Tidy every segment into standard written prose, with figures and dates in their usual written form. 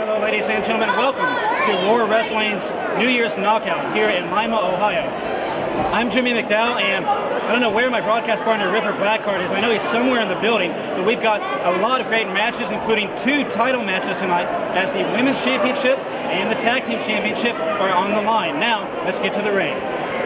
Hello, ladies and gentlemen. Welcome to War Wrestling's New Year's Knockout here in Lima, Ohio. I'm Jimmy McDowell, and I don't know where my broadcast partner Ripper Blackheart is. I know he's somewhere in the building, but we've got a lot of great matches, including 2 title matches tonight, as the Women's Championship and the Tag Team Championship are on the line. Now, let's get to the ring.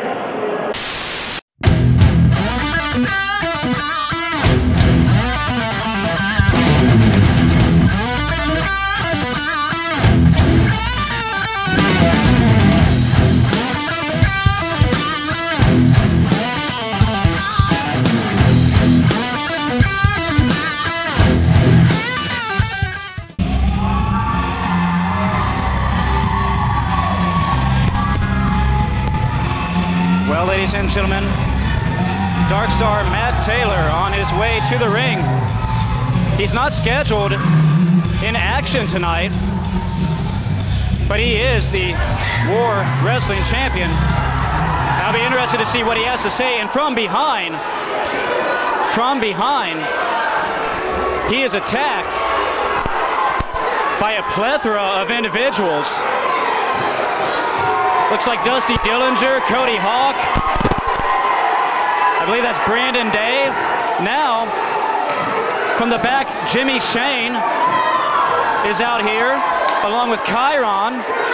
Well, ladies and gentlemen, Dark Star Matt Taylor on his way to the ring. He's not scheduled in action tonight, but he is the War Wrestling Champion. I'll be interested to see what he has to say. And from behind, he is attacked by a plethora of individuals. Looks like Dusty Dillinger, Cody Hawk. I believe that's Brandon Day. Now, from the back, Jimmy Shane is out here, along with Chiron.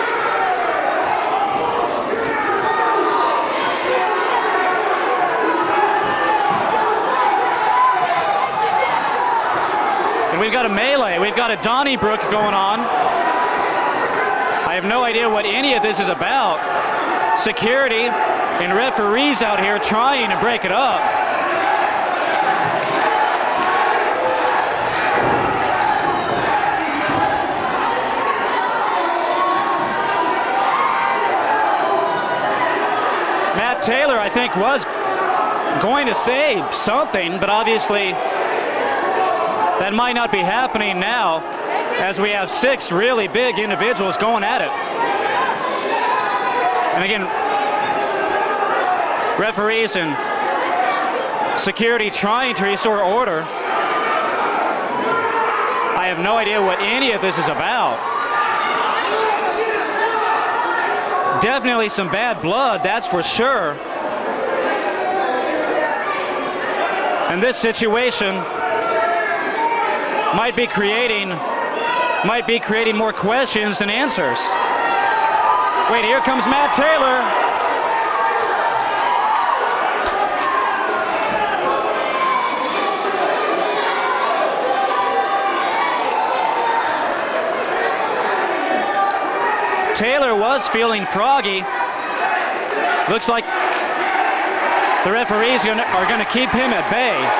And we've got a melee. We've got a Donnybrook going on. I have no idea what any of this is about. Security and referees out here trying to break it up. Matt Taylor, I think, was going to say something, but obviously that might not be happening now, as we have 6 really big individuals going at it. And again, referees and security trying to restore order. I have no idea what any of this is about. Definitely some bad blood, that's for sure. And this situation might be creating more questions than answers. Wait, here comes Matt Taylor. Taylor was feeling froggy. Looks like the referees are going to keep him at bay.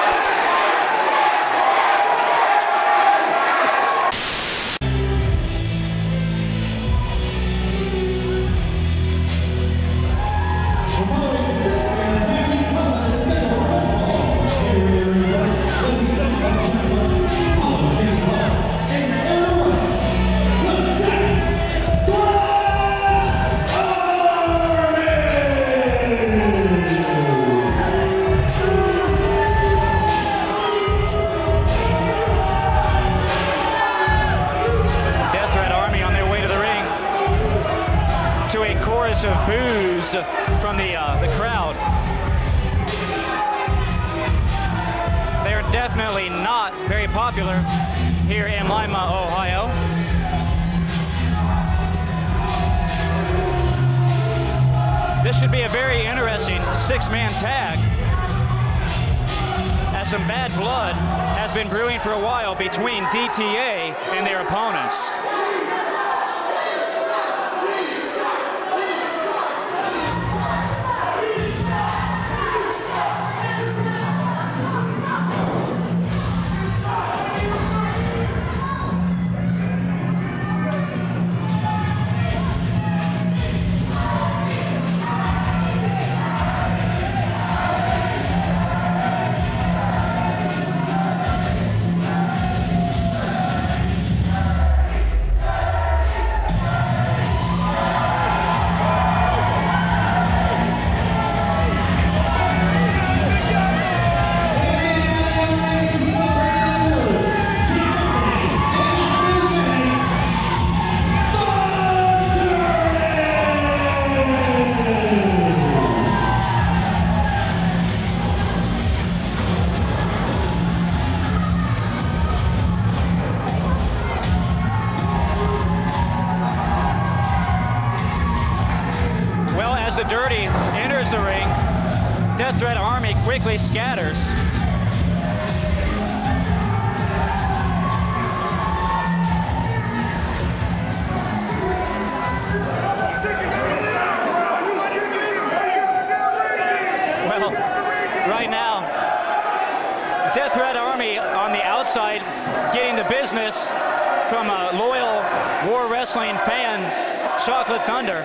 Of boos from the crowd. They are definitely not very popular here in Lima, Ohio. This should be a very interesting 6-man tag, as some bad blood has been brewing for a while between DTA and their opponents. Death Threat Army quickly scatters. Well, right now, Death Threat Army on the outside getting the business from a loyal War Wrestling fan, Chocolate Thunder.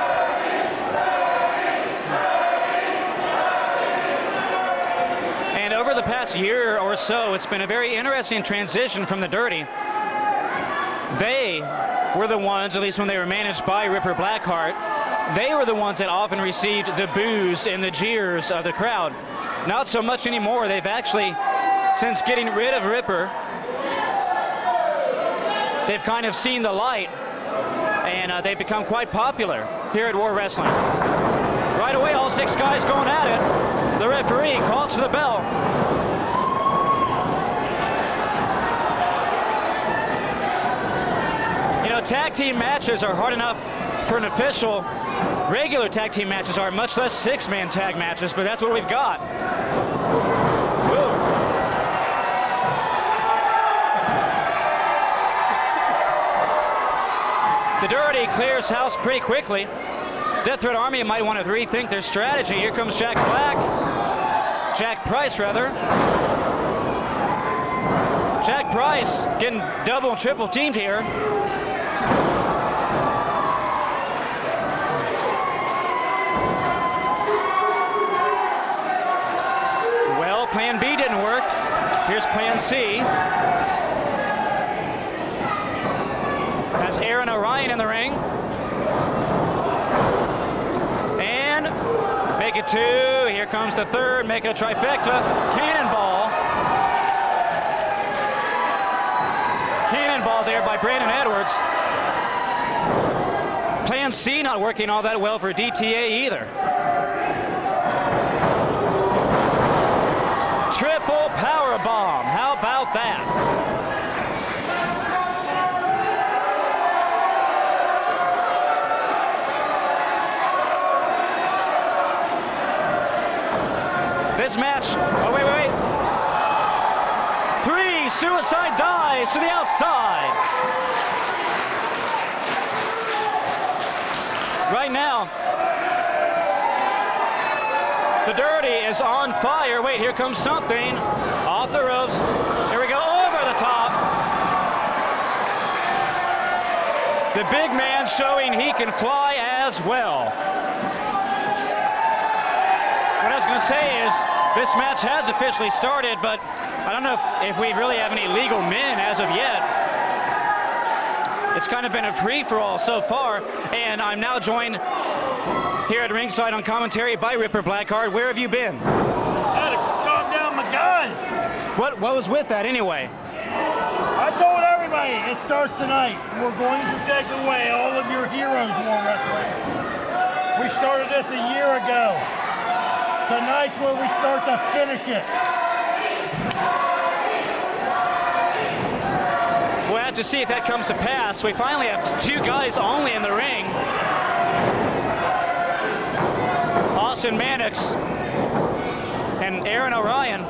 And over the past year or so, it's been a very interesting transition from the Dirty. They were the ones, at least when they were managed by Ripper Blackheart, they were the ones that often received the boos and the jeers of the crowd. Not so much anymore. They've actually, since getting rid of Ripper, they've kind of seen the light, and they've become quite popular here at War Wrestling. Right away, all 6 guys going at it. The referee calls for the bell. You know, tag team matches are hard enough for an official. Regular tag team matches are, much less 6-man tag matches, but that's what we've got. Whoa. The Dirty clears house pretty quickly. Death Threat Army might want to rethink their strategy. Here comes Jack Price rather. Jack Price getting double and triple teamed here. Well, plan B didn't work. Here's plan C. Has Aaron Orion in the ring. And make it 2. Here comes the third. Make it a trifecta. Cannonball. Cannonball there by Brandon Edwards. Plan C not working all that well for DTA either. Triple power bomb. How about that? This match, oh wait. 3 suicide dives to the outside. Right now, the Dirty is on fire. Wait, here comes something. Off the ropes. Here we go, over the top. The big man showing he can fly as well. What I was going to say is this match has officially started, but I don't know if we really have any legal men as of yet. It's kind of been a free-for-all so far, and I'm now joined here at ringside on commentary by Ripper Blackheart. Where have you been? I had to calm down my guys. What was with that anyway? I told everybody it starts tonight. We're going to take away all of your heroes, War Wrestling. We started this a year ago. Tonight's where we start to finish it. We'll have to see if that comes to pass. We finally have 2 guys only in the ring. Austin Mannix and Aaron Orion.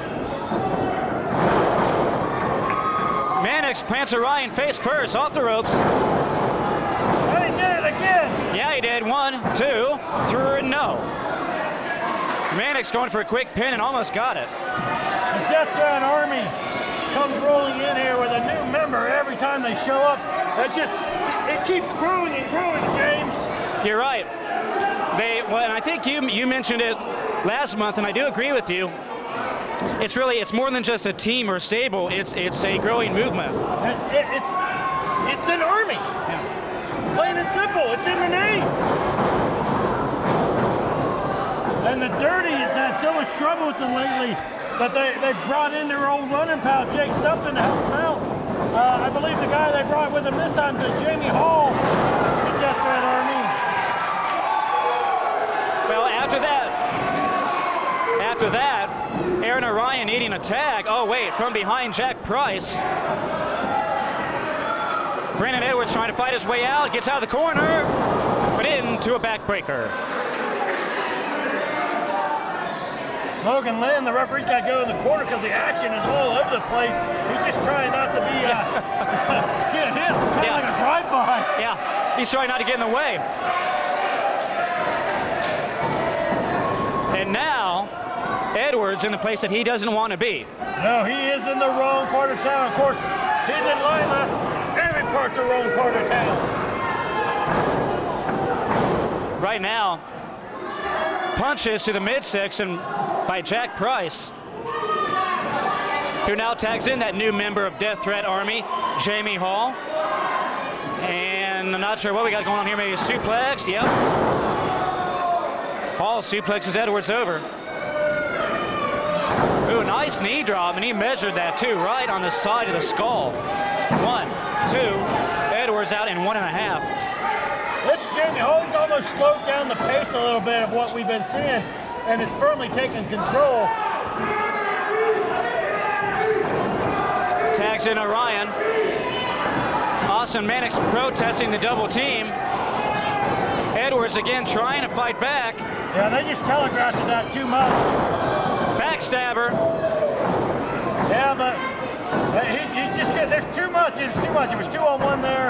Mannix plants Orion face first, off the ropes. Oh, he did it again. Yeah, he did. 1, 2, 3, no. Mannix going for a quick pin and almost got it. The Death Threat Army comes rolling in here with a new member every time they show up. It keeps growing and growing, James. You're right. Well, and I think you mentioned it last month, and I do agree with you. It's more than just a team or a stable. It's a growing movement. It's an army. Yeah. Plain and simple. It's in the name. And the Dirty has had so much trouble with them lately that they brought in their old running pal, Jake Something, to help them out. I believe the guy they brought with them this time is Jamie Hall, the Death Threat Army. Well, after that, Aaron Orion needing a tag. Oh, wait, from behind Jack Price. Brandon Edwards trying to fight his way out, gets out of the corner, but into a backbreaker. Logan Lynn, the referee's got to go in the corner because the action is all over the place. He's just trying not to be get hit, kind of like a drive-by. Yeah, he's trying not to get in the way. And now, Edwards in the place that he doesn't want to be. No, he is in the wrong part of town. Of course, he's in Lima. Every part's the wrong part of town. Right now, punches to the midsection by Jack Price, who now tags in that new member of Death Threat Army, Jamie Hall. And I'm not sure what we got going on here, maybe a suplex, yep. Hall suplexes Edwards over. Ooh, nice knee drop, and he measured that too, right on the side of the skull. 1, 2, Edwards out in 1.5. This Jamie Hall, he's almost slowed down the pace a little bit of what we've been seeing, and is firmly taking control. Tags in Orion. Austin Mannix protesting the double team. Edwards again trying to fight back. Yeah, they just telegraphed that too much. Backstabber. Yeah, but he's just getting, there's too much. It's too much. It was 2-on-1 there.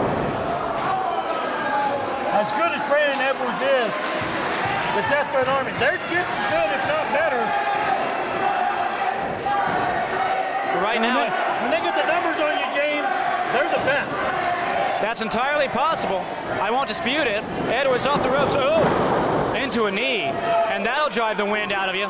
As good as Brandon Edwards is, the Death Threat Army, they're just as good, if not better. Right now, when they get the numbers on you, James, they're the best. That's entirely possible. I won't dispute it. Edwards off the ropes. Oh, into a knee, and that'll drive the wind out of you.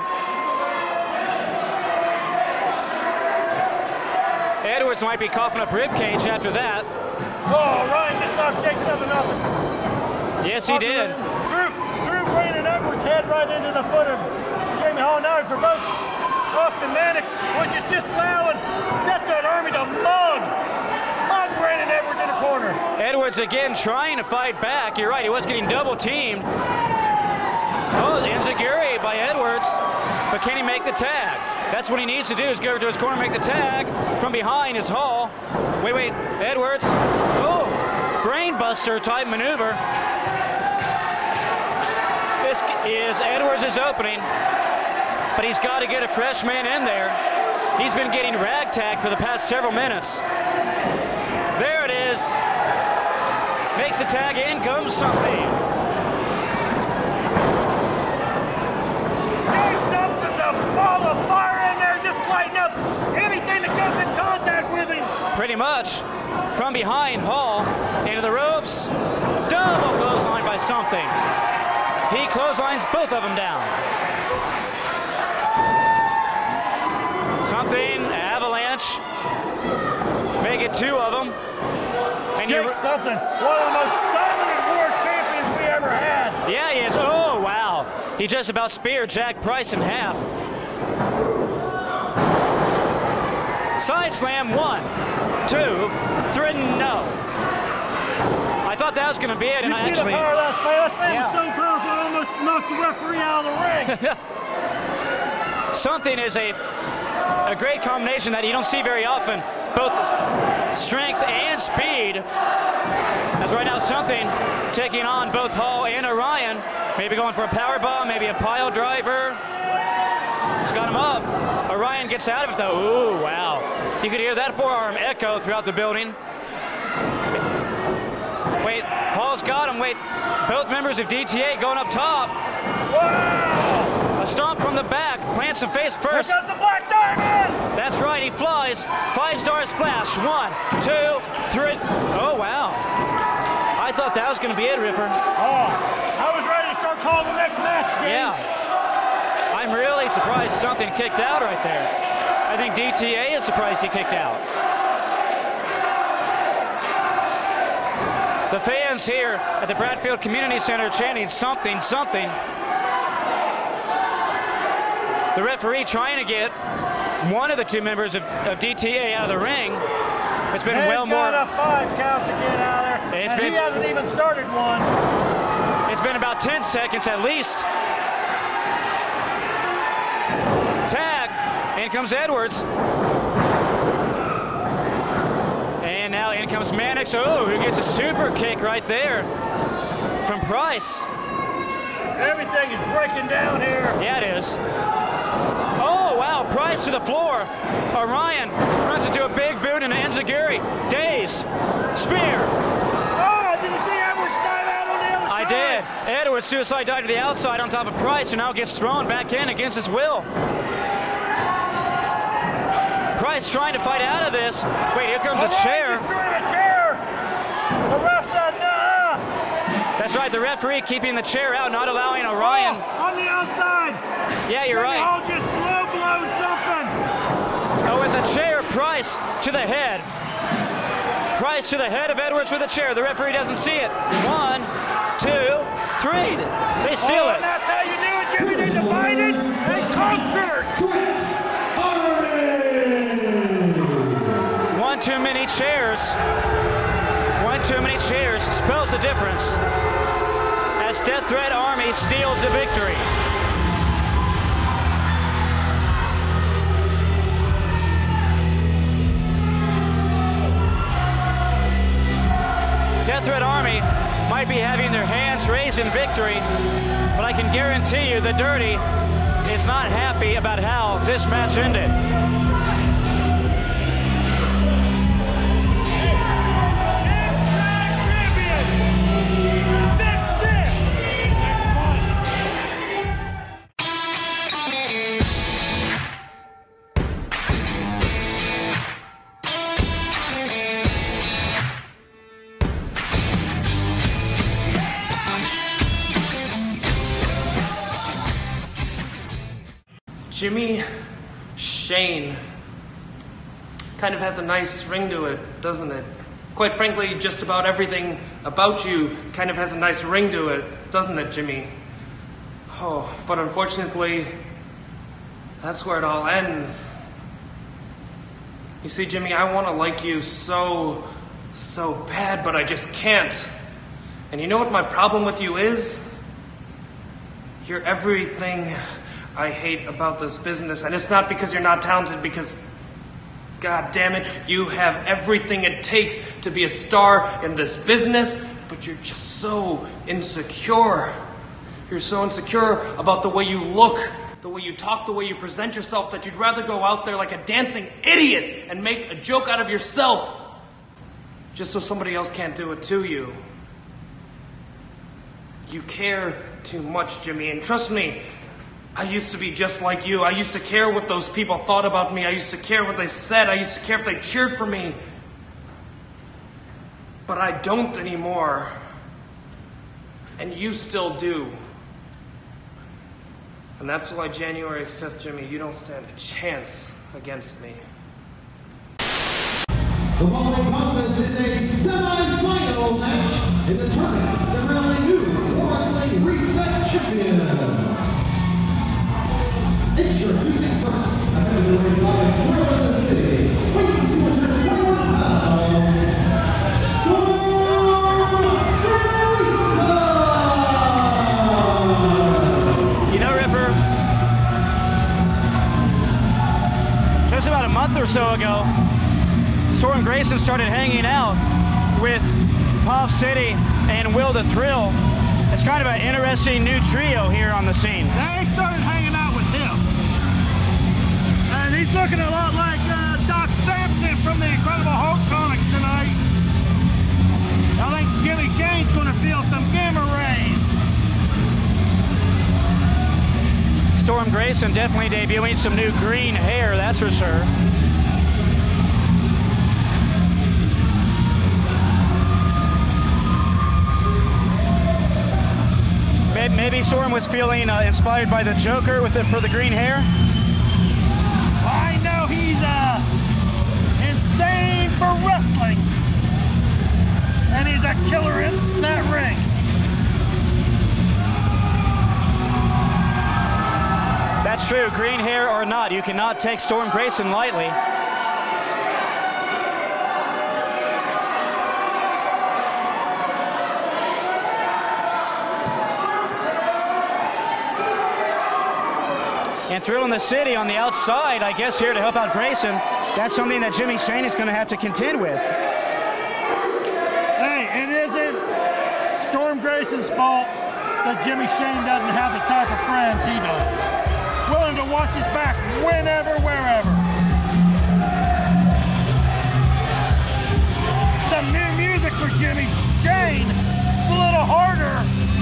Edwards might be coughing up ribcage after that. Oh, Ryan just knocked Jake something off. Yes, he did. Threw Brandon Edwards' head right into the foot of Jamie Hall. Now he provokes Austin Mannix, which is just allowing Death Threat Army to mug Brandon Edwards in the corner. Edwards again trying to fight back. You're right, he was getting double teamed. Oh, enziguri by Edwards, but can he make the tag? That's what he needs to do, is go over to his corner, make the tag. From behind is Hall. Wait, Edwards. Oh, brainbuster type maneuver. This is Edwards' opening, but he's got to get a fresh man in there. He's been getting ragtagged for the past several minutes. There it is. Makes the tag, in comes something. Jake Something's a ball of fire in there, just lighting up anything that comes in contact with him. Pretty much. From behind, Hall into the ropes. Double clothesline by Something. He clotheslines both of them down. Something, avalanche. Make it 2 of them. And Jake Something, one of the most dominant world champions we ever had. Yeah, he is. Oh, wow. He just about speared Jack Price in half. Side slam, 1, 2, 3, no. I thought that was going to be it, and I actually... You see the power of that slam? That slam was so powerful, it almost knocked the referee out of the ring. Something is a great combination that you don't see very often, both strength and speed. As right now, Something taking on both Hall and Orion, maybe going for a power bomb, maybe a pile driver. He's got him up. Orion gets out of it though. Ooh, wow. You could hear that forearm echo throughout the building. Wait, Hall's got him. Wait, both members of DTA going up top. Wow! A stomp from the back, plants him face first. Here comes the Black Diamond! That's right, he flies. 5-star splash. 1, 2, 3. Oh, wow. I thought that was going to be it, Ripper. Oh, I was ready to start calling the next match, James. Yeah. I'm really surprised Something kicked out right there. I think DTA is surprised he kicked out. The fans here at the Bradfield Community Center chanting something, something. The referee trying to get one of the 2 members of DTA out of the ring. It's been well more. Got a 5 count to get out of there, and he hasn't even started one. It's been about 10 seconds at least. Tag, in comes Edwards. And now in comes Mannix, who gets a super kick right there from Price. Everything is breaking down here. Yeah, it is. Oh, wow, Price to the floor. Orion runs into a big boot and enziguri. Dazed. Spear. Oh, did you see Edwards dive out on the other I side? did. Edwards suicide dive to the outside on top of Price, who now gets thrown back in against his will. Price trying to fight out of this. Wait, here comes a chair. He's doing a chair. The ref said no. That's right, the referee keeping the chair out, not allowing Orion. Oh, on the outside. Yeah, you're right. Oh, just low-blowed something. Oh, with the chair, Price to the head. Price to the head of Edwards with a chair. The referee doesn't see it. 1, 2, 3. They steal it. And that's how you do it, Jimmy. They divided and conquered. One too many chairs. One too many chairs spells the difference as Death Threat Army steals the victory. Death Threat Army might be having their hands raised in victory, but I can guarantee you the Dirty is not happy about how this match ended. Jimmy Shane kind of has a nice ring to it, doesn't it? Quite frankly, just about everything about you kind of has a nice ring to it, doesn't it, Jimmy? Oh, but unfortunately, that's where it all ends. You see, Jimmy, I want to like you so bad, but I just can't. And you know what my problem with you is? You're everything I hate about this business, and it's not because you're not talented, because, God damn it, you have everything it takes to be a star in this business, but you're just so insecure. You're so insecure about the way you look, the way you talk, the way you present yourself, that you'd rather go out there like a dancing idiot and make a joke out of yourself, just so somebody else can't do it to you. You care too much, Jimmy, and trust me, I used to be just like you. I used to care what those people thought about me. I used to care what they said. I used to care if they cheered for me. But I don't anymore. And you still do. And that's why January 5th, Jimmy, you don't stand a chance against me. The following contest is a semi-final match in the tournament to crown a new Wrestling Respect Champion. Introducing first, ahead of the ring by Thrill in the City, weighing 221 pounds, Storm Grayson! You know, Ripper, just about a month or so ago, Storm Grayson started hanging out with Puff City and Will the Thrill. It's kind of an interesting new trio here on the scene. They started hanging out with him. And he's looking a lot like Doc Sampson from the Incredible Hulk comics tonight. I think Jimmy Shane's going to feel some gamma rays. Storm Grayson definitely debuting some new green hair, that's for sure. Maybe Storm was feeling inspired by the Joker for the green hair. I know he's insane for wrestling. And he's a killer in that ring. That's true, green hair or not, you cannot take Storm Grayson lightly. And Thrill in the City on the outside, I guess, here to help out Grayson. That's something that Jimmy Shane is going to have to contend with. Hey, it isn't Storm Grayson's fault that Jimmy Shane doesn't have the type of friends he does. Willing to watch his back whenever, wherever. Some new music for Jimmy Shane. It's a little harder.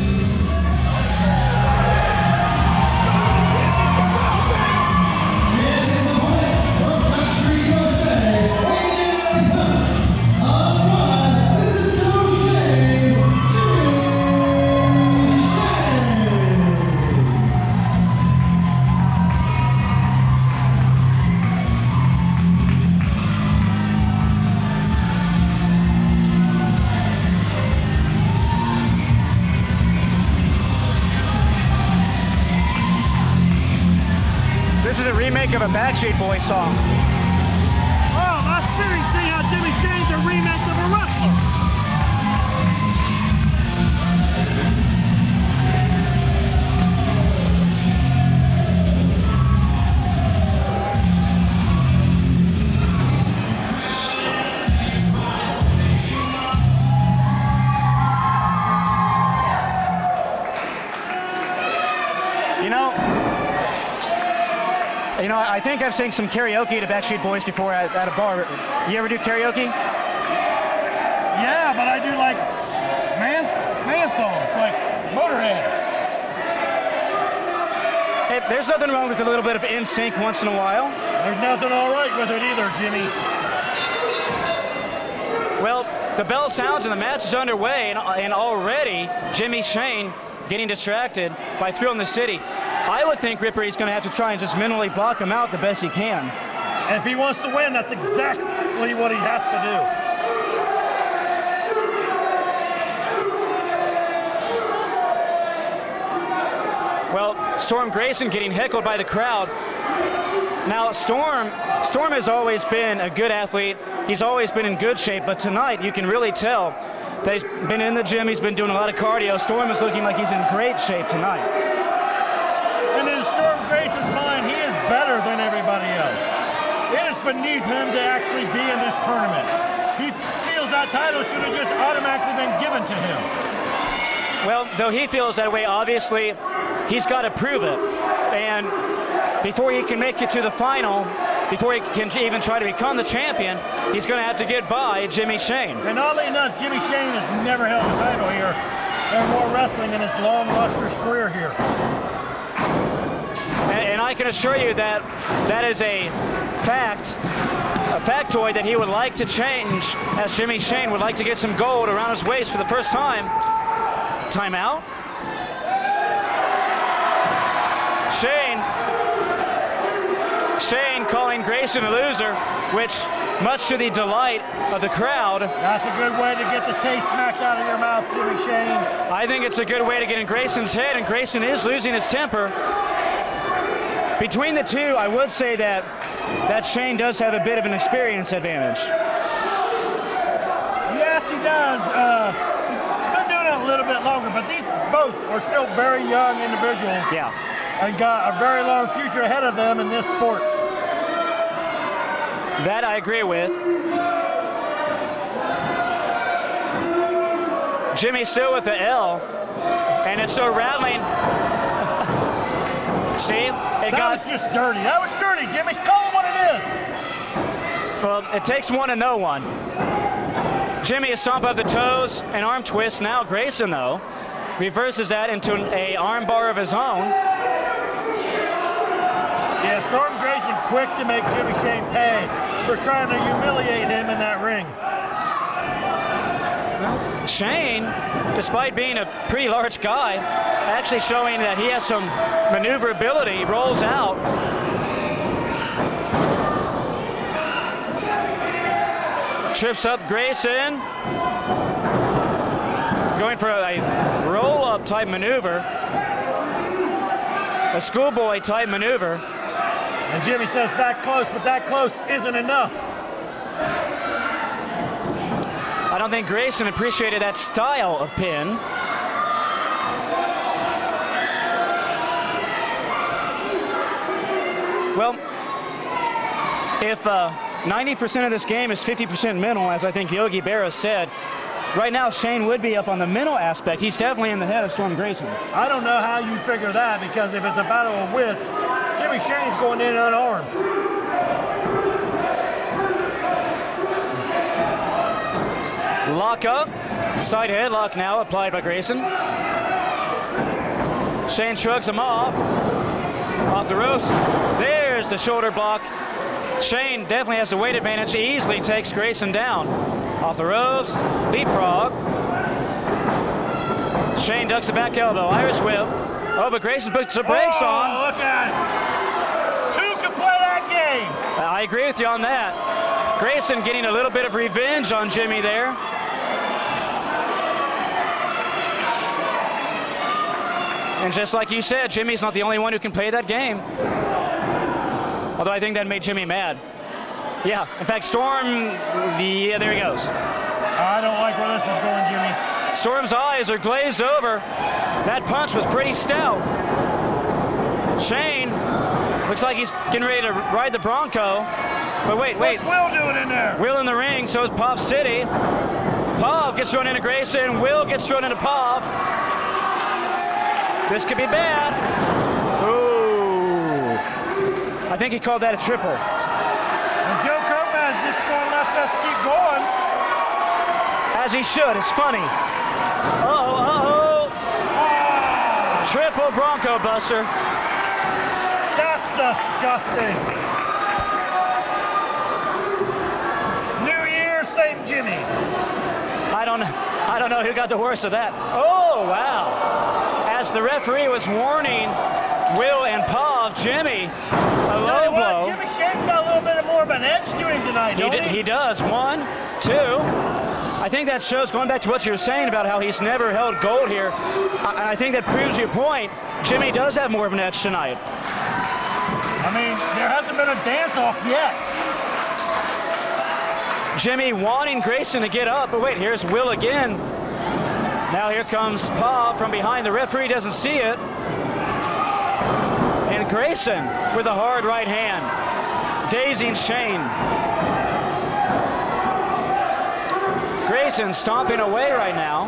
This is a remake of a Backstreet Boys song. Well, that's fitting, seeing how Jimmy Shane's a remake of a wrestler. You know, I think I've sang some karaoke to Backstreet Boys before at a bar. You ever do karaoke? Yeah, but I do like man songs, like Motorhead. Hey, there's nothing wrong with a little bit of NSYNC once in a while. There's nothing all right with it either, Jimmy. Well, the bell sounds and the match is underway, and already Jimmy Shane getting distracted by Thrill in the City. I would think Ripper he's going to have to try and just mentally block him out the best he can. And if he wants to win, that's exactly what he has to do. Well, Storm Grayson getting heckled by the crowd. Now, Storm has always been a good athlete. He's always been in good shape, but tonight you can really tell that he's been in the gym, he's been doing a lot of cardio. Storm is looking like he's in great shape tonight. And in Storm Grayson's mind, he is better than everybody else. It is beneath him to actually be in this tournament. He feels that title should have just automatically been given to him. Well, though he feels that way, obviously, he's got to prove it. And before he can make it to the final, before he can even try to become the champion, he's going to have to get by Jimmy Shane. And oddly enough, Jimmy Shane has never held a title here or more wrestling in his long, lustrous career here. And I can assure you that that is a factoid that he would like to change, as Jimmy Shane would like to get some gold around his waist for the first time. Timeout. Shane calling Grayson a loser, which, much to the delight of the crowd. That's a good way to get the taste smacked out of your mouth, Jimmy Shane. I think it's a good way to get in Grayson's head, and Grayson is losing his temper. Between the two, I would say that Shane does have a bit of an experience advantage. Yes, he does. He's been doing it a little bit longer, but these both are still very young individuals. Yeah. And got a very long future ahead of them in this sport. That I agree with. Jimmy still with the L, and it's still rattling. See? That was just dirty. That was dirty, Jimmy. Call it what it is. Well, it takes one to know one. Jimmy is stomp of the toes, an arm twist. Now Grayson, though, reverses that into an arm bar of his own. Yeah, Storm Grayson quick to make Jimmy Shane pay for trying to humiliate him in that ring. Well, Shane, despite being a pretty large guy, actually showing that he has some maneuverability, rolls out. Trips up Grayson. Going for a roll-up type maneuver. A schoolboy type maneuver. And Jimmy says that close, but that close isn't enough. I don't think Grayson appreciated that style of pin. Well, if 90% of this game is 50% mental, as I think Yogi Berra said, right now Shane would be up on the mental aspect. He's definitely in the head of Storm Grayson. I don't know how you figure that, because if it's a battle of wits, Jimmy Shane's going in unarmed. Lock up. Side headlock now applied by Grayson. Shane shrugs him off. Off the ropes. There's the shoulder block. Shane definitely has the weight advantage. He easily takes Grayson down. Off the ropes. Leapfrog. Shane ducks the back elbow. Irish whip. Oh, but Grayson puts the brakes on. Look at it. Two can play that game. I agree with you on that. Grayson getting a little bit of revenge on Jimmy there. And just like you said, Jimmy's not the only one who can play that game. Although I think that made Jimmy mad. Yeah, in fact, Storm, yeah, there he goes. I don't like where this is going, Jimmy. Storm's eyes are glazed over. That punch was pretty stout. Shane looks like he's getting ready to ride the Bronco. But wait. What's Will doing in there? Will in the ring, so is Pav City. Pav gets thrown into Grayson. Will gets thrown into Pav. This could be bad. Ooh. I think he called that a triple. And Joe Gomez just going to let us keep going. As he should. It's funny. Uh-oh. Triple Bronco Buster. That's disgusting. New Year, St. Jimmy. I don't know who got the worst of that. Oh, wow. As the referee was warning Will and Pav, Jimmy, a low blow. Jimmy Shane's got a little bit more of an edge to him tonight, don't he? He does. 1, 2. I think that shows, going back to what you were saying about how he's never held gold here, I think that proves your point. Jimmy does have more of an edge tonight. I mean, there hasn't been a dance-off yet. Jimmy wanting Grayson to get up, but wait, here's Will again. Now here comes Pav from behind. The referee doesn't see it. And Grayson with a hard right hand, dazing Shane. Grayson stomping away right now.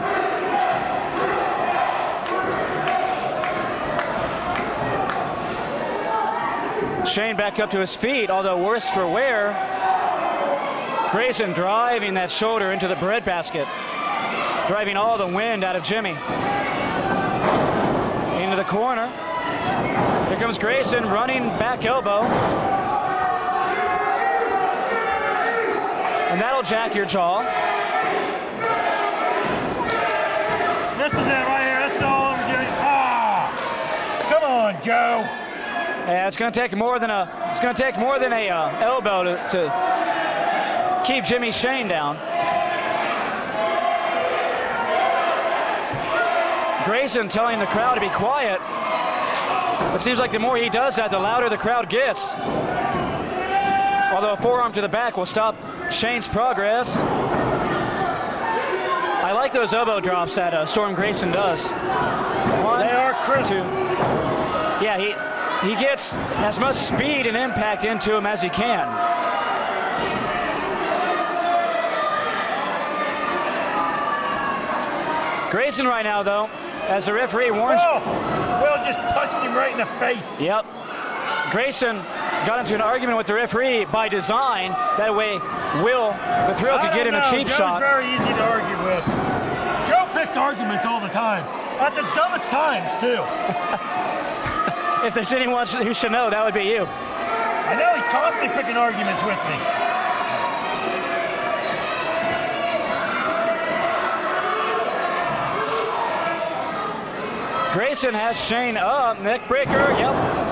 Shane back up to his feet, although worse for wear. Grayson driving that shoulder into the breadbasket, driving all the wind out of Jimmy. Into the corner. Here comes Grayson running back elbow. And that'll jack your jaw. This is it right here. This is all over Jimmy. Ah! Come on, Joe. Yeah, it's going to take more than a elbow to keep Jimmy Shane down. Grayson telling the crowd to be quiet. It seems like the more he does that, the louder the crowd gets. Although a forearm to the back will stop Shane's progress. I like those elbow drops that Storm Grayson does. 1, they are crisp. 2. Yeah, he gets as much speed and impact into him as he can. Grayson right now, though, as the referee warns. Oh, Will just punched him right in the face. Yep. Grayson got into an argument with the referee by design. That way, Will, the Thrill, could get in a cheap shot. Joe's very easy to argue with. Joe picks arguments all the time. At the dumbest times, too. If there's anyone who should know, that would be you. I know he's constantly picking arguments with me. Grayson has Shane up. Neck breaker, yep.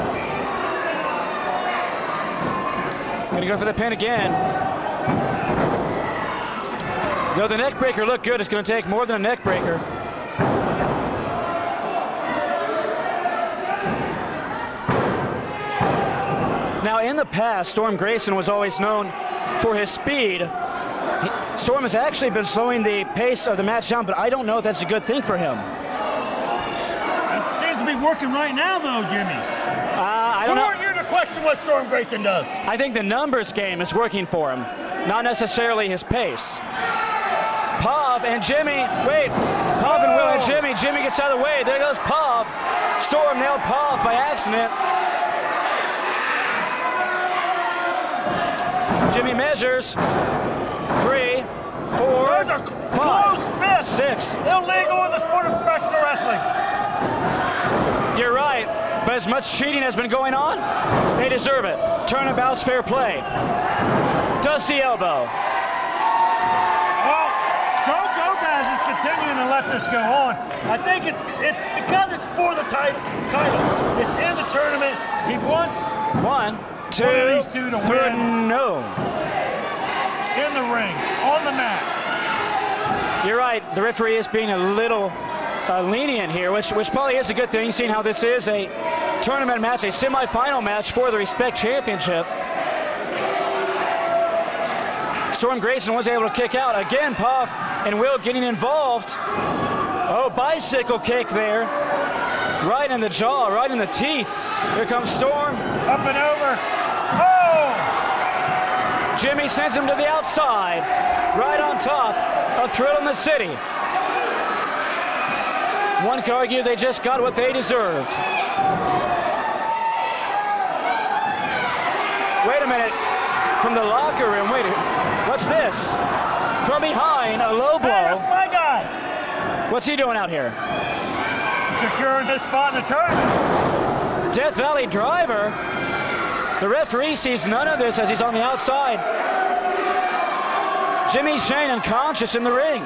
Gonna go for the pin again. Though the neck breaker looked good, it's gonna take more than a neck breaker. Now, in the past, Storm Grayson was always known for his speed. Storm has actually been slowing the pace of the match down, but I don't know if that's a good thing for him. It seems to be working right now, though, Jimmy. I don't know. Who are you to question what Storm Grayson does? I think the numbers game is working for him, not necessarily his pace. Pav and Jimmy. Wait, Pav and Will and Jimmy. Jimmy gets out of the way. There goes Pav. Storm nailed Pav by accident. Jimmy measures. 3, 4, 5, 6. Illegal in the sport of professional wrestling. You're right, but as much cheating has been going on, they deserve it. Turnabout's fair play. Does the elbow. Well, Joe Gomez is continuing to let this go on. I think it's because it's for the title. It's in the tournament. He wants 1, 2, one of these two to 3, win. no. In the ring, on the mat. You're right, the referee is being a little lenient here, which probably is a good thing, seeing how this is a tournament match, a semifinal match for the Respect Championship. Storm Grayson was able to kick out. Again, Pav and Will getting involved. Oh, bicycle kick there. Right in the jaw, right in the teeth. Here comes Storm. Up and over. Oh! Jimmy sends him to the outside. Right on top of Thrill in the City. One could argue they just got what they deserved. Wait a minute. From the locker room, wait, what's this? From behind, a low blow. Hey, that's my guy. What's he doing out here? Securing his spot in the tournament. Death Valley Driver. The referee sees none of this as he's on the outside. Jimmy Shane unconscious in the ring.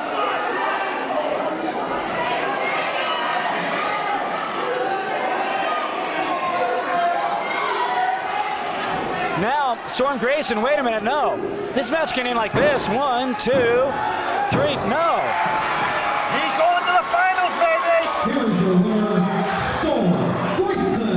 Now, Storm Grayson, wait a minute, no. This match can end like this. 1, 2, 3, no. He's going to the finals, baby. Here's your winner, Storm Grayson.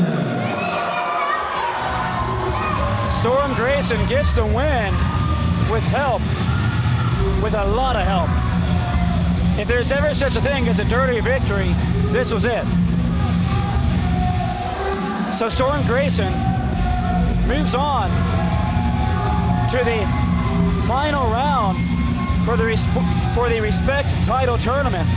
Storm Grayson gets the win with help, with a lot of help. If there's ever such a thing as a dirty victory, this was it. So Storm Grayson moves on to the final round for the Respect title tournament.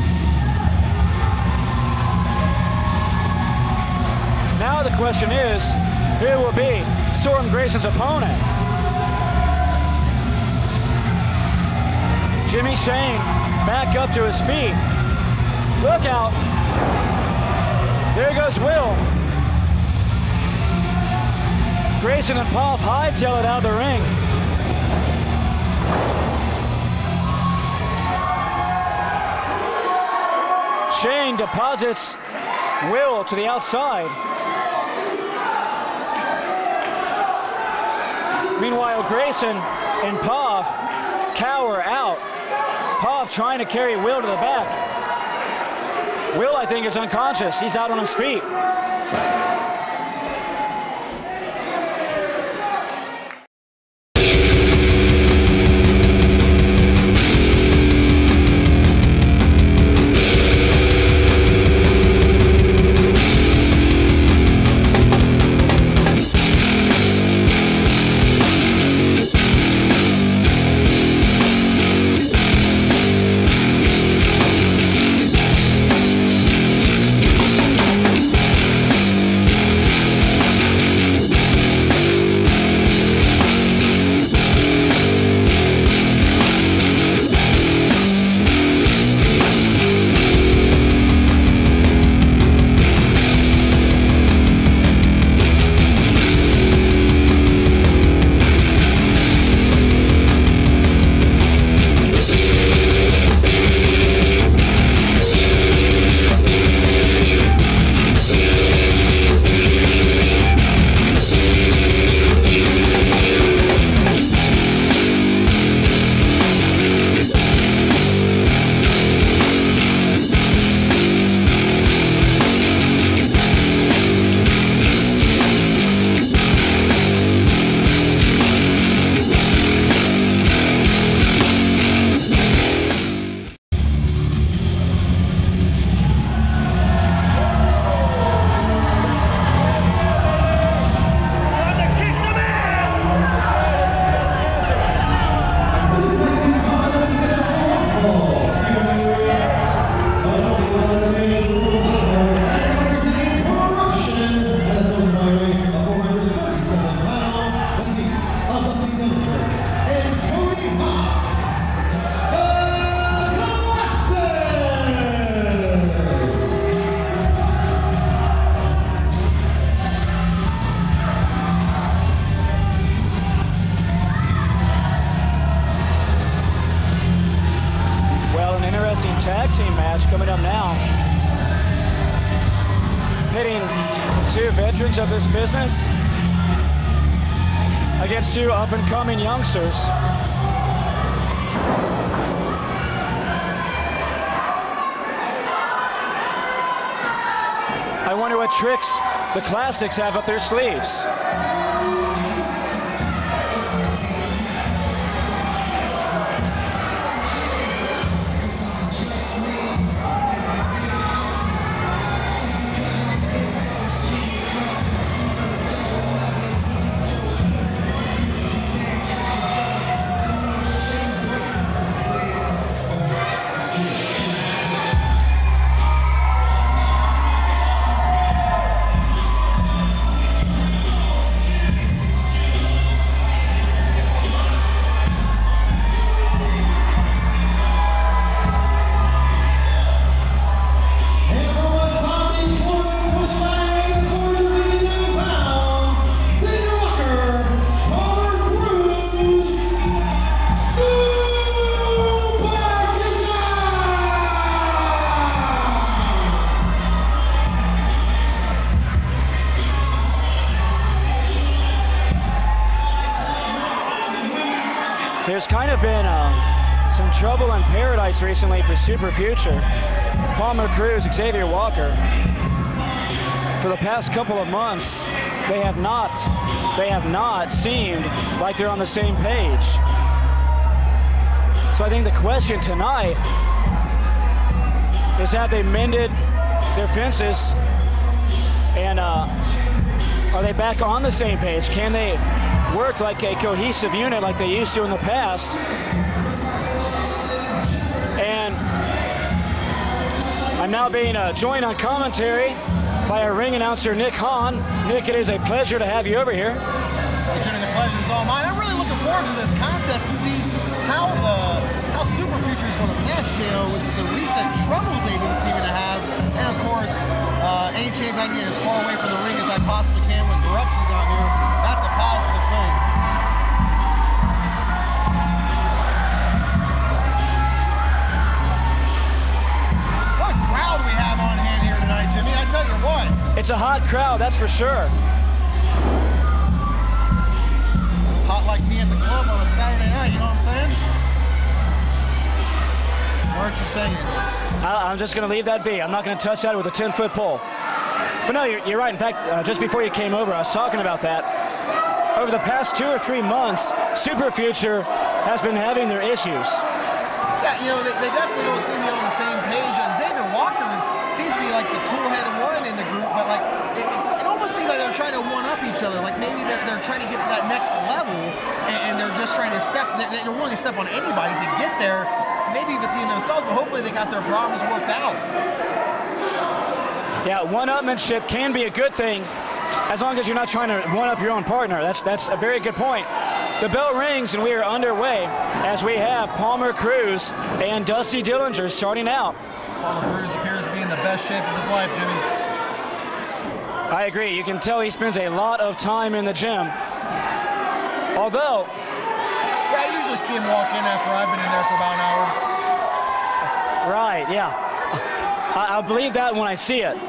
Now the question is, who will be Storm Grayson's opponent? Jimmy Shane back up to his feet. Look out. There goes Will. Grayson and Pav hightail it out of the ring. Shane deposits Will to the outside. Meanwhile, Grayson and Pav cower out. Pav trying to carry Will to the back. Will, I think, is unconscious. He's out on his feet. coming up now. Pitting two veterans of this business against two up-and-coming youngsters. I wonder what tricks the Classics have up their sleeves. There's kind of been some trouble in paradise recently for Super Future. Palmer Cruz, Xavier Walker. For the past couple of months, they have not seemed like they're on the same page. So I think the question tonight is, have they mended their fences, and are they back on the same page? Can they work like a cohesive unit like they used to in the past? And I'm now being joined on commentary by our ring announcer, Nick Hahn. Nick, it is a pleasure to have you over here. Well, Jimmy, the pleasure's all mine. I'm really looking forward to this contest to see how Super Future is going to mesh, with the recent troubles they've been seeming to have, and of course, any chance I can get as far away from the ring as I possibly can with corruptions out here. That's a positive thing. What a crowd we have on hand here tonight, Jimmy. I tell you what. It's a hot crowd, that's for sure. It's hot like me at the club on a Saturday night, you know what I'm saying? Why aren't you saying it? I'm just going to leave that be. I'm not going to touch that with a 10-foot pole. But no, you're right. In fact, just before you came over, I was talking about that. Over the past 2 or 3 months, Super Future has been having their issues. Yeah, they definitely don't seem to be on the same page. Xavier Walker seems to be like the cool-headed one in the group, but like it almost seems like they're trying to one-up each other. Like maybe they're trying to get to that next level, and they're just trying to they're willing to step on anybody to get there. Maybe even seeing themselves, but hopefully they got their problems worked out. Yeah, one-upmanship can be a good thing as long as you're not trying to one-up your own partner. That's a very good point. The bell rings and we are underway as we have Palmer Cruz and Dusty Dillinger starting out. Palmer Cruz appears to be in the best shape of his life, Jimmy. I agree. You can tell he spends a lot of time in the gym. Although, yeah, I usually see him walk in after I've been in there for about an hour. Right, yeah. I'll believe that when I see it.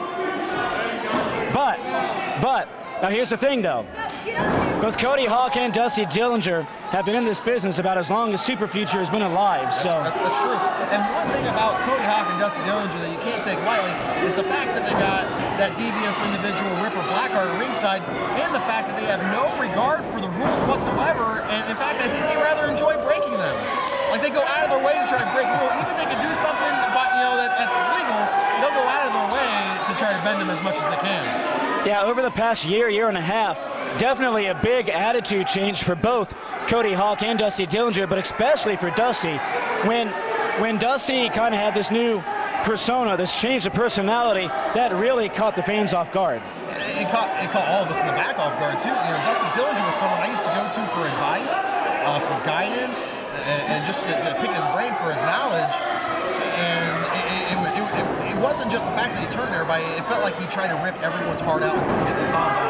But, now here's the thing though. Both Cody Hawk and Dusty Dillinger have been in this business about as long as Super Future has been alive, so. That's true. And one thing about Cody Hawk and Dusty Dillinger that you can't take lightly is the fact that they got that devious individual Ripper Blackheart at ringside, and the fact that they have no regard for the rules whatsoever, and in fact, I think they rather enjoy breaking them. Like they go out of their way to try to break rules. Even if they can do something about, that's legal, they'll go out of their way to try to bend them as much as they can. Yeah, over the past year and a half, definitely a big attitude change for both Cody Hawk and Dusty Dillinger, but especially for Dusty. When Dusty kind of had this new persona, this change of personality, that really caught the fans off guard. It caught all of us in the back off guard too. Dusty Dillinger was someone I used to go to for advice, for guidance, and just to pick his brain for his knowledge. And it wasn't just the fact that he turned everybody. It felt like he tried to rip everyone's heart out and get stomped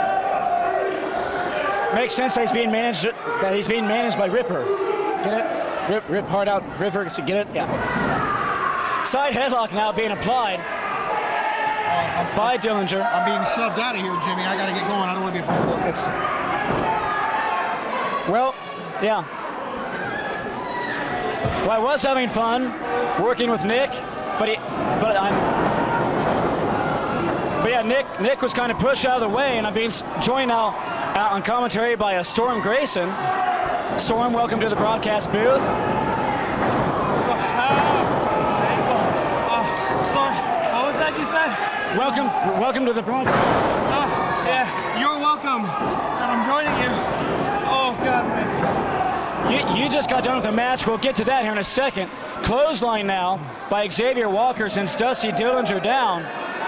on. Makes sense that he's being managed by Ripper. Get it? Rip heart out, Ripper. Get it? Yeah. Side headlock now being applied by Dillinger. I'm being shoved out of here, Jimmy. I got to get going. I don't want to be a part of this. Well, yeah. Well, I was having fun working with Nick, but yeah, Nick was kind of pushed out of the way, and I'm being joined now on commentary by Storm Grayson. Storm, welcome to the broadcast booth. Sorry, what was that you said? Welcome to the broadcast. Yeah, you're welcome. And I'm joining you. Oh, God, man. You just got done with a match. We'll get to that here in a second. Clothesline now by Xavier Walker sends Dusty Dillinger down.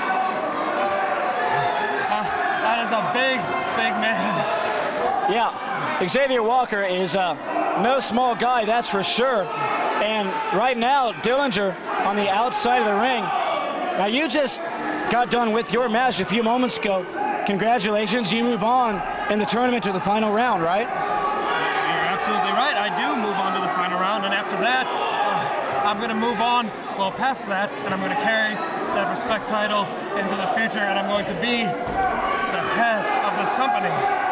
That is a big man. Yeah, Xavier Walker is no small guy, that's for sure. And right now, Dillinger on the outside of the ring. Now, you just got done with your match a few moments ago. Congratulations, you move on in the tournament to the final round, right? You're absolutely right. I do move on to the final round, and after that, I'm going to move on, well, past that, and I'm going to carry that Respect title into the future, and I'm going to be the head of this company.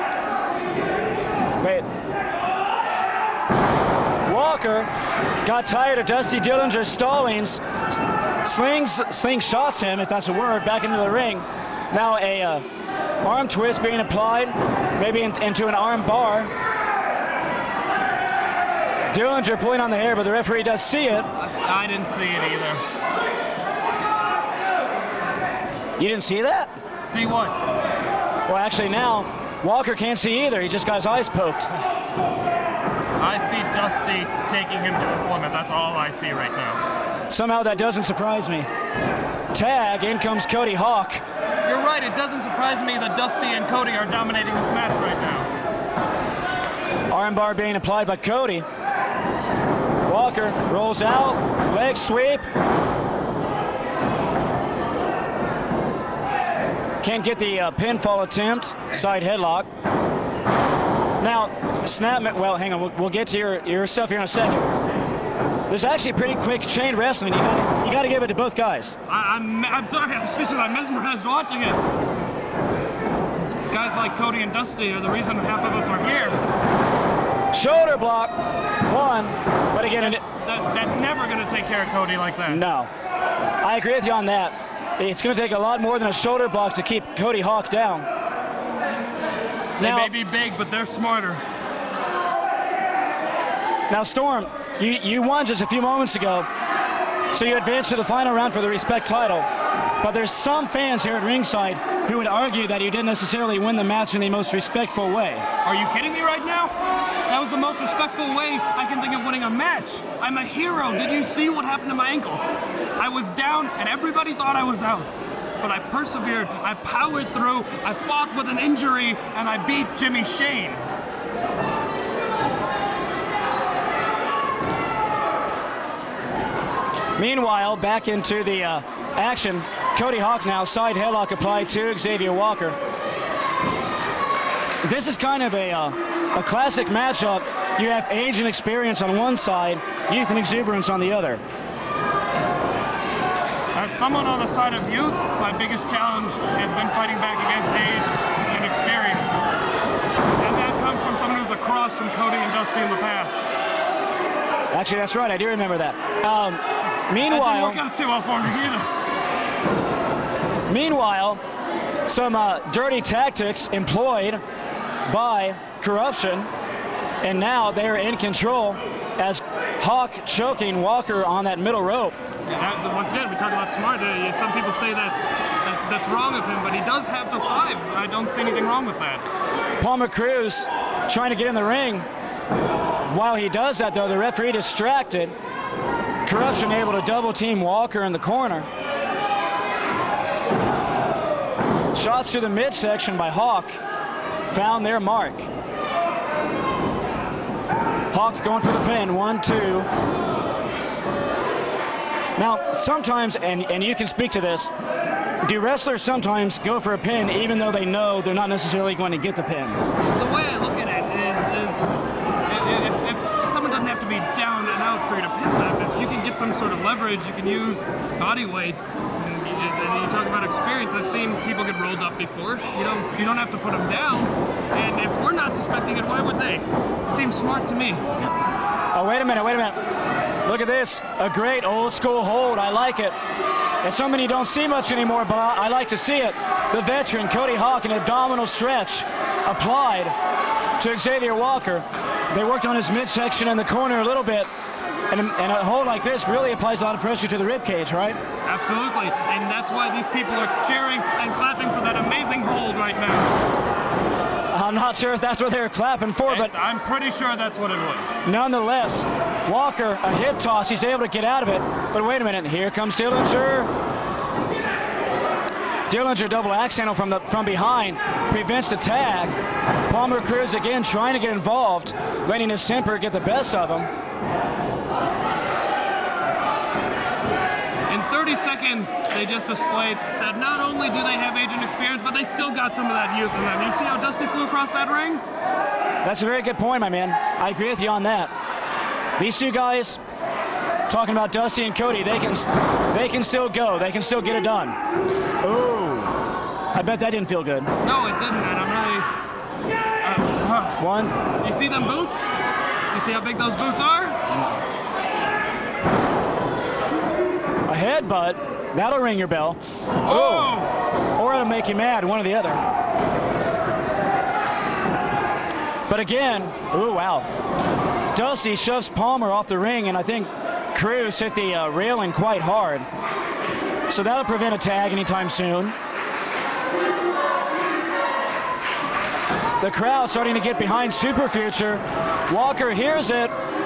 Wait. Walker got tired of Dusty Dillinger's stallings, slingshots him, if that's a word, back into the ring. Now a arm twist being applied, maybe into an arm bar. Dillinger pulling on the hair, but the referee does see it. I didn't see it either. You didn't see that? See what? Well, actually now, Walker can't see either. He just got his eyes poked. I see Dusty taking him to his limit. That's all I see right now. Somehow that doesn't surprise me. Tag, in comes Cody Hawk. You're right, it doesn't surprise me that Dusty and Cody are dominating this match right now. Armbar being applied by Cody. Walker rolls out, leg sweep. Can't get the pinfall attempt, side headlock. Now, snap, well, hang on, we'll get to your stuff here in a second. This is actually pretty quick chain wrestling. You got to give it to both guys. I'm sorry, I'm speechless. I'm mesmerized watching it. Guys like Cody and Dusty are the reason half of us are here. Shoulder block, one, but again, that's never going to take care of Cody like that. No, I agree with you on that. It's going to take a lot more than a shoulder block to keep Cody Hawk down. They may be big, but they're smarter. Now, Storm, you won just a few moments ago, so you advanced to the final round for the Respect title. But there's some fans here at ringside who would argue that you didn't necessarily win the match in the most respectful way. Are you kidding me right now? That was the most respectful way I can think of winning a match. I'm a hero. Did you see what happened to my ankle? I was down and everybody thought I was out. But I persevered, I powered through, I fought with an injury, and I beat Jimmy Shane. Meanwhile, back into the action, Cody Hawk now, side headlock applied to Xavier Walker. This is kind of a classic matchup. You have age and experience on one side, youth and exuberance on the other. As someone on the side of youth, my biggest challenge has been fighting back against age and experience. And that comes from someone who's across from Cody and Dusty in the past. Actually, that's right, I do remember that. Meanwhile, that didn't work out too well for me either. Meanwhile, some dirty tactics employed by Corruption, and now they're in control as Hawk choking Walker on that middle rope. Yeah, once again, we talk about smart. Some people say that's wrong of him, but he does have to 5. I don't see anything wrong with that. Palmer Cruz trying to get in the ring. While he does that, though, the referee distracted. Corruption able to double team Walker in the corner. Shots to the midsection by Hawk found their mark. Hawk going for the pin, 1, 2. Now, sometimes, and you can speak to this, do wrestlers sometimes go for a pin even though they know they're not necessarily going to get the pin? The way I look at it is if someone doesn't have to be down and out for you to pin them, if you can get some sort of leverage, you can use body weight. And you talk about experience. I've seen people get rolled up before. You don't have to put them down. And if we're not suspecting it, why would they? It seems smart to me. Oh, wait a minute. Look at this. A great old school hold. I like it. It's something you don't see much anymore, but I like to see it. The veteran, Cody Hawk, an abdominal stretch applied to Xavier Walker. They worked on his midsection in the corner a little bit. And a hold like this really applies a lot of pressure to the rib cage, right? Absolutely. And that's why these people are cheering and clapping for that amazing hold right now. I'm not sure if that's what they were clapping for, but I'm pretty sure that's what it was. Nonetheless, Walker, a hip toss, he's able to get out of it. But wait a minute, here comes Dillinger. Dillinger double axe handle from behind, prevents the tag. Palmer Cruz again trying to get involved, letting his temper get the best of him. In 30 seconds, they just displayed that not only do they have age and experience, but they still got some of that youth in them. You see how Dusty flew across that ring? That's a very good point, my man. I agree with you on that. These two guys, talking about Dusty and Cody, they can still go. They can still get it done. Ooh, I bet that didn't feel good. No, it didn't, and I'm really... One. You see them boots? You see how big those boots are? A headbutt, that'll ring your bell. Oh! Or it'll make you mad, one or the other. But again, ooh, wow. Dusty shoves Palmer off the ring, and I think Cruz hit the railing quite hard. So that'll prevent a tag anytime soon. The crowd starting to get behind Super Future. Walker hears it.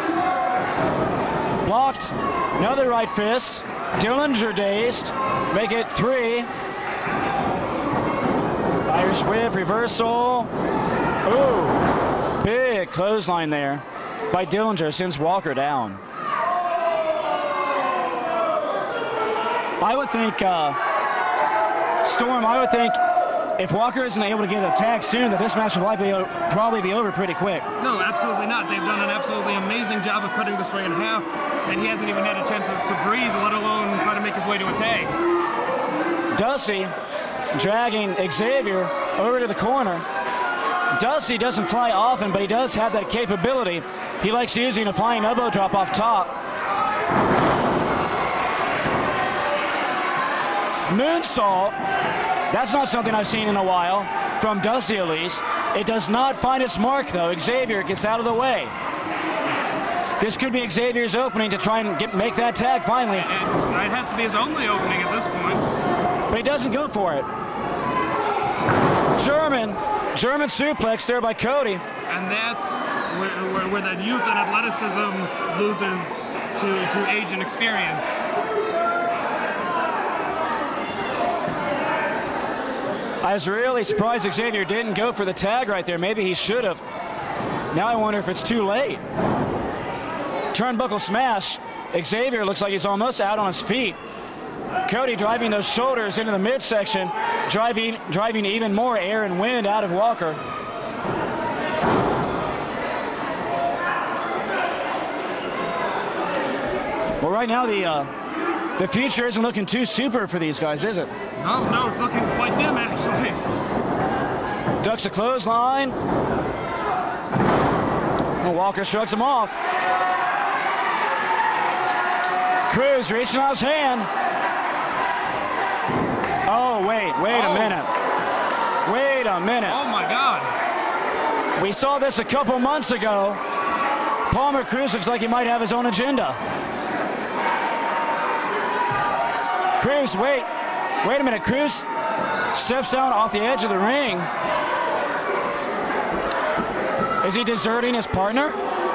Blocked. Another right fist. Dillinger dazed. Make it 3. Irish whip, reversal. Ooh. Big clothesline there by Dillinger, sends Walker down. I would think, Storm, if Walker isn't able to get a tag soon, that this match will probably be over pretty quick. No, absolutely not. They've done an absolutely amazing job of cutting this ring in half, and he hasn't even had a chance to breathe, let alone try to make his way to a tag. Dusty dragging Xavier over to the corner. Dusty doesn't fly often, but he does have that capability. He likes using a flying elbow drop off top. Moonsault. That's not something I've seen in a while, from Dusty at least. It does not find its mark, though. Xavier gets out of the way. This could be Xavier's opening to try and make that tag finally. It has to be his only opening at this point. But he doesn't go for it. German suplex there by Cody. And that's where that youth and athleticism loses to age and experience. I was really surprised Xavier didn't go for the tag right there. Maybe he should have. Now I wonder if it's too late. Turnbuckle smash. Xavier looks like he's almost out on his feet. Cody driving those shoulders into the midsection, driving even more air and wind out of Walker. Well, right now the future isn't looking too super for these guys, is it? No, it's looking quite dim, actually. Ducks a clothesline. Walker shrugs him off. Cruz reaching out his hand. Oh, wait a minute. Wait a minute. Oh, my God. We saw this a couple months ago. Palmer Cruz looks like he might have his own agenda. Cruz, wait a minute. Cruz steps down off the edge of the ring. Is he deserting his partner?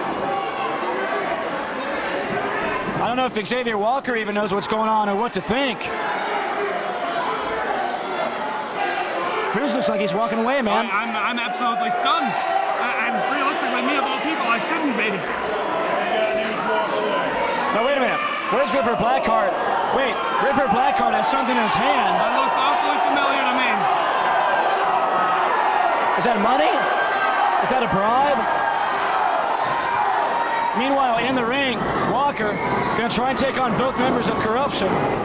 I don't know if Xavier Walker even knows what's going on or what to think. Cruz looks like he's walking away, man. I'm absolutely stunned. And realistically, me of all people, I shouldn't be. No, wait a minute. Where's Ripper Blackheart? Wait, Ripper Blackheart has something in his hand. That looks awfully familiar to me. Is that money? Is that a bribe? Meanwhile, in the ring, Walker going to try and take on both members of Corruption.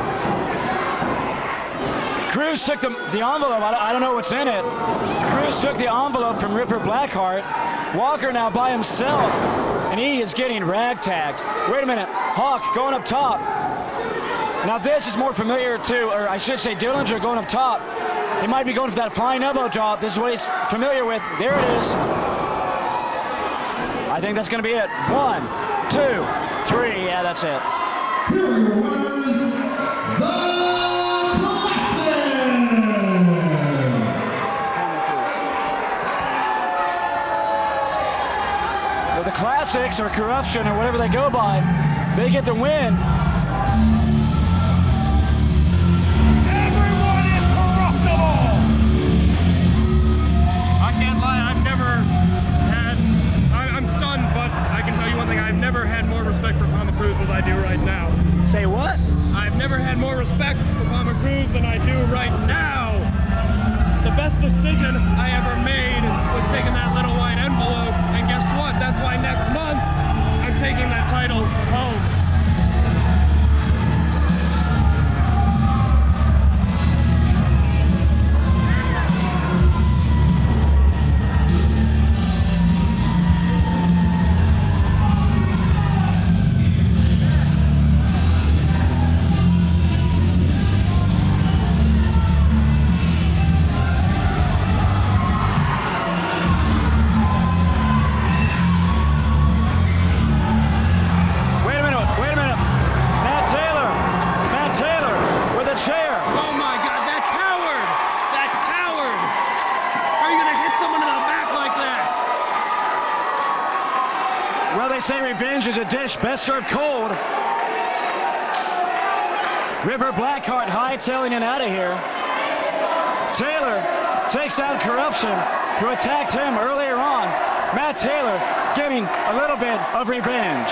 Cruz took the envelope. I don't know what's in it. Cruz took the envelope from Ripper Blackheart. Walker now by himself, and he is getting ragtagged. Wait a minute. Hawk going up top. Now this is more familiar to, or I should say Dillinger going up top. He might be going for that flying elbow drop. This is what he's familiar with. There it is. I think that's going to be it. 1, 2, 3. Yeah, that's it. Here are your winners, the Classics. Well, the Classics or Corruption or whatever they go by, they get the win. I've never had more respect for Palmer Cruz as I do right now. Say what? I've never had more respect for Palmer Cruz than I do right now. The best decision I ever made was taking that little white envelope, and guess what? That's why next month I'm taking that title home. Say revenge is a dish best served cold. Ripper Blackheart hightailing it out of here. Taylor takes out Corruption, who attacked him earlier on. Matt Taylor getting a little bit of revenge.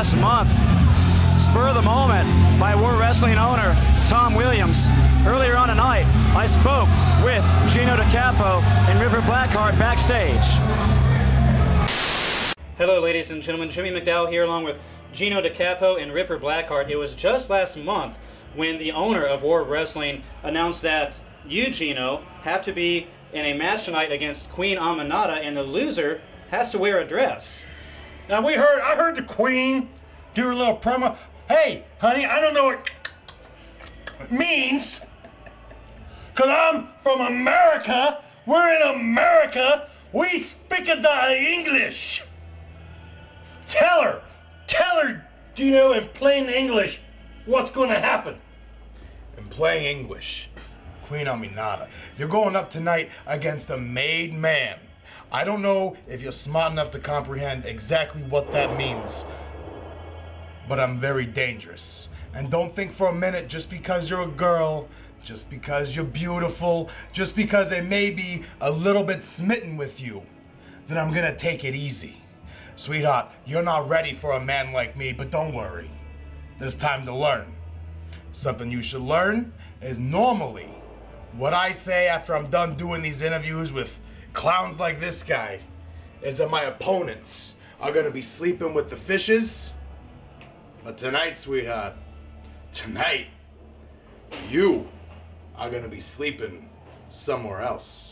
last month, spur of the moment by War Wrestling owner Tom Williams. Earlier on tonight, I spoke with Gino DiCapo and River Blackheart backstage. Hello, ladies and gentlemen. Jimmy McDowell here along with Gino DiCapo and Ripper Blackheart. It was just last month when the owner of War Wrestling announced that you, Gino, have to be in a match tonight against Queen Aminata, and the loser has to wear a dress. Now I heard the Queen do her little promo. Hey, honey, I don't know what it means, because I'm from America. We're in America. We speak the English. Tell her, Gino, in plain English, what's going to happen. In plain English, Queen Aminata, you're going up tonight against a made man. I don't know if you're smart enough to comprehend exactly what that means, but I'm very dangerous. And don't think for a minute, just because you're a girl, just because you're beautiful, just because I may be a little bit smitten with you, that I'm gonna take it easy. Sweetheart, you're not ready for a man like me, but don't worry. There's time to learn. Something you should learn is normally what I say after I'm done doing these interviews with clowns like this guy is that my opponents are gonna be sleeping with the fishes. But tonight, sweetheart, tonight, you are gonna be sleeping somewhere else.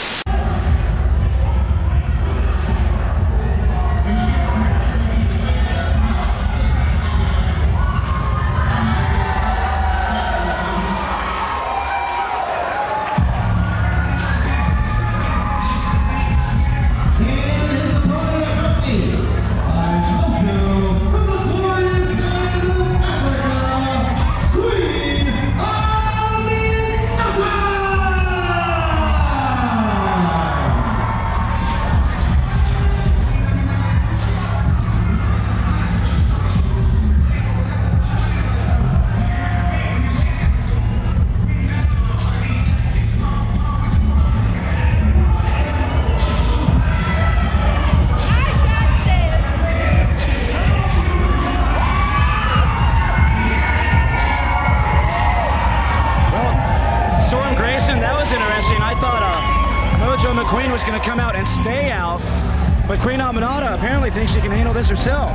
Queen was going to come out and stay out, but Queen Aminata apparently thinks she can handle this herself.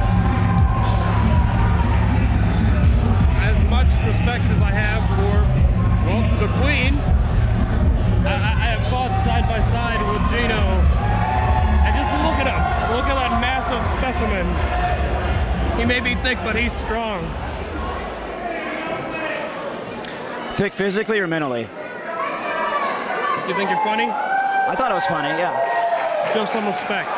As much respect as I have for, well, the Queen, I have fought side by side with Gino, and just look at him. Look at that massive specimen. He may be thick, but he's strong. Thick physically or mentally? You think you're funny? I thought it was funny, yeah. Show some respect.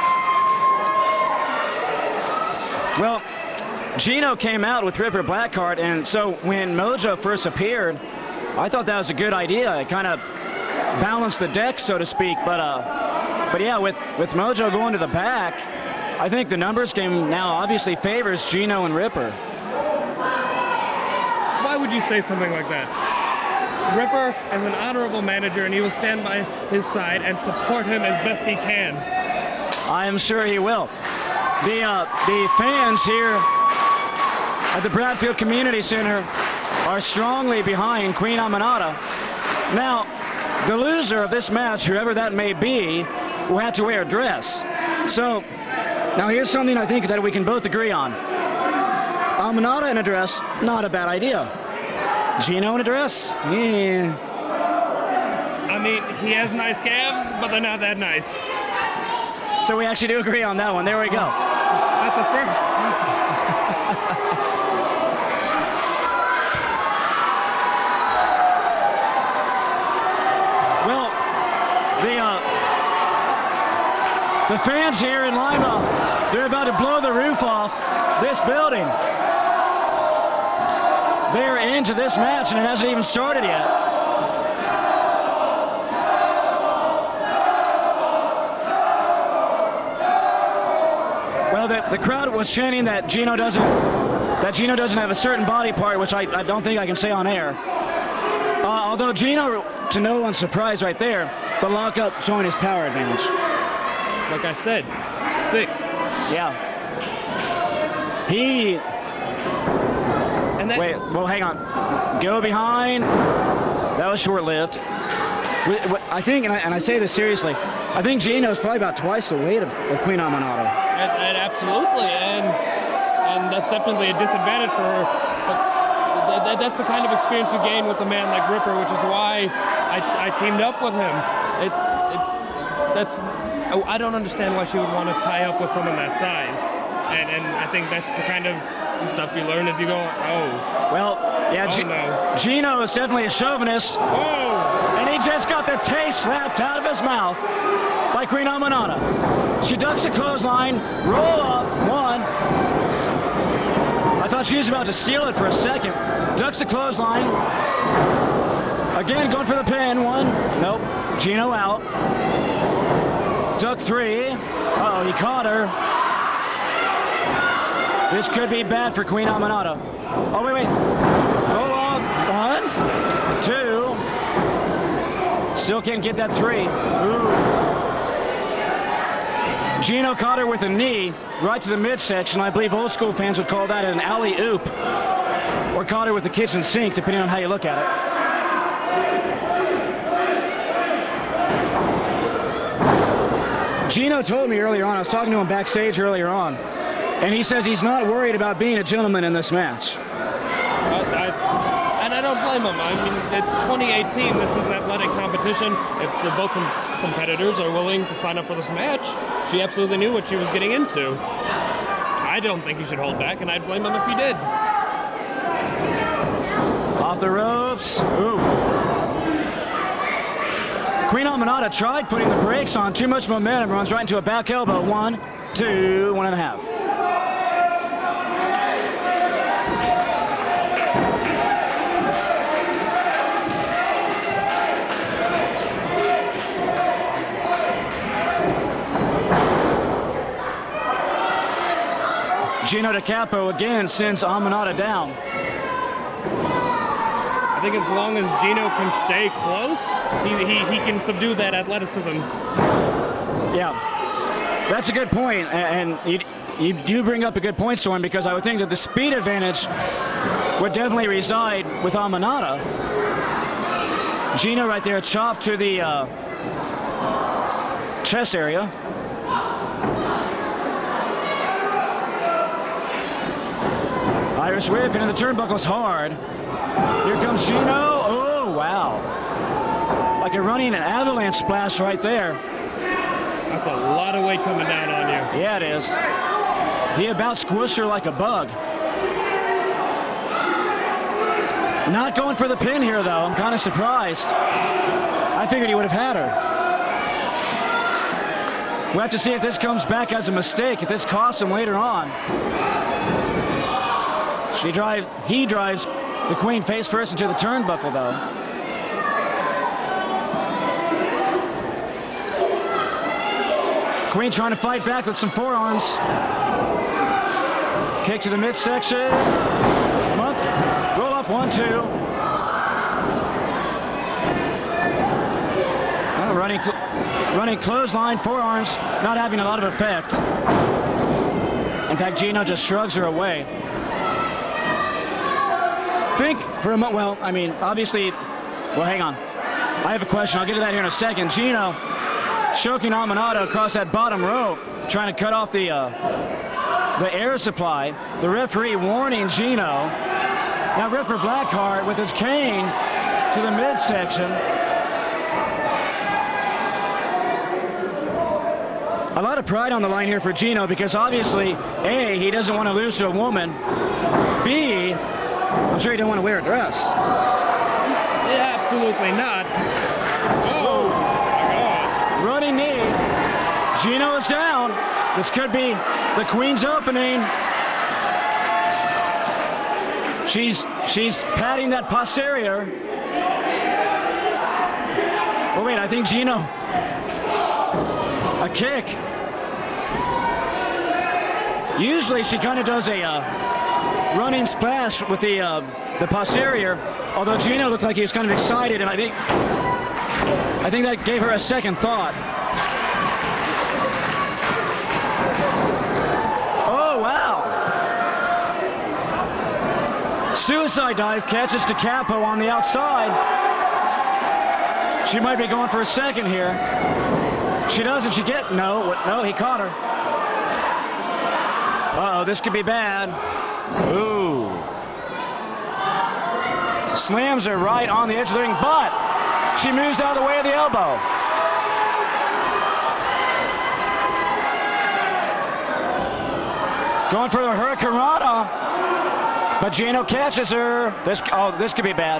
Well, Gino came out with Ripper Blackheart, and so when Mojo first appeared, I thought that was a good idea. It kind of balanced the deck, so to speak. But yeah, with Mojo going to the back, I think the numbers game now obviously favors Gino and Ripper. Why would you say something like that? Ripper is an honorable manager, and he will stand by his side and support him as best he can. I am sure he will. The fans here at the Bradfield Community Center are strongly behind Queen Aminata. Now, the loser of this match, whoever that may be, will have to wear a dress. So, now here's something I think that we can both agree on. Aminata in a dress, not a bad idea. Gino in a dress? Yeah. I mean, he has nice calves, but they're not that nice. So we actually do agree on that one. There we go. That's a first. Well, the fans here in Lima, they're about to blow the roof off this building. They're into this match, and it hasn't even started yet. Well, the crowd was chanting that Gino doesn't have a certain body part, which I don't think I can say on air. Although Gino, to no one's surprise right there, the lockup showing his power advantage. Like I said, thick. Yeah. And that, Wait, well, hang on. Go behind. That was short-lived. I think, and I say this seriously, I think Gino's probably about twice the weight of Queen Amanado. and absolutely, and that's definitely a disadvantage for her. But that's the kind of experience you gain with a man like Ripper, which is why I teamed up with him. I don't understand why she would want to tie up with someone that size, and I think that's the kind of stuff you learn as you go. Oh, Well, yeah, no. Gino is definitely a chauvinist, Oh! and he just got the taste slapped out of his mouth by Queen Amanada. She ducks a clothesline, roll up, one. I thought she was about to steal it for a second. Ducks the clothesline. Again, going for the pin, one. Nope, Gino out. Duck three. Uh-oh, he caught her. This could be bad for Queen Amanada. Oh, wait. Roll up. One, two. Still can't get that three. Ooh. Gino caught her with a knee right to the midsection. I believe old school fans would call that an alley-oop. Or caught her with the kitchen sink, depending on how you look at it. Gino told me earlier on, I was talking to him backstage earlier on, and he says he's not worried about being a gentleman in this match. And I don't blame him. I mean, it's 2018. This is an athletic competition. If the both competitors are willing to sign up for this match, she absolutely knew what she was getting into. I don't think he should hold back, and I'd blame him if he did. Off the ropes. Ooh. Queen Amanada tried putting the brakes on. Too much momentum. Runs right into a back elbow. 1, 2, 1.5. Gino Da Capo again sends Amanada down. I think as long as Gino can stay close, he can subdue that athleticism. Yeah, that's a good point, and you do bring up a good point, Storm, because I would think that the speed advantage would definitely reside with Amanada. Gino right there, chopped to the chest area. Irish whip into the turnbuckles hard. Here comes Gino. Oh, wow. Like a running an avalanche splash right there. That's a lot of weight coming down on you. Yeah, it is. He about squished her like a bug. Not going for the pin here, though. I'm kind of surprised. I figured he would have had her. We'll have to see if this comes back as a mistake, if this costs him later on. He drives the Queen face first into the turnbuckle, though. Queen trying to fight back with some forearms. Kick to the midsection. Roll up, 1, 2. Running clothesline, forearms, not having a lot of effect. In fact, Gino just shrugs her away. Think for a moment, well, I mean, obviously, well, hang on. I have a question. I'll get to that here in a second. Gino choking Amanada across that bottom rope, trying to cut off the air supply. The referee warning Gino. Now Ripper Blackheart with his cane to the midsection. A lot of pride on the line here for Gino because obviously, A, he doesn't want to lose to a woman. B, I'm sure he didn't want to wear a dress. Yeah, absolutely not. Oh, my God. Running knee. Gino is down. This could be the Queen's opening. She's patting that posterior. Oh, wait, I think Gino. A kick. Usually she kind of does a running splash with the posterior, although Gino looked like he was kind of excited, and I think that gave her a second thought. Oh, wow. suicide dive, catches DeCapo on the outside. She might be going for a second here. She doesn't. No, he caught her. Uh-oh, this could be bad. Ooh. Slams her right on the edge of the ring, but she moves out of the way of the elbow. Going for the Hurricanrana, but Gino catches her. This could be bad.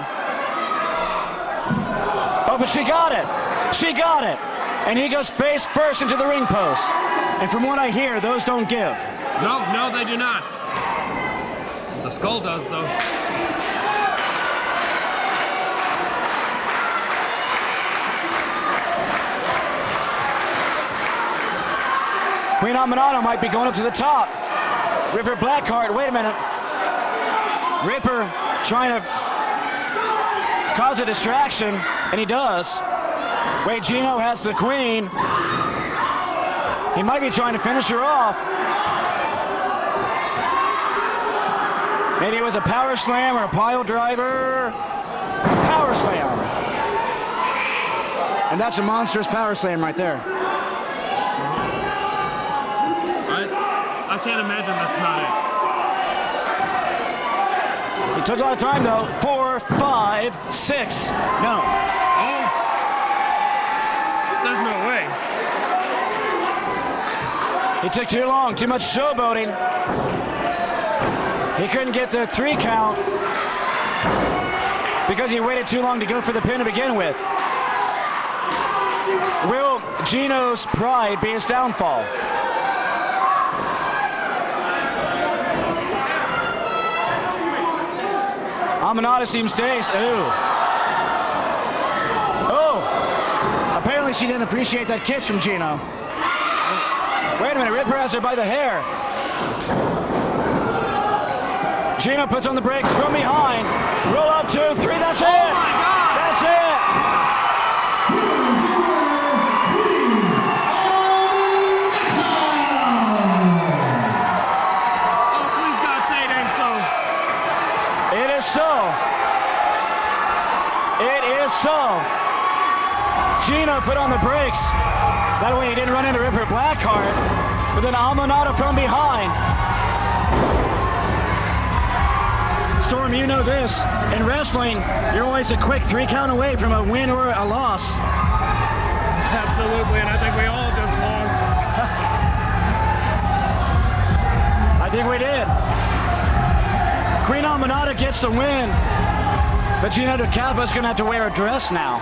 Oh, but she got it. She got it. And he goes face first into the ring post. And from what I hear, those don't give. No, they do not. The skull does, though. Queen Aminata might be going up to the top. Ripper Blackheart, wait a minute. Ripper trying to cause a distraction, and he does. Wait, Gino has the queen. He might be trying to finish her off. Maybe with a power slam or a pile driver. Power slam. And that's a monstrous power slam right there. I can't imagine that's not it. It took a lot of time though. 4, 5, 6. No. Oh. There's no way. He took too long, too much showboating. He couldn't get the 3 count because he waited too long to go for the pin to begin with. Will Gino's pride be his downfall? Aminata seems dazed. Ooh. Oh! Apparently she didn't appreciate that kiss from Gino. Wait a minute, Ripper has her by the hair. Gino puts on the brakes from behind. Roll up, 2, 3, that's it! Oh my God! That's it! Oh, please God, say it ain't so. It is so. It is so. Gino put on the brakes. That way he didn't run into Ripper Blackheart. But then Aminata from behind. Storm, you know this. In wrestling, you're always a quick 3 count away from a win or a loss. Absolutely, and I think we all just lost. I think we did. Queen Aminata gets the win, but Gino DeCapo's going to have to wear a dress now.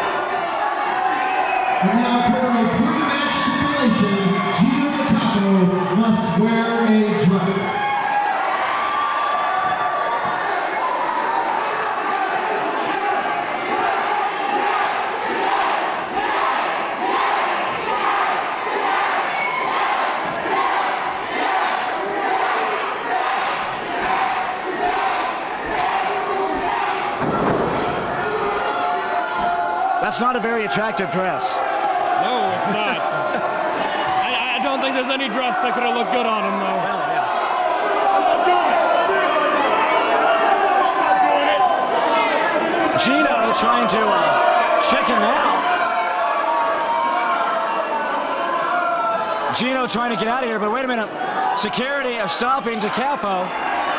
And now for a pre-match stipulation, Gino DeCapo must wear a dress. That's not a very attractive dress. No, it's not. I don't think there's any dress that could have looked good on him, though. Well, yeah. Gino trying to check him out. Gino trying to get out of here, but wait a minute. Security are stopping DeCapo.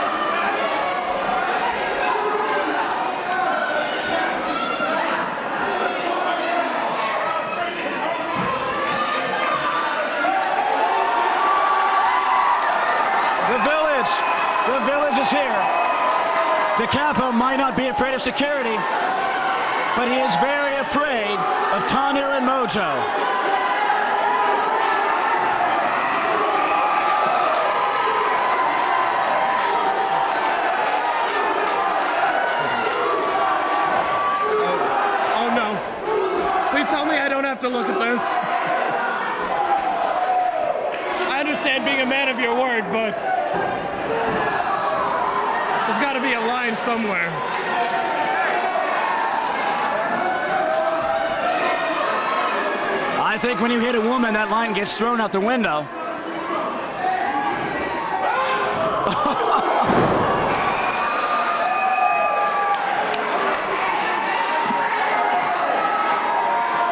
The village is here. DeCapo might not be afraid of security, but he is very afraid of Tanu and Mojo. Oh no. Please tell me I don't have to look at this. I understand being a man of your word, but there's got to be a line somewhere. I think when you hit a woman, that line gets thrown out the window.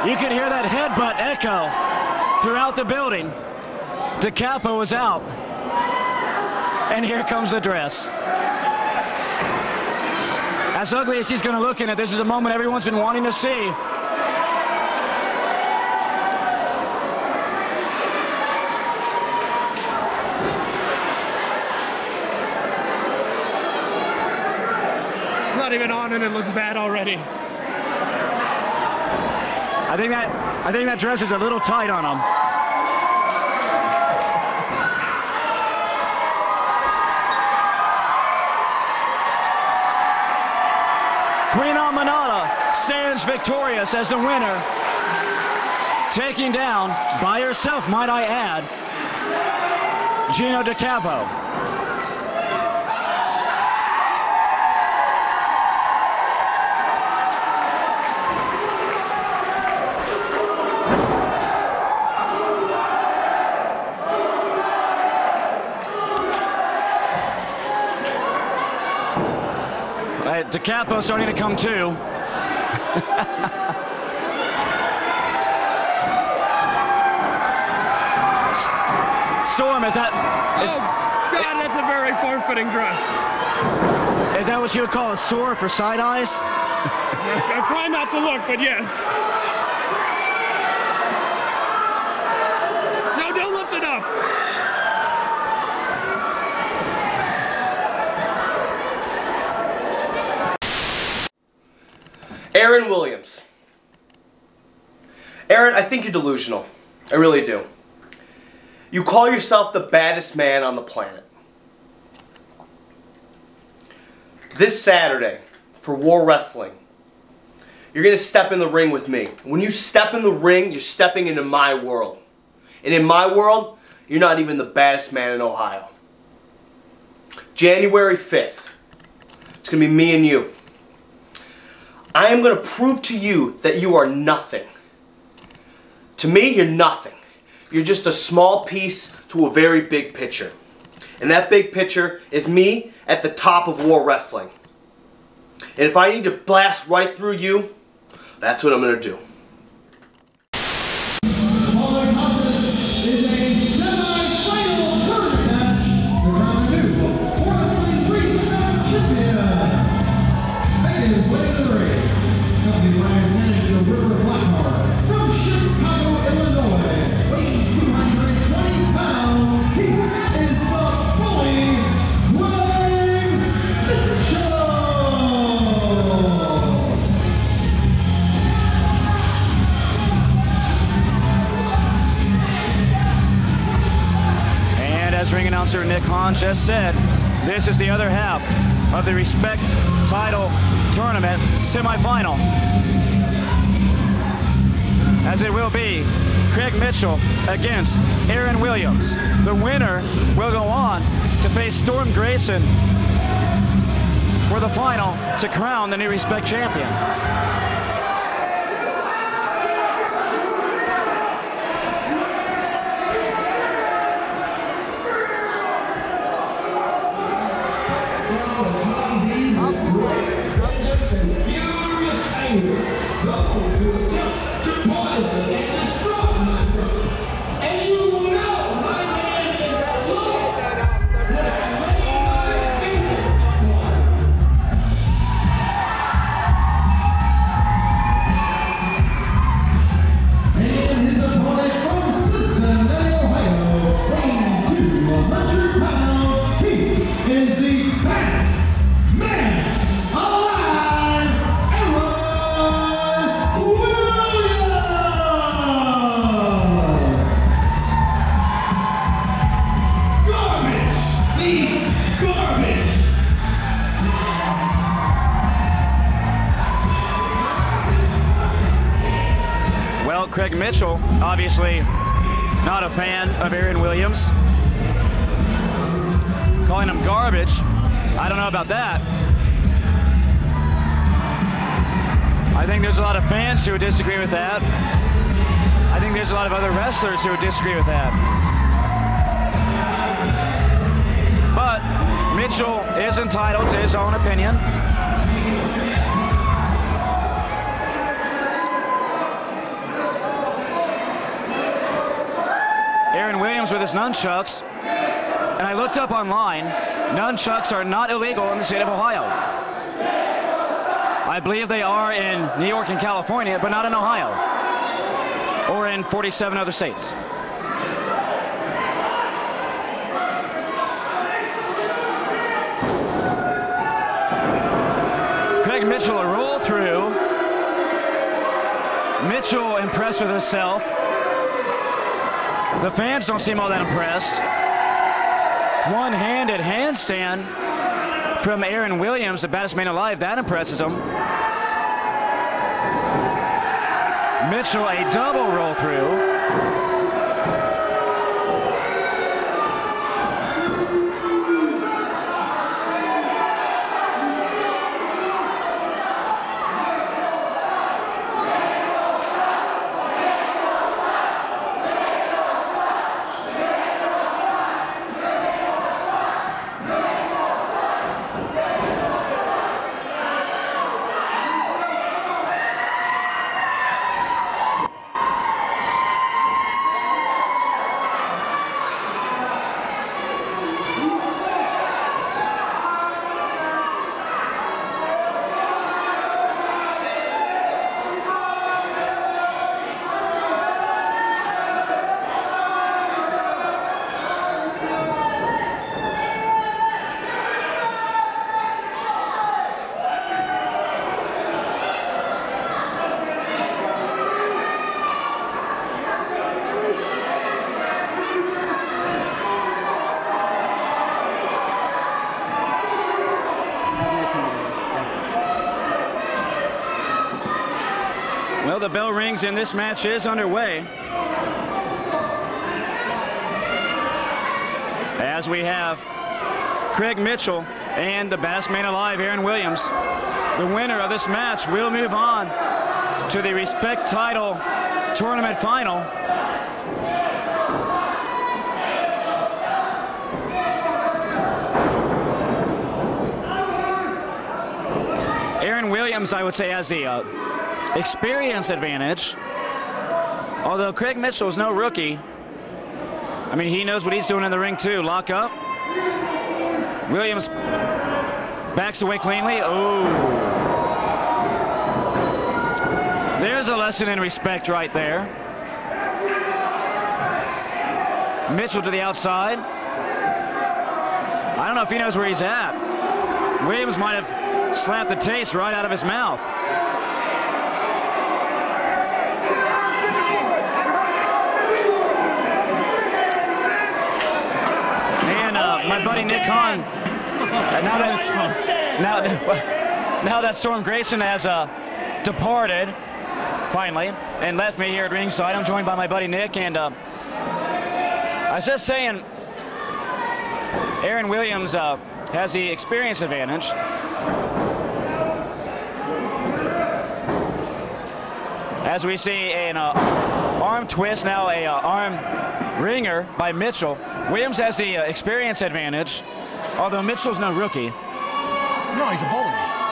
You can hear that headbutt echo throughout the building. DeCapo is out. And here comes the dress. As ugly as he's going to look in it, this is a moment everyone's been wanting to see. It's not even on and it looks bad already. I think that dress is a little tight on him. Queen Aminata stands victorious as the winner, taking down, by herself, might I add, Gino DeCapo. DeCapo starting to come to. Storm, is that... Oh, God, that's a very forfeiting dress. Is that what you would call a sore for side eyes? I try not to look, but yes. No, don't lift it up. Aaron Williams. Aaron, I think you're delusional. I really do. You call yourself the baddest man on the planet. This Saturday, for War Wrestling, you're going to step in the ring with me. When you step in the ring, you're stepping into my world. And in my world, you're not even the baddest man in Ohio. January 5th, it's going to be me and you. I am going to prove to you that you are nothing. To me, you're nothing. You're just a small piece to a very big picture. And that big picture is me at the top of War Wrestling. And if I need to blast right through you, that's what I'm going to do. As ring announcer Nick Hahn just said, this is the other half of the Respect Title Tournament semifinal. As it will be Craig Mitchell against Aaron Williams. The winner will go on to face Storm Grayson for the final to crown the new Respect champion. Craig Mitchell, obviously not a fan of Aaron Williams. Calling him garbage. I don't know about that. I think there's a lot of fans who would disagree with that. I think there's a lot of other wrestlers who would disagree with that. But Mitchell is entitled to his own opinion. Aaron Williams with his nunchucks. And I looked up online, nunchucks are not illegal in the state of Ohio. I believe they are in New York and California, but not in Ohio, or in 47 other states. Craig Mitchell a roll through. Mitchell impressed with himself. The fans don't seem all that impressed. One-handed handstand from Aaron Williams, the baddest man alive. That impresses him. Mitchell a double roll through. Well, the bell rings and this match is underway. As we have Craig Mitchell and the best man alive, Aaron Williams. The winner of this match will move on to the Respect Title Tournament Final. Aaron Williams, I would say, has the experience advantage. Although Craig Mitchell is no rookie. I mean, he knows what he's doing in the ring too. Lock up. Williams backs away cleanly. Oh. There's a lesson in respect right there. Mitchell to the outside. I don't know if he knows where he's at. Williams might have slapped the taste right out of his mouth. My buddy Nick Hahn, now that Storm Grayson has departed, finally, and left me here at ringside, I'm joined by my buddy Nick, and I was just saying, Aaron Williams has the experience advantage. As we see an arm twist, now a arm ringer by Mitchell. Williams has the experience advantage, although Mitchell's no rookie. No, he's a bully.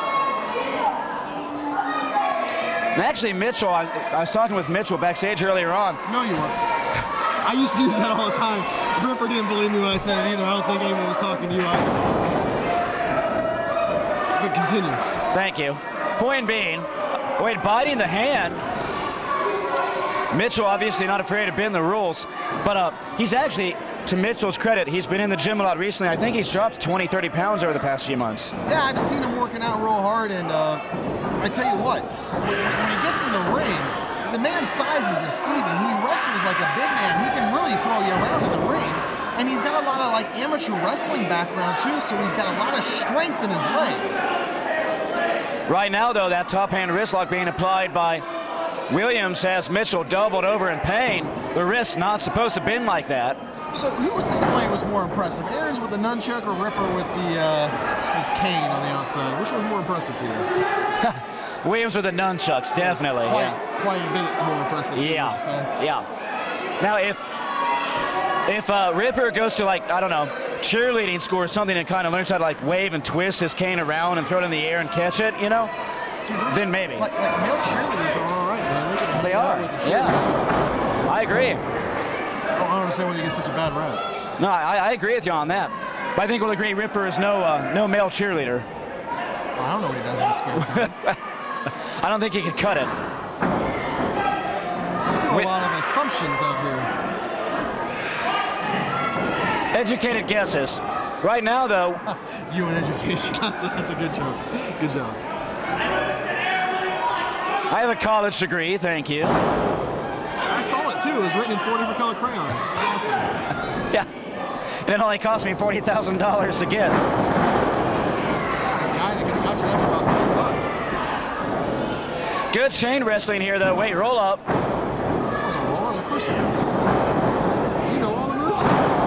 And actually, Mitchell, I was talking with Mitchell backstage earlier on. No, you weren't. I used to use that all the time. Ripper didn't believe me when I said it either. I don't think anyone was talking to you either. But continue. Thank you. Point being, Wade biting the hand. Mitchell obviously not afraid to bend the rules, but he's actually, to Mitchell's credit, he's been in the gym a lot recently. I think he's dropped 20, 30 pounds over the past few months. Yeah, I've seen him working out real hard, and I tell you what, when he gets in the ring, the man's size is deceiving. He wrestles like a big man. He can really throw you around in the ring, and he's got a lot of like amateur wrestling background too, so he's got a lot of strength in his legs. Right now, though, that top hand wrist lock being applied by Williams has Mitchell doubled over in pain. The wrist's not supposed to bend like that. So whose display was more impressive? Aaron's with the nunchuck or Ripper with the his cane on the outside? Which was more impressive to you? Williams with the nunchucks, definitely. Quite a bit more impressive. Yeah. Now, if Ripper goes to, like, I don't know, cheerleading school or something and kind of learns how to like wave and twist his cane around and throw it in the air and catch it, you know, dude, then maybe. Like male cheerleaders are all right, man. They are. Yeah. I agree. don't understand why you get such a bad rap. No, I agree with you on that. But I think we'll agree Ripper is no male cheerleader. I don't know what he does in his spare time. I don't think he could cut it. We do a lot of assumptions out here. Educated guesses. Right now, though. You and education. That's a good joke. Good job. I have a college degree, thank you. I saw it too. It was written in 4 different color crayon. It was awesome. Yeah. And it only cost me $40,000 to get. A guy that could have got you that for about $10. Good chain wrestling here, though. Wait, roll up. That was a roll. That was a crucifix. Do you know all the moves?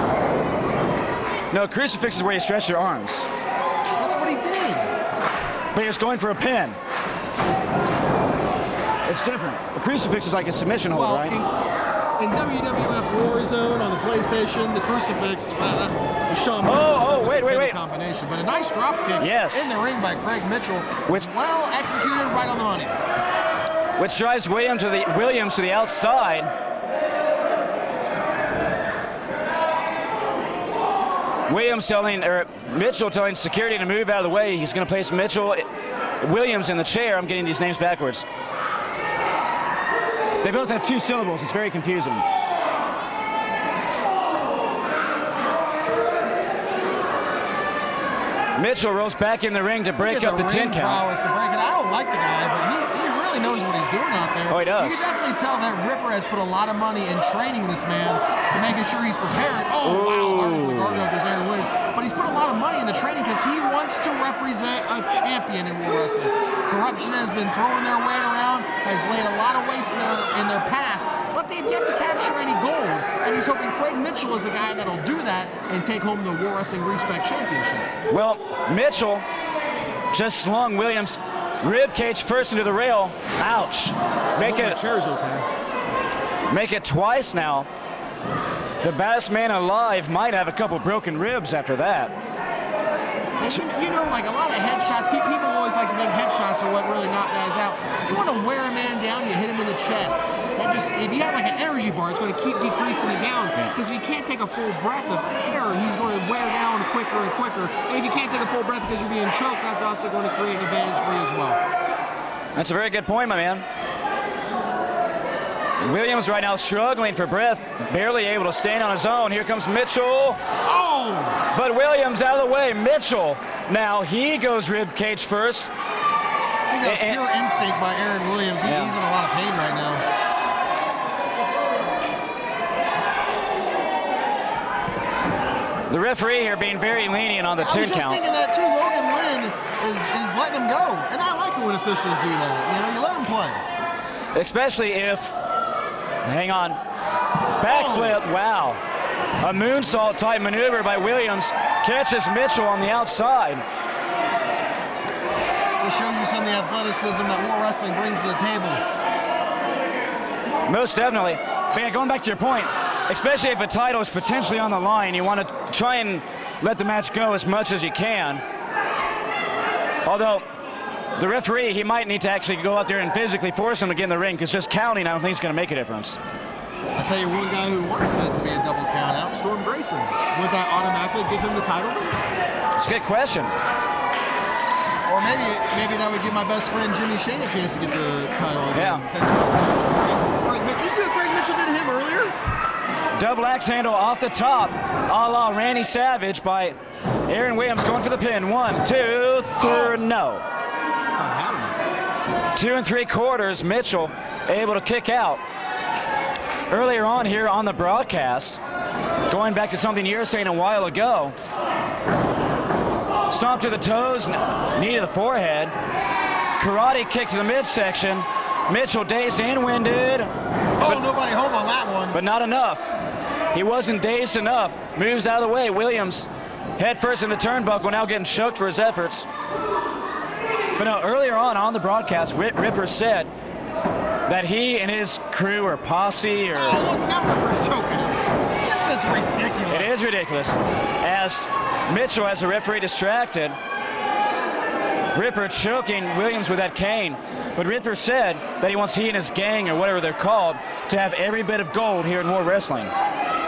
No, crucifix is where you stretch your arms. That's what he did. But he was going for a pin. It's different. A crucifix is like a submission hold, right? In WWF Warzone on the PlayStation, the crucifix was Shawn wait. combination, but a nice drop kick yes. in the ring by Craig Mitchell, which well executed, right on the money. Which drives Williams to the outside. Mitchell telling security to move out of the way. He's going to place Williams in the chair. I'm getting these names backwards. They both have 2 syllables. It's very confusing. Mitchell rolls back in the ring to break up the 10 count. To break it. I don't like the guy, but he really knows what he's doing out there. Oh, he does. You can definitely tell that Ripper has put a lot of money in training this man to making sure he's prepared. Oh, wow, hard as the gargoyle goes Aaron Williams. But he's put a lot of money in the training because he wants to represent a champion in World Wrestling. Corruption has been throwing their weight around, has laid a lot of waste in their path, but they've yet to capture any gold. And he's hoping Craig Mitchell is the guy that'll do that and take home the World Wrestling Respect Championship. Well, Mitchell just slung Williams' rib cage first into the rail. Ouch. Make it twice now. The baddest man alive might have a couple broken ribs after that. And you know, like a lot of headshots, people always like to think headshots are what really knock guys out. You want to wear a man down, you hit him in the chest. That just, if you have like an energy bar, it's going to keep decreasing it down. Because if you can't take a full breath of air, he's going to wear down quicker and quicker. And if you can't take a full breath because you're being choked, that's also going to create an advantage for you as well. That's a very good point, my man. Williams right now struggling for breath, barely able to stand on his own. Here comes Mitchell. Oh! But Williams out of the way. Mitchell, now he goes rib cage first. I think that was pure instinct by Aaron Williams. He's in a lot of pain right now. The referee here being very lenient on the 10 count. I was just thinking that too. Logan Lynn is letting him go. And I like it when officials do that. You know, you let him play. Especially if, hang on, backflip, wow. A moonsault type maneuver by Williams catches Mitchell on the outside. Will show you some of the athleticism that War Wrestling brings to the table. Most definitely. But yeah, going back to your point, especially if a title is potentially on the line, you want to try and let the match go as much as you can. Although, the referee, he might need to actually go out there and physically force him to get in the ring, because just counting, I don't think is going to make a difference. I'll tell you one guy who wants it to be a double count out, Storm Grayson. Would that automatically give him the title? It's a good question. Or maybe that would give my best friend Jimmy Shane a chance to get the title again. Yeah. You see what Craig Mitchell did to him earlier? Double axe handle off the top, a la Randy Savage by Aaron Williams going for the pin. 1, 2, 3, no. 2 3/4, Mitchell able to kick out. Earlier on here on the broadcast, going back to something you were saying a while ago, stomp to the toes, knee to the forehead, karate kick to the midsection, Mitchell dazed and winded. Oh, nobody home on that one. But not enough. He wasn't dazed enough. Moves out of the way. Williams head first in the turnbuckle, now getting choked for his efforts. But no, earlier on the broadcast, Ripper said that he and his crew or posse or... Oh, look, now Ripper's choking him. This is ridiculous. It is ridiculous. As Mitchell has the referee distracted, Ripper choking Williams with that cane. But Ripper said that he wants he and his gang, or whatever they're called, to have every bit of gold here in War Wrestling.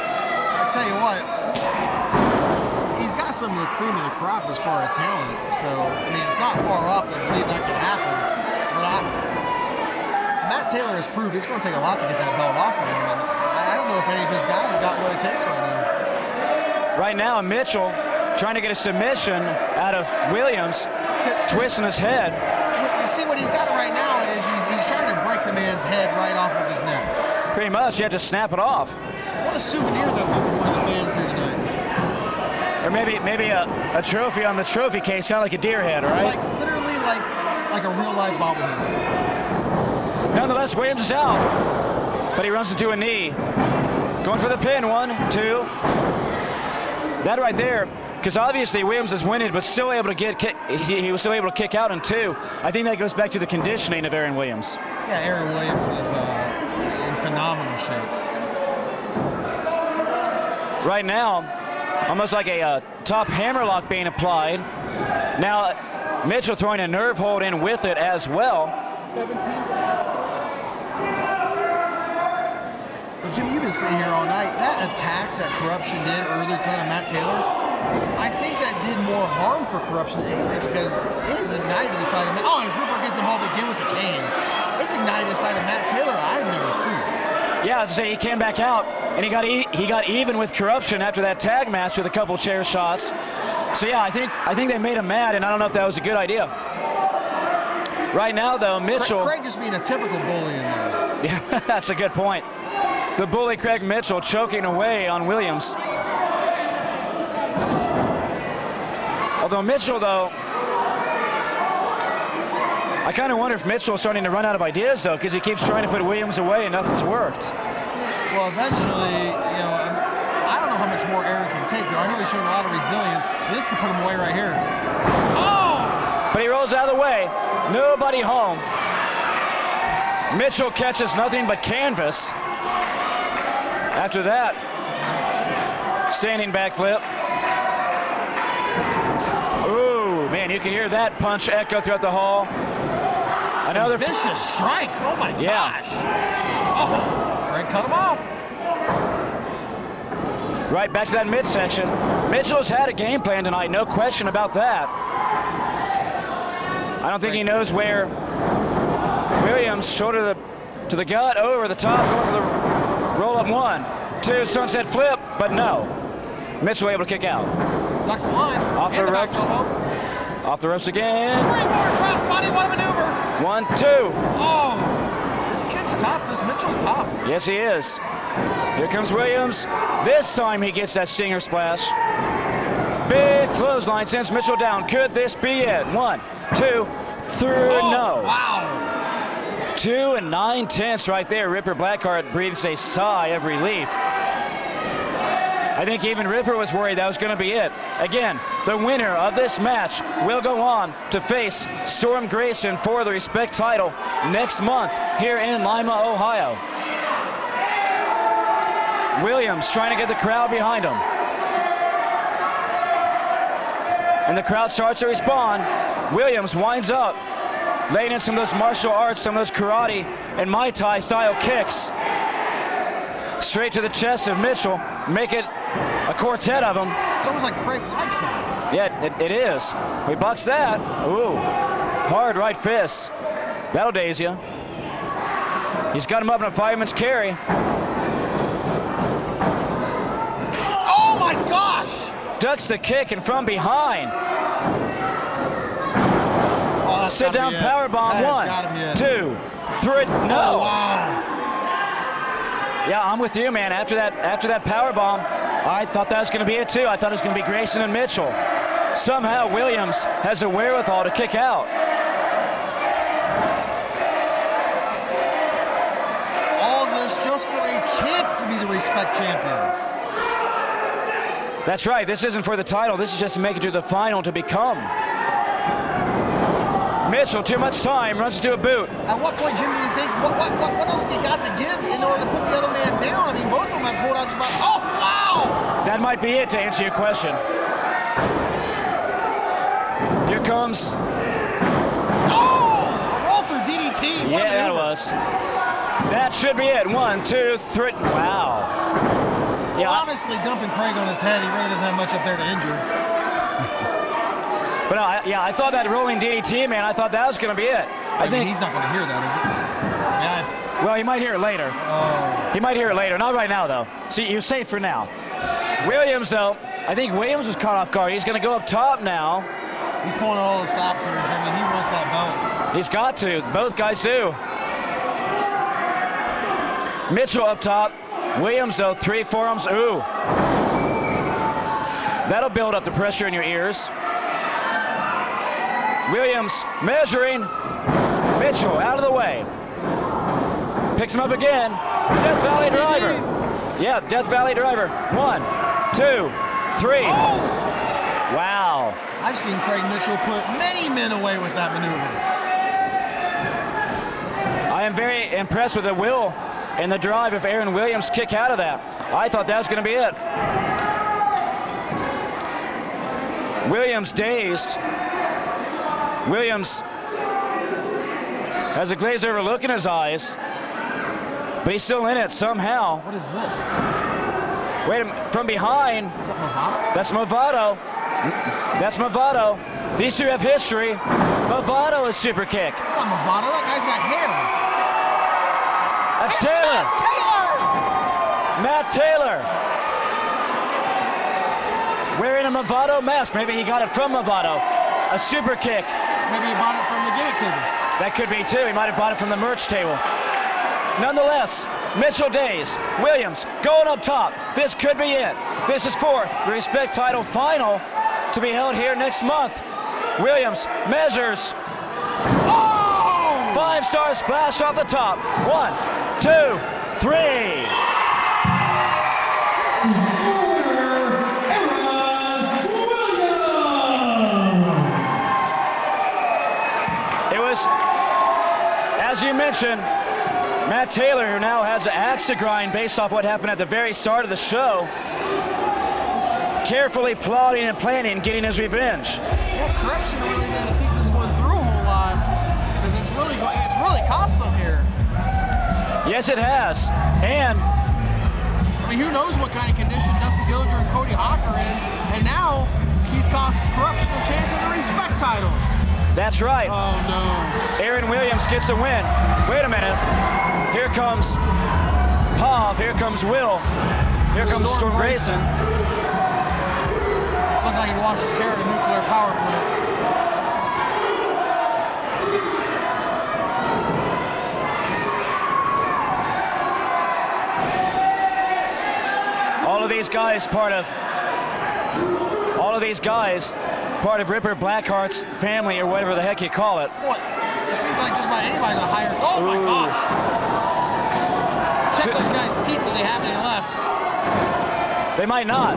I'll tell you what, he's got some of the cream of the crop as far as talent. So, I mean, it's not far off to believe that could happen. But Matt Taylor has proved it's going to take a lot to get that belt off of him. And I don't know if any of his guys got what it takes right now. Right now, Mitchell trying to get a submission out of Williams, twisting his head. You see what he's got right now is he's trying to break the man's head right off of his neck. Pretty much, he had to snap it off. What a souvenir that would be for one of the fans here tonight. Or maybe a trophy on the trophy case, kind of like a deer head, right? Like literally like a real life bobblehead. Nonetheless, Williams is out, but he runs into a knee. Going for the pin, 1, 2. That right there, because obviously Williams is winning, but still able to he was still able to kick out in 2. I think that goes back to the conditioning of Aaron Williams. Yeah, Aaron Williams is in phenomenal shape. Right now, almost like a top hammerlock being applied. Now, Mitchell throwing a nerve hold in with it as well. 17. Well, Jimmy, you've been sitting here all night. That attack that Corruption did earlier tonight on Matt Taylor, I think that did more harm for Corruption than anything because it has ignited the side of Matt. Oh, and Ripper gets involved again with the cane. It's ignited the side of Matt Taylor I've never seen. Yeah, I was say he came back out and he got even with Corruption after that tag match with a couple chair shots. So yeah, I think they made him mad, and I don't know if that was a good idea. Right now, though, Mitchell. Craig just being a typical bully in there. Yeah, that's a good point. The bully Craig Mitchell choking away on Williams. Although Mitchell, though, I kind of wonder if Mitchell's starting to run out of ideas, though, because he keeps trying to put Williams away and nothing's worked. Well, eventually, you know, I don't know how much more Aaron can take, though. I know he's showing a lot of resilience. This could put him away right here. Oh! But he rolls out of the way. Nobody home. Mitchell catches nothing but canvas. After that, standing backflip. Ooh, man, you can hear that punch echo throughout the hall. Another vicious strikes. Oh my gosh. Oh, Craig cut him off. Right back to that midsection. Mitchell's had a game plan tonight, no question about that. I don't think he knows where Williams, shoulder to the gut, over the top, going for the roll-up 1, 2, sunset flip, but no. Mitchell able to kick out. Ducks the line. Off the ropes. Off the ropes again. Springboard crossbody, what a maneuver. 1, 2. Oh, this kid's tough. This Mitchell's tough. Yes, he is. Here comes Williams. This time he gets that stinger splash. Big clothesline sends Mitchell down. Could this be it? 1, 2, 3, no. Wow. 2 9/10 right there. Ripper Blackheart breathes a sigh of relief. I think even Ripper was worried that was going to be it. Again, the winner of this match will go on to face Storm Grayson for the Respect title next month here in Lima, Ohio. Williams trying to get the crowd behind him. And the crowd starts to respond. Williams winds up, laying in some of those martial arts, some of those karate and Muay Thai style kicks. Straight to the chest of Mitchell, make it a quartet of them. It's almost like Craig likes him. Yeah, it is. We bucks that. Ooh, hard right fist. That'll daze you. He's got him up in a fireman's carry. Oh my gosh! Ducks the kick and from behind. Oh, sit down power bomb. 1, 2, 3. No. Oh, wow. Yeah, I'm with you, man. After that power bomb, I thought that was going to be it too. I thought it was going to be Grayson and Mitchell. Somehow Williams has the wherewithal to kick out. All of this just for a chance to be the Respect champion. That's right. This isn't for the title. This is just to make it to the final to become. Mitchell, too much time, runs into a boot. At what point, Jim, do you think, what else you got to give in order to put the other man down? I mean, both of them have pulled out just about, oh, wow! That might be it to answer your question. Here comes. Oh, a roll through DDT. Yeah, that was. That should be it. 1, 2, 3. Wow. Well, honestly, dumping Craig on his head, he really doesn't have much up there to injure. But no, I thought that rolling DDT, man, I thought that was going to be it. I think he's not going to hear that, is he? Yeah. Well, he might hear it later. Oh. He might hear it later. Not right now, though. See, you're safe for now. Williams, though, I think Williams was caught off guard. He's going to go up top now. He's pulling all the stops here, Jimmy. He wants that belt. He's got to. Both guys do. Mitchell up top. Williams, though, 3 forearms. Ooh. That'll build up the pressure in your ears. Williams measuring. Mitchell out of the way. Picks him up again. Death Valley driver. Yeah, Death Valley driver. 1, 2, 3. Oh! Wow. I've seen Craig Mitchell put many men away with that maneuver. I am very impressed with the will and the drive of Aaron Williams' kick out of that. I thought that was going to be it. Williams dazed. Williams has a glazed over look in his eyes, but he's still in it somehow. What is this? Wait a minute, from behind. Is that Movado? That's Movado. That's Movado. These two have history. Movado is super kick. It's not Movado, that guy's got hair. That's Taylor. Matt Taylor! Matt Taylor. Wearing a Movado mask. Maybe he got it from Movado. A super kick. Maybe he bought it from the gimmick table. That could be too. He might have bought it from the merch table. Nonetheless, Mitchell Days, Williams going up top. This could be it. This is for the Respect title final to be held here next month. Williams measures. Oh! 5-star splash off the top. 1, 2, 3. As you mentioned, Matt Taylor, who now has an axe to grind based off what happened at the very start of the show, carefully plotting and planning, getting his revenge. Yeah, corruption really didn't think this one through a whole lot because it's really cost them here. Yes, it has. And I mean, who knows what kind of condition Dusty Dillinger and Cody Hawk are in, and now he's cost corruption a chance at the Respect title. That's right. Oh, no. Aaron Williams gets the win. Wait a minute. Here comes Pav. Here comes Will. Here comes Storm Grayson. Looked like he washed his hair at a nuclear power plant. All of these guys part of Ripper Blackheart's family, or whatever the heck you call it. What? It seems like just about anybody's a higher. Oh my gosh! Check those guys' teeth. Do they have any left? They might not.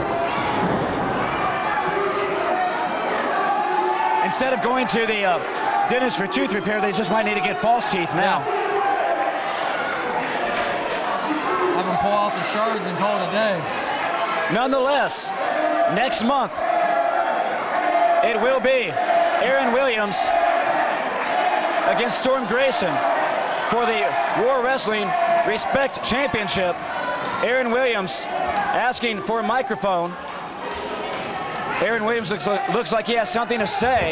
Instead of going to the dentist for tooth repair, they just might need to get false teeth now. Have them pull out the shards and call it a day. Nonetheless, next month, it will be Aaron Williams against Storm Grayson for the War Wrestling Respect Championship. Aaron Williams asking for a microphone. Aaron Williams looks like he has something to say.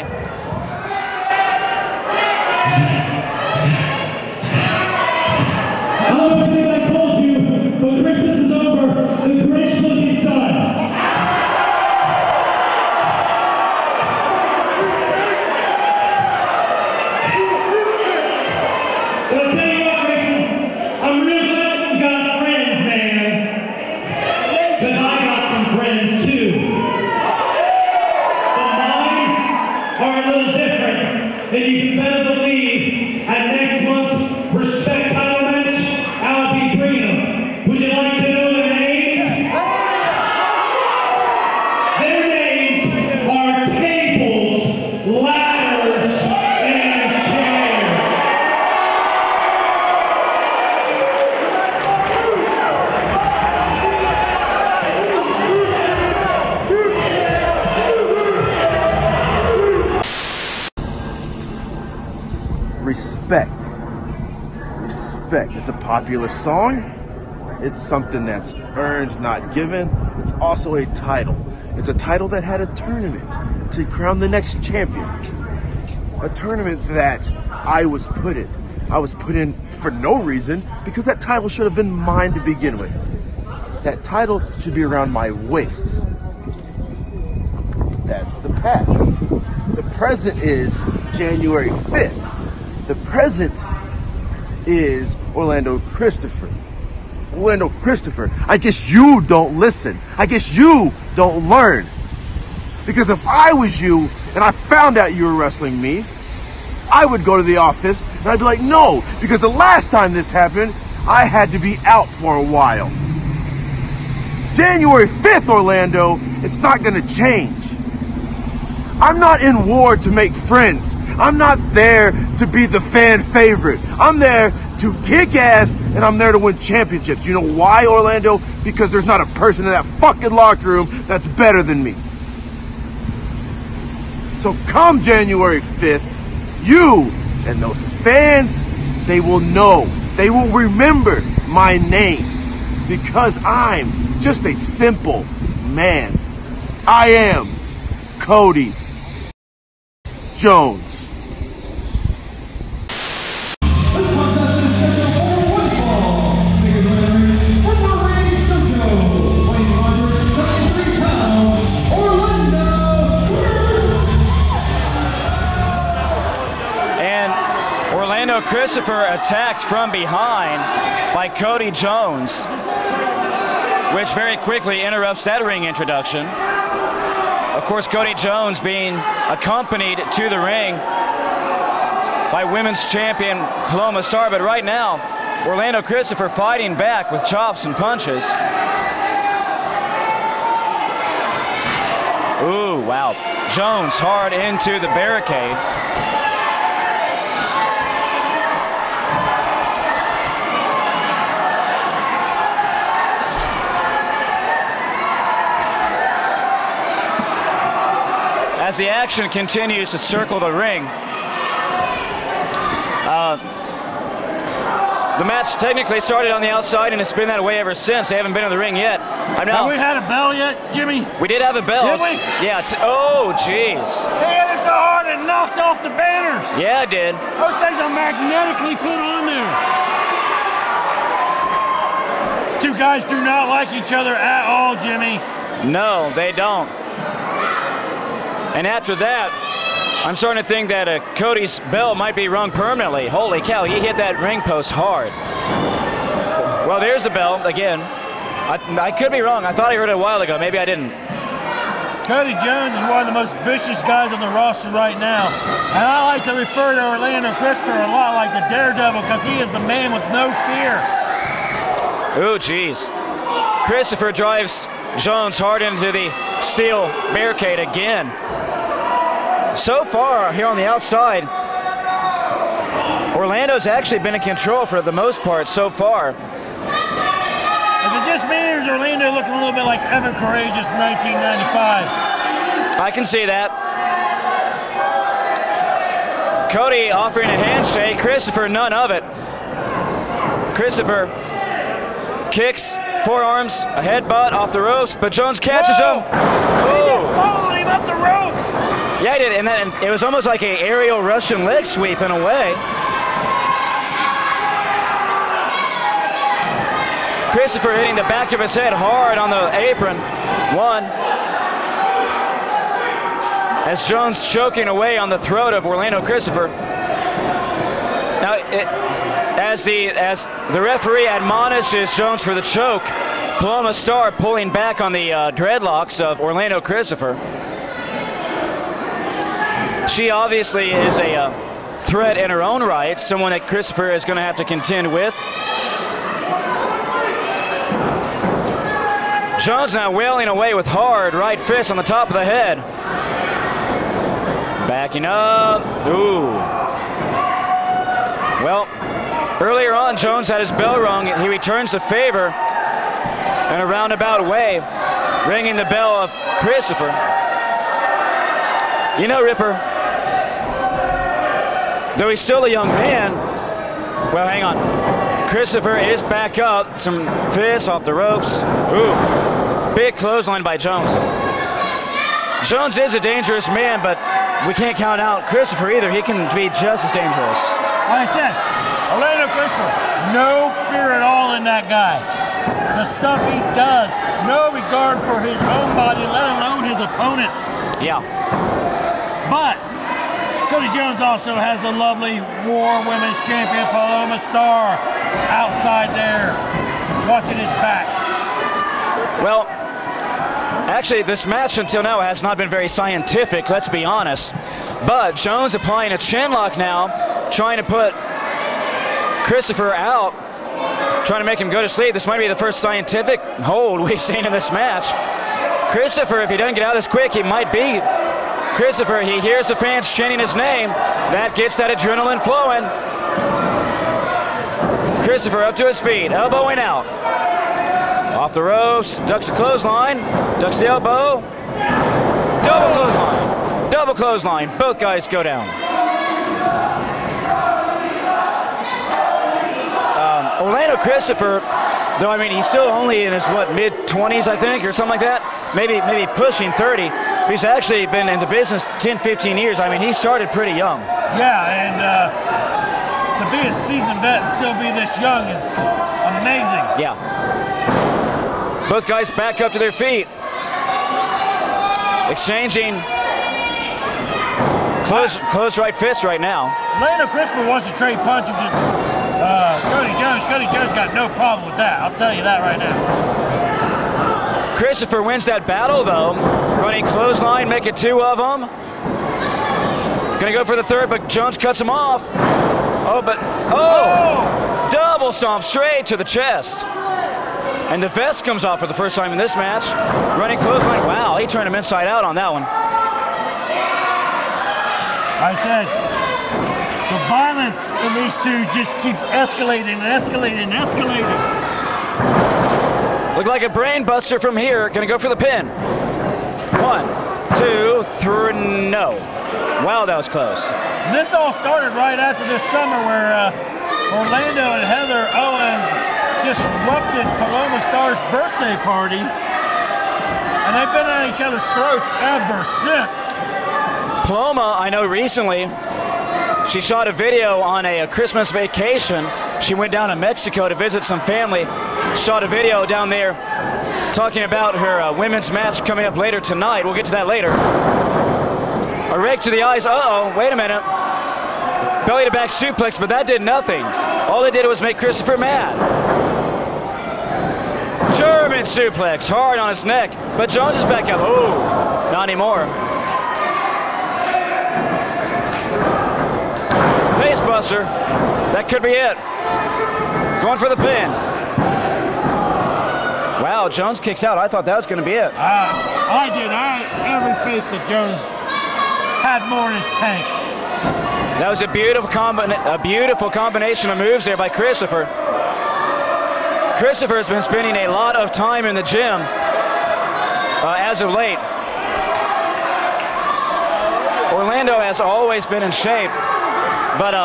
I don't think I told you, but Christmas is over. The Grinch look is done. I'll tell you what, Grayson, I'm real glad you got friends, man. Because I got some friends too. But mine are a little different. And you can better believe at next month's Respect title match, I'll be bringing them. Would you like to know their names? Their names are tables, ladders, and chairs. Respect. respect. It's a popular song. It's something that's earned, not given. It's also a title. It's a title that had a tournament to crown the next champion. A tournament that I was put in. I was put in for no reason because that title should have been mine to begin with. That title should be around my waist. That's the past. The present is January 5th. The present is Orlando Christopher. Orlando Christopher, I guess you don't listen. I guess you don't learn. Because if I was you and I found out you were wrestling me, I would go to the office and I'd be like, no, because the last time this happened, I had to be out for a while. January 5th, Orlando, it's not gonna change. I'm not in war to make friends. I'm not there to be the fan favorite. I'm there to kick ass and I'm there to win championships. You know why, Orlando? Because there's not a person in that fucking locker room that's better than me. So come January 5th, you and those fans, they will know. They will remember my name because I'm just a simple man. I am Cody Jones. Orlando Christopher attacked from behind by Cody Jones, which very quickly interrupts that ring introduction. Of course, Cody Jones being accompanied to the ring by women's champion Paloma Star, but right now, Orlando Christopher fighting back with chops and punches. Ooh, wow. Jones hard into the barricade. As the action continues to circle the ring, the match technically started on the outside and it's been that way ever since. They haven't been in the ring yet. Have we had a bell yet, Jimmy? We did have a bell. Did we? Yeah. Oh, jeez. He hit it so hard it knocked off the banners. Yeah, it did. Those things are magnetically put on there. Two guys do not like each other at all, Jimmy. No, they don't. And after that, I'm starting to think that Cody's bell might be rung permanently. Holy cow, he hit that ring post hard. Well, there's the bell again. I could be wrong. I thought I heard it a while ago. Maybe I didn't. Cody Jones is one of the most vicious guys on the roster right now. And I like to refer to Orlando Christopher a lot like the Daredevil because he is the man with no fear. Ooh, geez. Christopher drives Jones hard into the steel barricade again. So far, here on the outside, Orlando's actually been in control for the most part so far. Is it just me, or is Orlando looking a little bit like Evan Courageous in 1995? I can see that. Cody offering a handshake, Christopher none of it. Christopher kicks, forearms, a headbutt off the ropes, but Jones catches him. He just followed him up the rope. Yeah, he did, and it was almost like an aerial Russian leg sweep in a way. Christopher hitting the back of his head hard on the apron. One. As Jones choking away on the throat of Orlando Christopher. Now, as the referee admonishes Jones for the choke, Paloma Star pulling back on the dreadlocks of Orlando Christopher. She obviously is a threat in her own right, someone that Christopher is going to have to contend with. Jones now wailing away with hard right fist on the top of the head. Backing up. Ooh. Well, earlier on, Jones had his bell rung. He returns the favor in a roundabout way, ringing the bell of Christopher. You know, Ripper, though he's still a young man, well, hang on. Christopher is back up. Some fists off the ropes. Ooh, big clothesline by Jones. Jones is a dangerous man, but we can't count out Christopher either. He can be just as dangerous. Like I said, Orlando Christopher, no fear at all in that guy. The stuff he does, no regard for his own body, let alone his opponents. Yeah. But Cody Jones also has the lovely War Women's Champion Paloma Star outside there watching his back. Well, actually, this match until now has not been very scientific, let's be honest. But Jones applying a chin lock now, trying to put Christopher out, trying to make him go to sleep. This might be the first scientific hold we've seen in this match. Christopher, if he doesn't get out this quick, he might be. Christopher, he hears the fans chanting his name. That gets that adrenaline flowing. Christopher up to his feet, elbowing out. Off the ropes, ducks the clothesline, ducks the elbow. Double clothesline, double clothesline. Both guys go down. Orlando Christopher, though, I mean, he's still only in his, mid-20s, I think, or something like that. Maybe pushing 30. He's actually been in the business 10, 15 years. I mean, he started pretty young. Yeah, and to be a seasoned vet and still be this young is amazing. Yeah. Both guys back up to their feet. Exchanging close right fists right now. Orlando Christopher wants to trade punches with Cody Jones. Cody Jones got no problem with that. I'll tell you that right now. Christopher wins that battle, though. Running clothesline, making two of them. Gonna go for the third, but Jones cuts him off. Oh, double stomp straight to the chest. And the vest comes off for the first time in this match. Running clothesline. Wow, he turned him inside out on that one. I said, the violence in these two just keeps escalating and escalating and escalating. Look like a brain buster from here. Gonna go for the pin. 1, 2, 3, no. Wow, that was close. This all started right after this summer where Orlando and Heather Owens disrupted Paloma Star's birthday party, and they've been at each other's throats ever since. Paloma, I know recently, she shot a video on a Christmas vacation. She went down to Mexico to visit some family, shot a video down there talking about her women's match coming up later tonight. We'll get to that later. A rake to the eyes. Uh-oh, wait a minute. Belly to back suplex, but that did nothing. All it did was make Christopher mad. German suplex, hard on his neck, but Jones is back up. Oh, not anymore. Face buster, that could be it. Going for the pin. Wow, Jones kicks out. I thought that was going to be it. I did. I had every faith that Jones had more in his tank. That was a beautiful combination of moves there by Christopher. Christopher has been spending a lot of time in the gym as of late. Orlando has always been in shape, but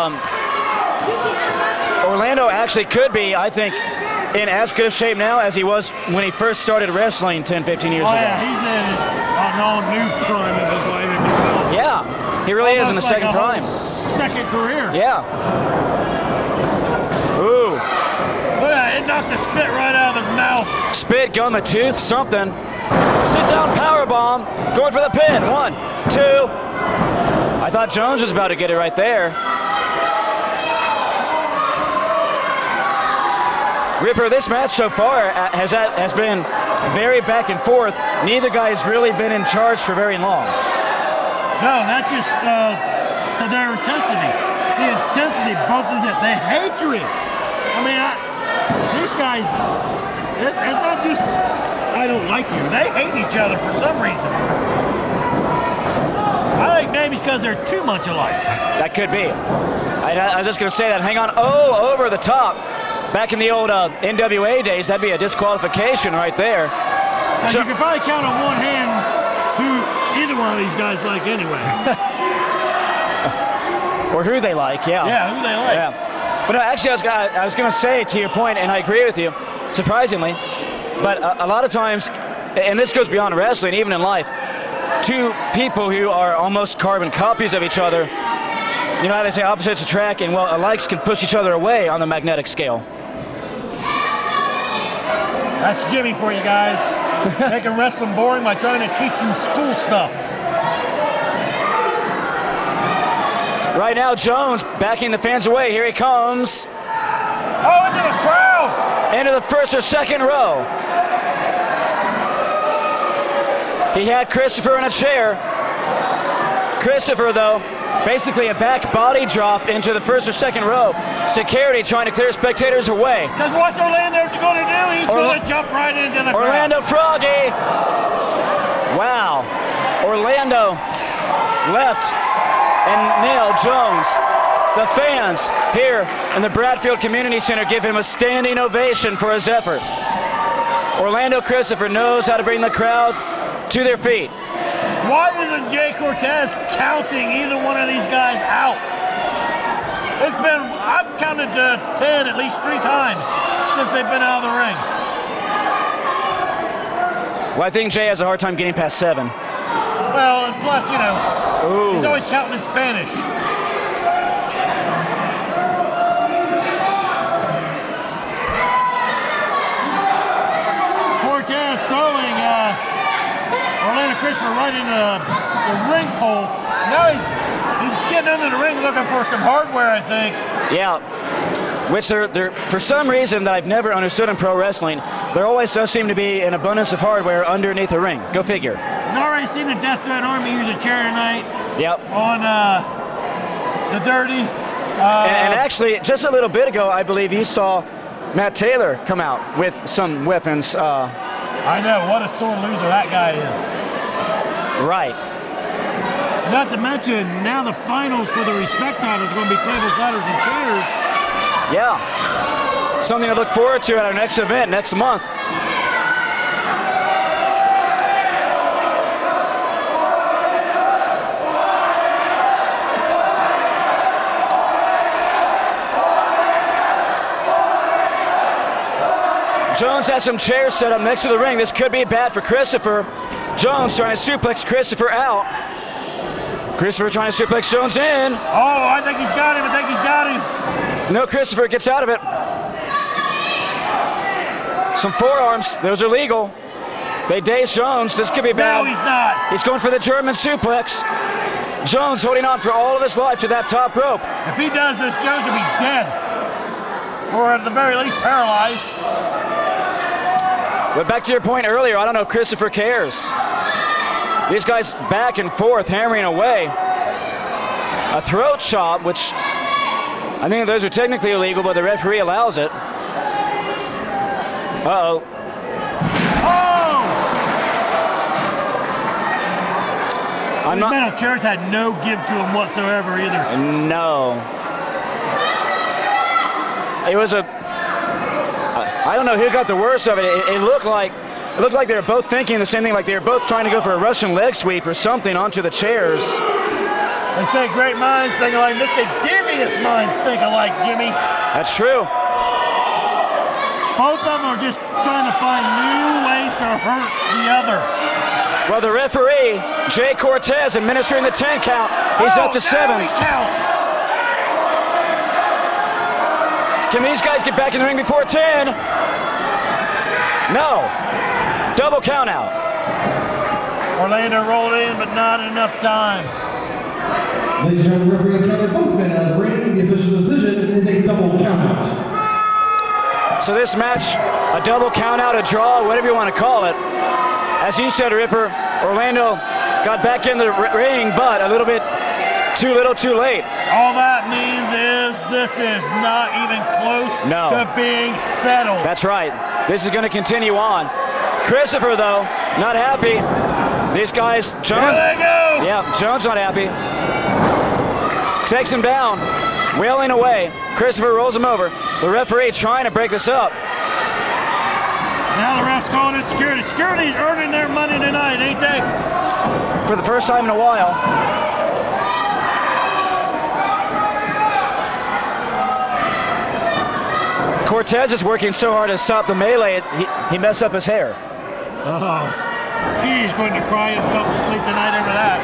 Orlando actually could be, I think, in as good of shape now as he was when he first started wrestling 10, 15 years ago. Yeah, he's in an all-new prime of his life. Yeah, he really is in the second prime. Second career. Yeah. Ooh. Look at that, it knocked the spit right out of his mouth. Spit, gum, a tooth, something. Sit down powerbomb, going for the pin. 1, 2. I thought Jones was about to get it right there. Ripper, this match so far has been very back and forth. Neither guy has really been in charge for very long. No, that's just their intensity. The intensity both is it. The hatred. I mean, these guys, it's not just, I don't like you. They hate each other for some reason. I think maybe it's because they're too much alike. That could be. I was just going to say that. Hang on. Oh, over the top. Back in the old NWA days, that'd be a disqualification right there. Now, you could probably count on one hand who either one of these guys like anyway. Or who they like, yeah. Yeah, who they like. Yeah. But no, actually, I was going to say to your point, and I agree with you, surprisingly, but a lot of times, and this goes beyond wrestling, even in life, two people who are almost carbon copies of each other, you know how they say opposites attract, and well, alikes can push each other away on the magnetic scale. That's Jimmy for you guys. Making wrestling boring by trying to teach you school stuff. Right now, Jones backing the fans away. Here he comes. Oh, into the crowd! Into the first or second row. He had Christopher in a chair. Christopher, though, basically a back body drop into the first or second row. Security trying to clear spectators away. Because what's Orlando going to do? He's going to jump right into the Orlando crowd. Froggy. Wow. Orlando left and nailed Jones. The fans here in the Bradfield Community Center give him a standing ovation for his effort. Orlando Christopher knows how to bring the crowd to their feet. Why isn't Jay Cortez counting either one of these guys out? It's been, I've counted to 10 at least 3 times since they've been out of the ring. Well, I think Jay has a hard time getting past 7. Well, and plus, you know, he's always counting in Spanish. Cortez throwing Orlando Christopher right into the ring pole. Now he's getting under the ring looking for some hardware, I think. Yeah, which they're for some reason that I've never understood in pro wrestling, there always does seem to be an abundance of hardware underneath the ring. Go figure. I've already seen the Death Threat Army use a chair tonight. Yep. On the Dirty. And actually, just a little bit ago, I believe you saw Matt Taylor come out with some weapons. I know, what a sore loser that guy is. Right. Not to mention, now the finals for the respect titles are going to be tables, ladders, and chairs. Yeah. Something to look forward to at our next event next month. Jones has some chairs set up next to the ring. This could be bad for Christopher. Jones trying to suplex Christopher out. Christopher trying to suplex Jones in. Oh, I think he's got him. I think he's got him. No, Christopher gets out of it. Some forearms. Those are legal. They daze Jones. This could be bad. No, he's not. He's going for the German suplex. Jones holding on for all of his life to that top rope. If he does this, Jones will be dead. Or at the very least, paralyzed. But back to your point earlier, I don't know if Christopher cares. These guys back and forth, hammering away. A throat chop, which I think those are technically illegal, but the referee allows it. Uh-oh. Oh! The metal chairs had no give to him whatsoever either. No. It was a... I don't know who got the worst of it. It looked like they were both thinking the same thing, like they were both trying to go for a Russian leg sweep or something onto the chairs. They say great minds think alike. Let's say devious minds think alike, Jimmy. That's true. Both of them are just trying to find new ways to hurt the other. Well, the referee, Jay Cortez, administering the 10 count. He's up to 7. He counts. Can these guys get back in the ring before 10? No. Double count out. Orlando rolled in, but not enough time. Ladies and gentlemen, referee has counted both men out of the ring. The official decision is a double count out. So this match, a double count out, a draw, whatever you want to call it. As you said, Ripper, Orlando got back in the ring, but a little bit too little, too late. All that means is this is not even close to being settled. That's right. This is going to continue on. Christopher, though, not happy. These guys, Jones. Here they go. Yeah, Jones not happy. Takes him down, wailing away. Christopher rolls him over. The referee trying to break this up. Now the ref's calling it security. Security's earning their money tonight, ain't they? For the first time in a while. Cortez is working so hard to stop the melee, he messed up his hair. Oh, he's going to cry himself to sleep tonight over that.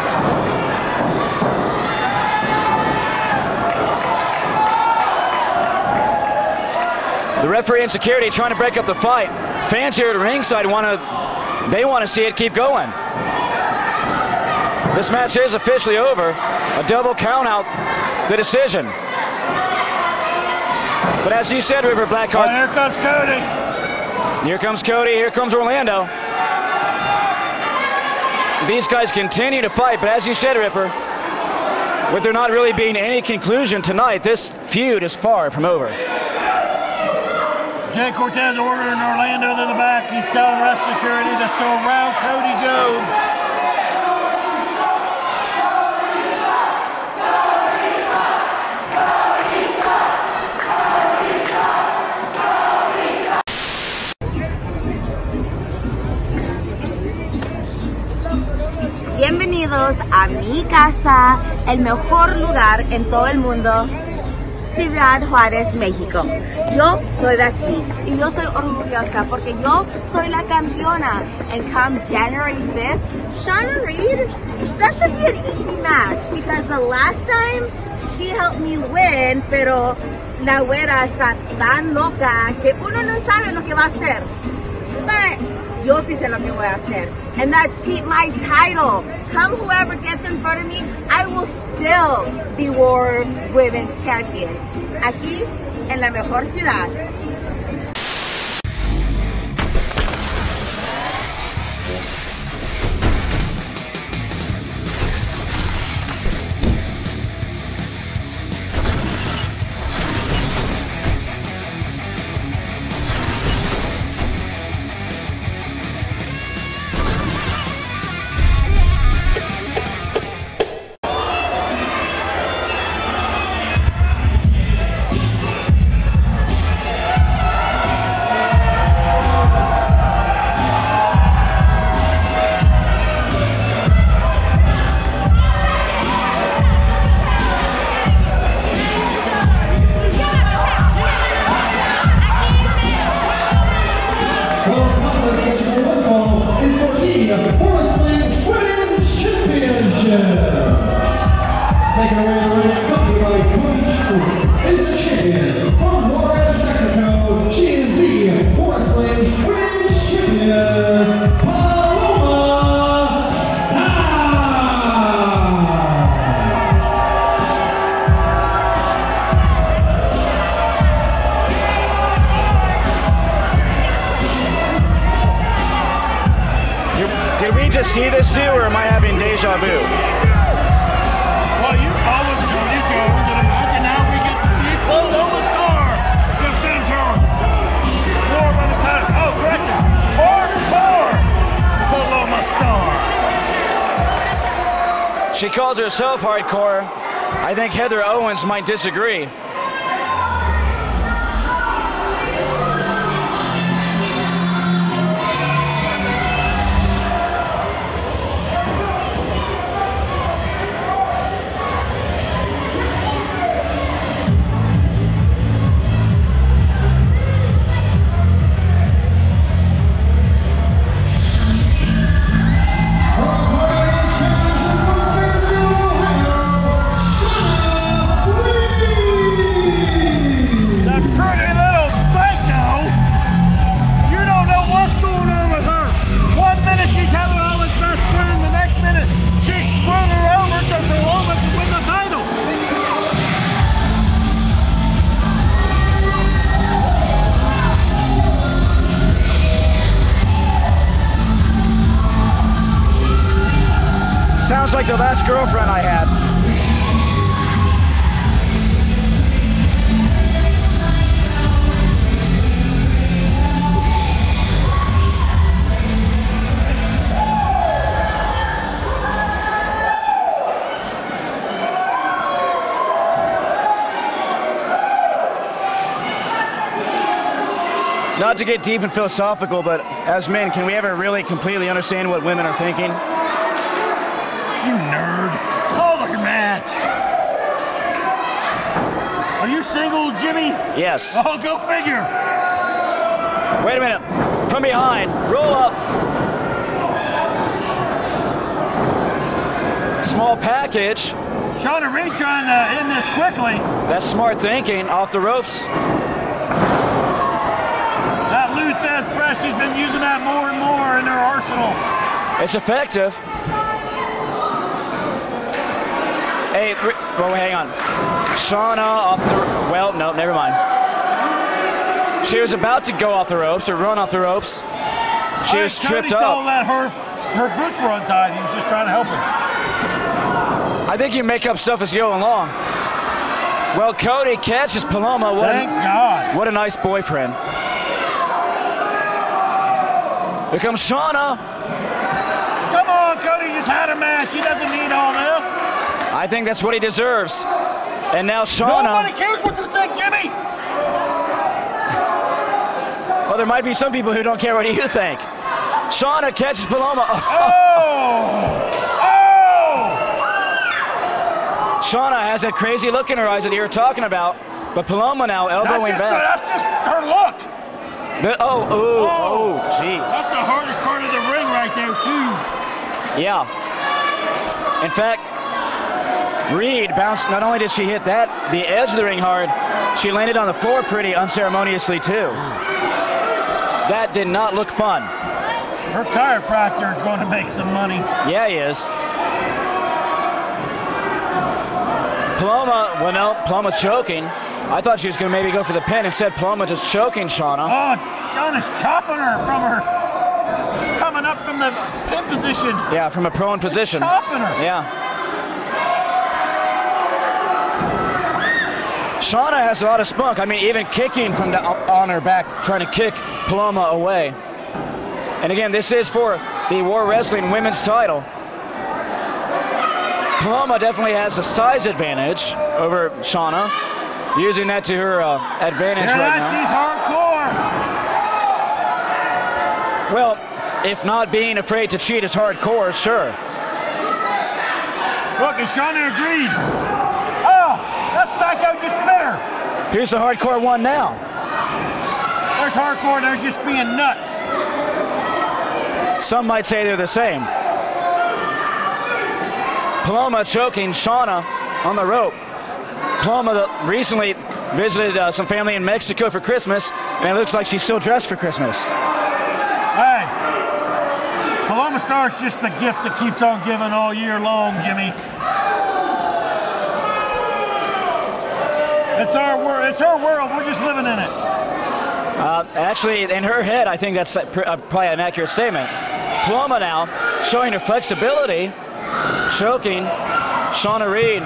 The referee and security trying to break up the fight. Fans here at ringside want to see it keep going. This match is officially over. A double count out, the decision. But as you said, River Blackheart. Oh, here comes Cody. Here comes Cody, here comes Orlando. These guys continue to fight, but as you said, Ripper, with there not really being any conclusion tonight, this feud is far from over. Jay Cortez ordering Orlando to the back. He's telling rest security to surround Cody Jones. Bienvenidos a mi casa, el mejor lugar en todo el mundo, Ciudad Juárez, México. Yo soy de aquí y yo soy orgullosa porque yo soy la campeona. And come January 5th, Shauna Reed, that should be an easy match because the last time she helped me win, pero la güera está tan loca que uno no sabe lo que va a hacer. But yo sí sé lo que voy a hacer. And that's keep my title. Come whoever gets in front of me, I will still be World Women's Champion. Aquí, en la mejor ciudad. Making her way to the ring, accompanied by Cody Jones, is the champion from Juarez, Mexico. She is the Wrestling Women's Champion, Paloma Star. Did we just see this too, or am I having deja vu? Well, you always Cody Jones in a match, and now we get to see Paloma Star defend her. More by the time. Oh, correction. Hardcore Paloma Star. She calls herself hardcore. I think Heather Owens might disagree. Sounds like the last girlfriend I had. Not to get deep and philosophical, but as men, can we ever really completely understand what women are thinking? You nerd. Call your match. Are you single, Jimmy? Yes. Oh, go figure. Wait a minute. From behind. Roll up. Small package. Shauna Reed trying to end this quickly. That's smart thinking. Off the ropes. That Luthez press, she's been using that more and more in their arsenal. It's effective. Hey, well, hang on. Shauna off the, well, no, never mind. She was about to go off the ropes or run off the ropes. She was tripped up. Saw that her boots were untied. He was just trying to help her. I think you make up stuff as you go along. Well, Cody catches Paloma. Thank God. What a nice boyfriend. Here comes Shauna. Come on, Cody just had a match. He doesn't need all this. I think that's what he deserves. And now Shauna. Nobody cares what you think, Jimmy. Well, there might be some people who don't care what you think. Shauna catches Paloma. Oh! Shauna has that crazy look in her eyes that you were talking about, but Paloma now elbowing back. That's just her look. Jeez. That's the hardest part of the ring right there, too. Yeah. In fact, Reed bounced. Not only did she hit the edge of the ring hard, she landed on the floor pretty unceremoniously, too. That did not look fun. Her chiropractor is going to make some money. Yeah, he is. Paloma, well, no, Paloma choking. I thought she was going to maybe go for the pin. Instead, Paloma just choking Shauna. Oh, Shauna's chopping her from her, coming up from the pin position. Yeah, from a prone position. Just chopping her. Yeah. Shauna has a lot of spunk. I mean, even kicking from on her back, trying to kick Paloma away. And again, this is for the War Wrestling Women's title. Paloma definitely has a size advantage over Shauna, using that to her advantage right now. She's hardcore. Well, if not being afraid to cheat is hardcore, sure. Look, and Shauna agreed. Oh, that psycho just bit her. Here's the hardcore one now. There's hardcore, there's just being nuts. Some might say they're the same. Paloma choking Shauna on the rope. Paloma recently visited some family in Mexico for Christmas, and it looks like she's still dressed for Christmas. Hey, Paloma Star's just the gift that keeps on giving all year long, Jimmy. It's our world. It's her world. We're just living in it. Actually, in her head, I think that's probably an accurate statement. Paloma now showing her flexibility, choking Shauna Reed.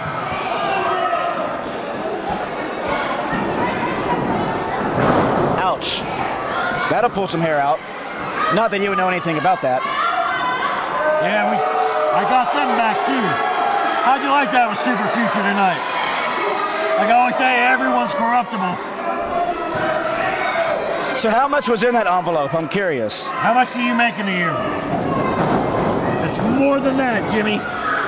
Ouch. That'll pull some hair out. Not that you would know anything about that. Yeah, I got them back too. How'd you like that with Super Future tonight? Like I always say, everyone's corruptible. So how much was in that envelope? I'm curious. How much do you make in a year? It's more than that, Jimmy.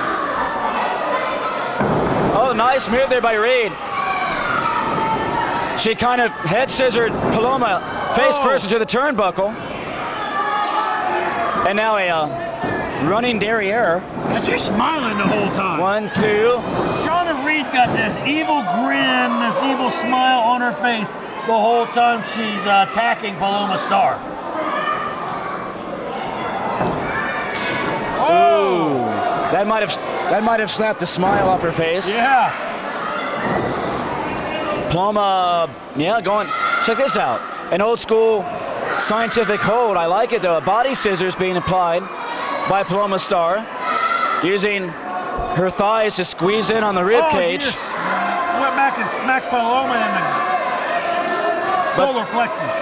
Oh, nice move there by Reed. She kind of head scissored Paloma face first into the turnbuckle. And now a running derriere. And she's smiling the whole time. 1, 2. Shauna Reed got this evil grin, this evil smile on her face the whole time she's attacking Paloma Star. Oh, that might have slapped the smile off her face. Yeah. Paloma, yeah, going. Check this out. An old school scientific hold. I like it though. A body scissors being applied by Paloma Star, using her thighs to squeeze in on the rib cage. She just went back and smacked Paloma in the solar plexus.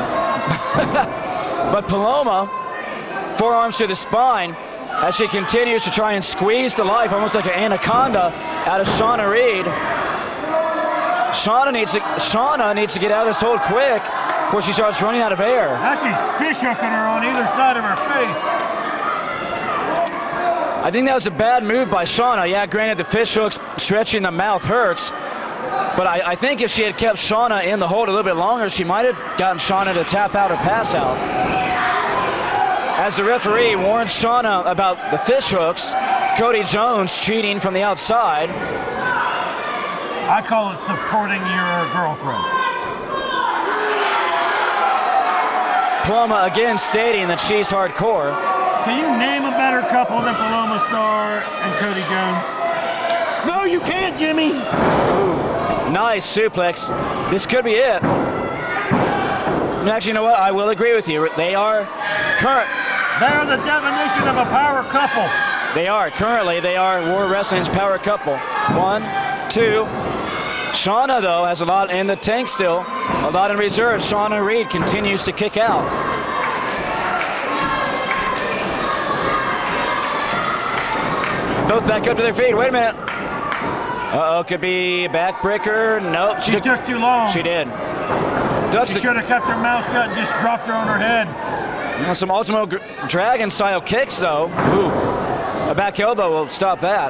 But Paloma, forearms to the spine, as she continues to try and squeeze the life, almost like an anaconda, out of Shauna Reed. Shauna needs to get out of this hold quick before she starts running out of air. Now she's fish hooking her on either side of her face. I think that was a bad move by Shauna. Yeah, granted the fish hooks stretching the mouth hurts, But I think if she had kept Shauna in the hold a little bit longer, she might have gotten Shauna to tap out or pass out. As the referee warns Shauna about the fish hooks, Cody Jones cheating from the outside. I call it supporting your girlfriend. Paloma again stating that she's hardcore. Can you name a better couple than Paloma Star and Cody Jones? No, you can't, Jimmy. Ooh, nice suplex. This could be it. And actually, you know what? I will agree with you. They are the definition of a power couple. They are. Currently, they are War Wrestling's power couple. 1, 2. Shauna, though, has a lot in the tank still. A lot in reserve. Shauna Reed continues to kick out. Both back up to their feet. Wait a minute. Uh-oh, could be a backbreaker. Nope. She took too long. She did. She should have kept her mouth shut and just dropped her on her head. Some Ultimo Dragon style kicks, though. Ooh. A back elbow will stop that.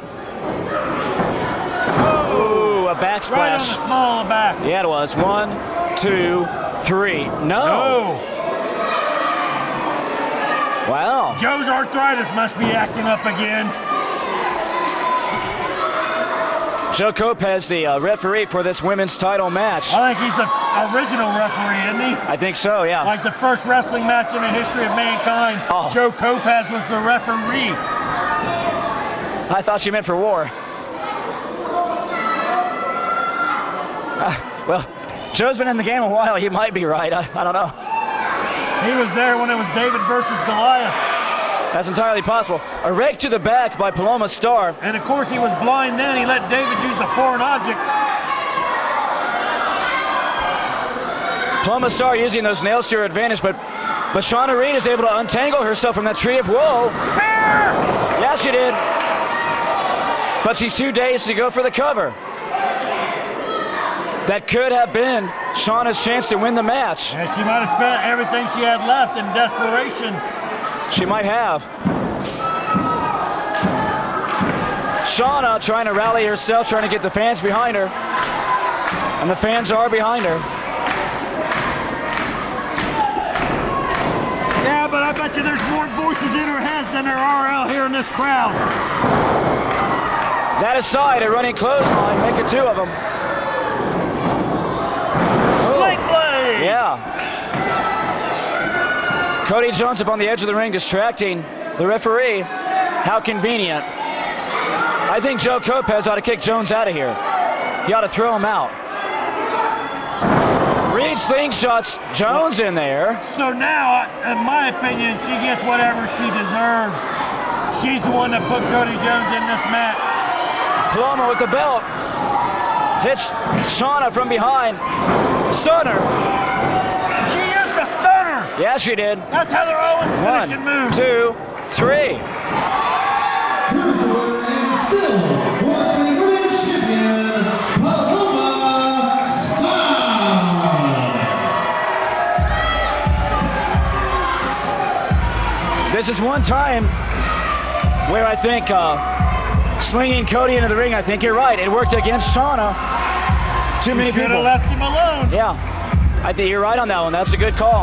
Ooh, a backsplash. Right on the small of the back. Yeah, it was. 1, 2, 3. No. Wow. Joe's arthritis must be acting up again. Joe Kopez, the referee for this women's title match. I think he's the original referee, isn't he? I think so, yeah. Like the first wrestling match in the history of mankind, Joe Kopez was the referee. I thought you meant for war. Well, Joe's been in the game a while. He might be right. I don't know. He was there when it was David versus Goliath. That's entirely possible. A rake to the back by Paloma Star. And of course he was blind then. He let David use the foreign object. Paloma Star using those nails to her advantage, but Shauna Reed is able to untangle herself from that tree of woe. Spear! Yeah, she did. But she's too dazed to go for the cover. That could have been Shauna's chance to win the match. And she might have spent everything she had left in desperation. She might have. Shauna trying to rally herself, trying to get the fans behind her. And the fans are behind her. Yeah, but I bet you there's more voices in her head than there are out here in this crowd. That aside, a running clothesline, make it 2 of them. Sling blade! Yeah. Cody Jones up on the edge of the ring, distracting the referee. How convenient. I think Joe Kopez ought to kick Jones out of here. He ought to throw him out. Reed slingshots Jones in there. So now, in my opinion, she gets whatever she deserves. She's the one that put Cody Jones in this match. Paloma with the belt. Hits Shauna from behind. Stunner. She used a stunner. Yeah, she did. That's Heather Owens' finishing move. 1, 2, 3. Here's your winner and still Wrestling Women's Champion, Paloma Star. This is one time where I think slinging Cody into the ring, I think you're right. It worked against Shauna. Too many people. Should have left him alone. Yeah, I think you're right on that one. That's a good call.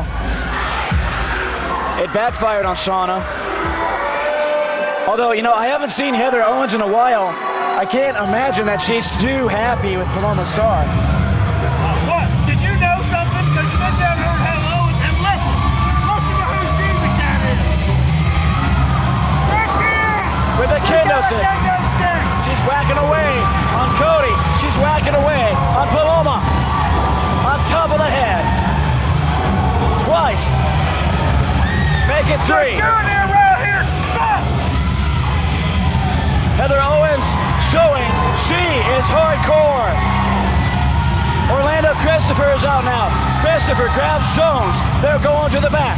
It backfired on Shauna. Although, you know, I haven't seen Heather Owens in a while. I can't imagine that she's too happy with Paloma Star. What? Did you know something? Because you sit down here and Heather Owens and listen. Listen to whose music that is. There she is. With a kendo stick. She's whacking away on Cody. She's whacking away on Paloma. On top of the head. Twice. Make it 3. Doing it around here sucks. Heather Owens showing she is hardcore. Orlando Christopher is out now. Christopher grabs Jones. They're going to the back.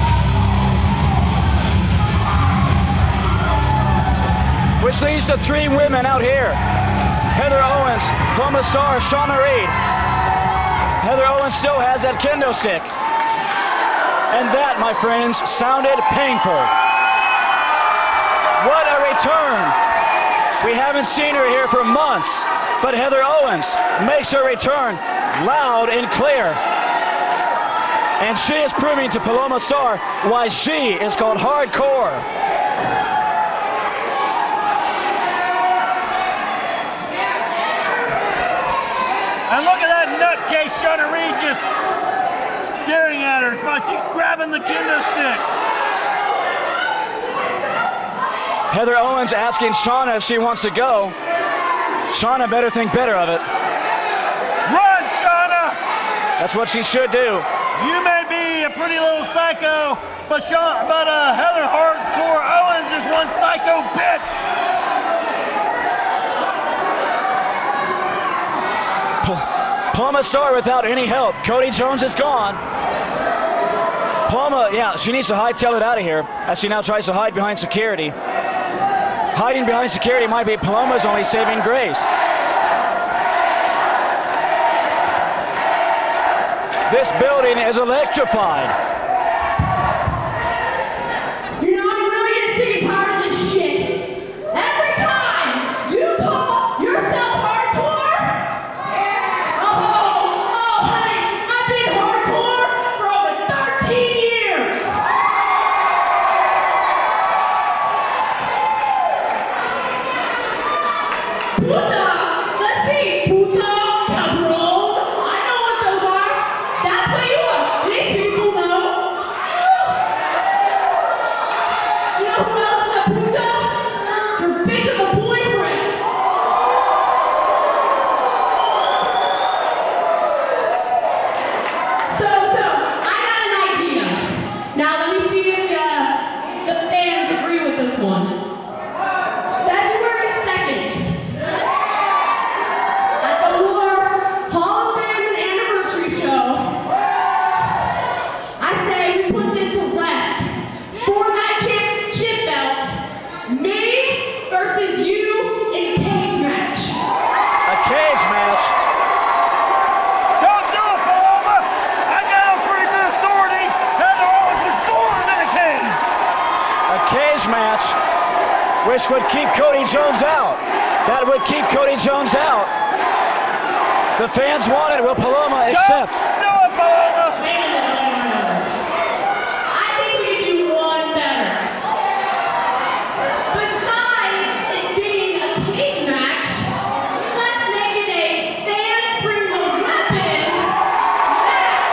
Which leads to 3 women out here. Heather Owens, Paloma Star, Shauna Reed. Heather Owens still has that kendo stick. And that, my friends, sounded painful. What a return. We haven't seen her here for months. but Heather Owens makes her return loud and clear. And she is proving to Paloma Star why she is called hardcore. And look at that nutcase Shauna Reed just staring at her. She's grabbing the kendo stick. Heather Owens asking Shauna if she wants to go. Shauna better think better of it. Run, Shauna! That's what she should do. You may be a pretty little psycho, but Heather Hardcore Owens is one psycho bitch. Paloma Star without any help. Cody Jones is gone. Paloma, yeah, she needs to hightail it out of here as she now tries to hide behind security. Hiding behind security might be Paloma's only saving grace. This building is electrified. You know, I'm really getting sick and tired of this shit. Every time you call yourself hardcore, oh, honey, I've been hardcore for over 13 years. Puta, let's see, puta, cabrón. I know what those are. That's what you are. These people know. You know who else is a puta? Your bitch of a boyfriend. So, I got an idea. Now let me see if the fans agree with this one. February 2nd. At the War Hall of Fame anniversary show, I say we put this to rest. For that championship belt, me versus you in a cage match. A cage match. Don't do it, Paloma! I got a pretty good authority. Heather Owens was born in a cage. A cage match, which would keep Cody Jones out. That would keep Cody Jones out. The fans want it. Will Paloma accept? Do it, Paloma! Wait a minute. I think we can do one better. Besides it being a cage match, let's make it a fans bring the weapons match.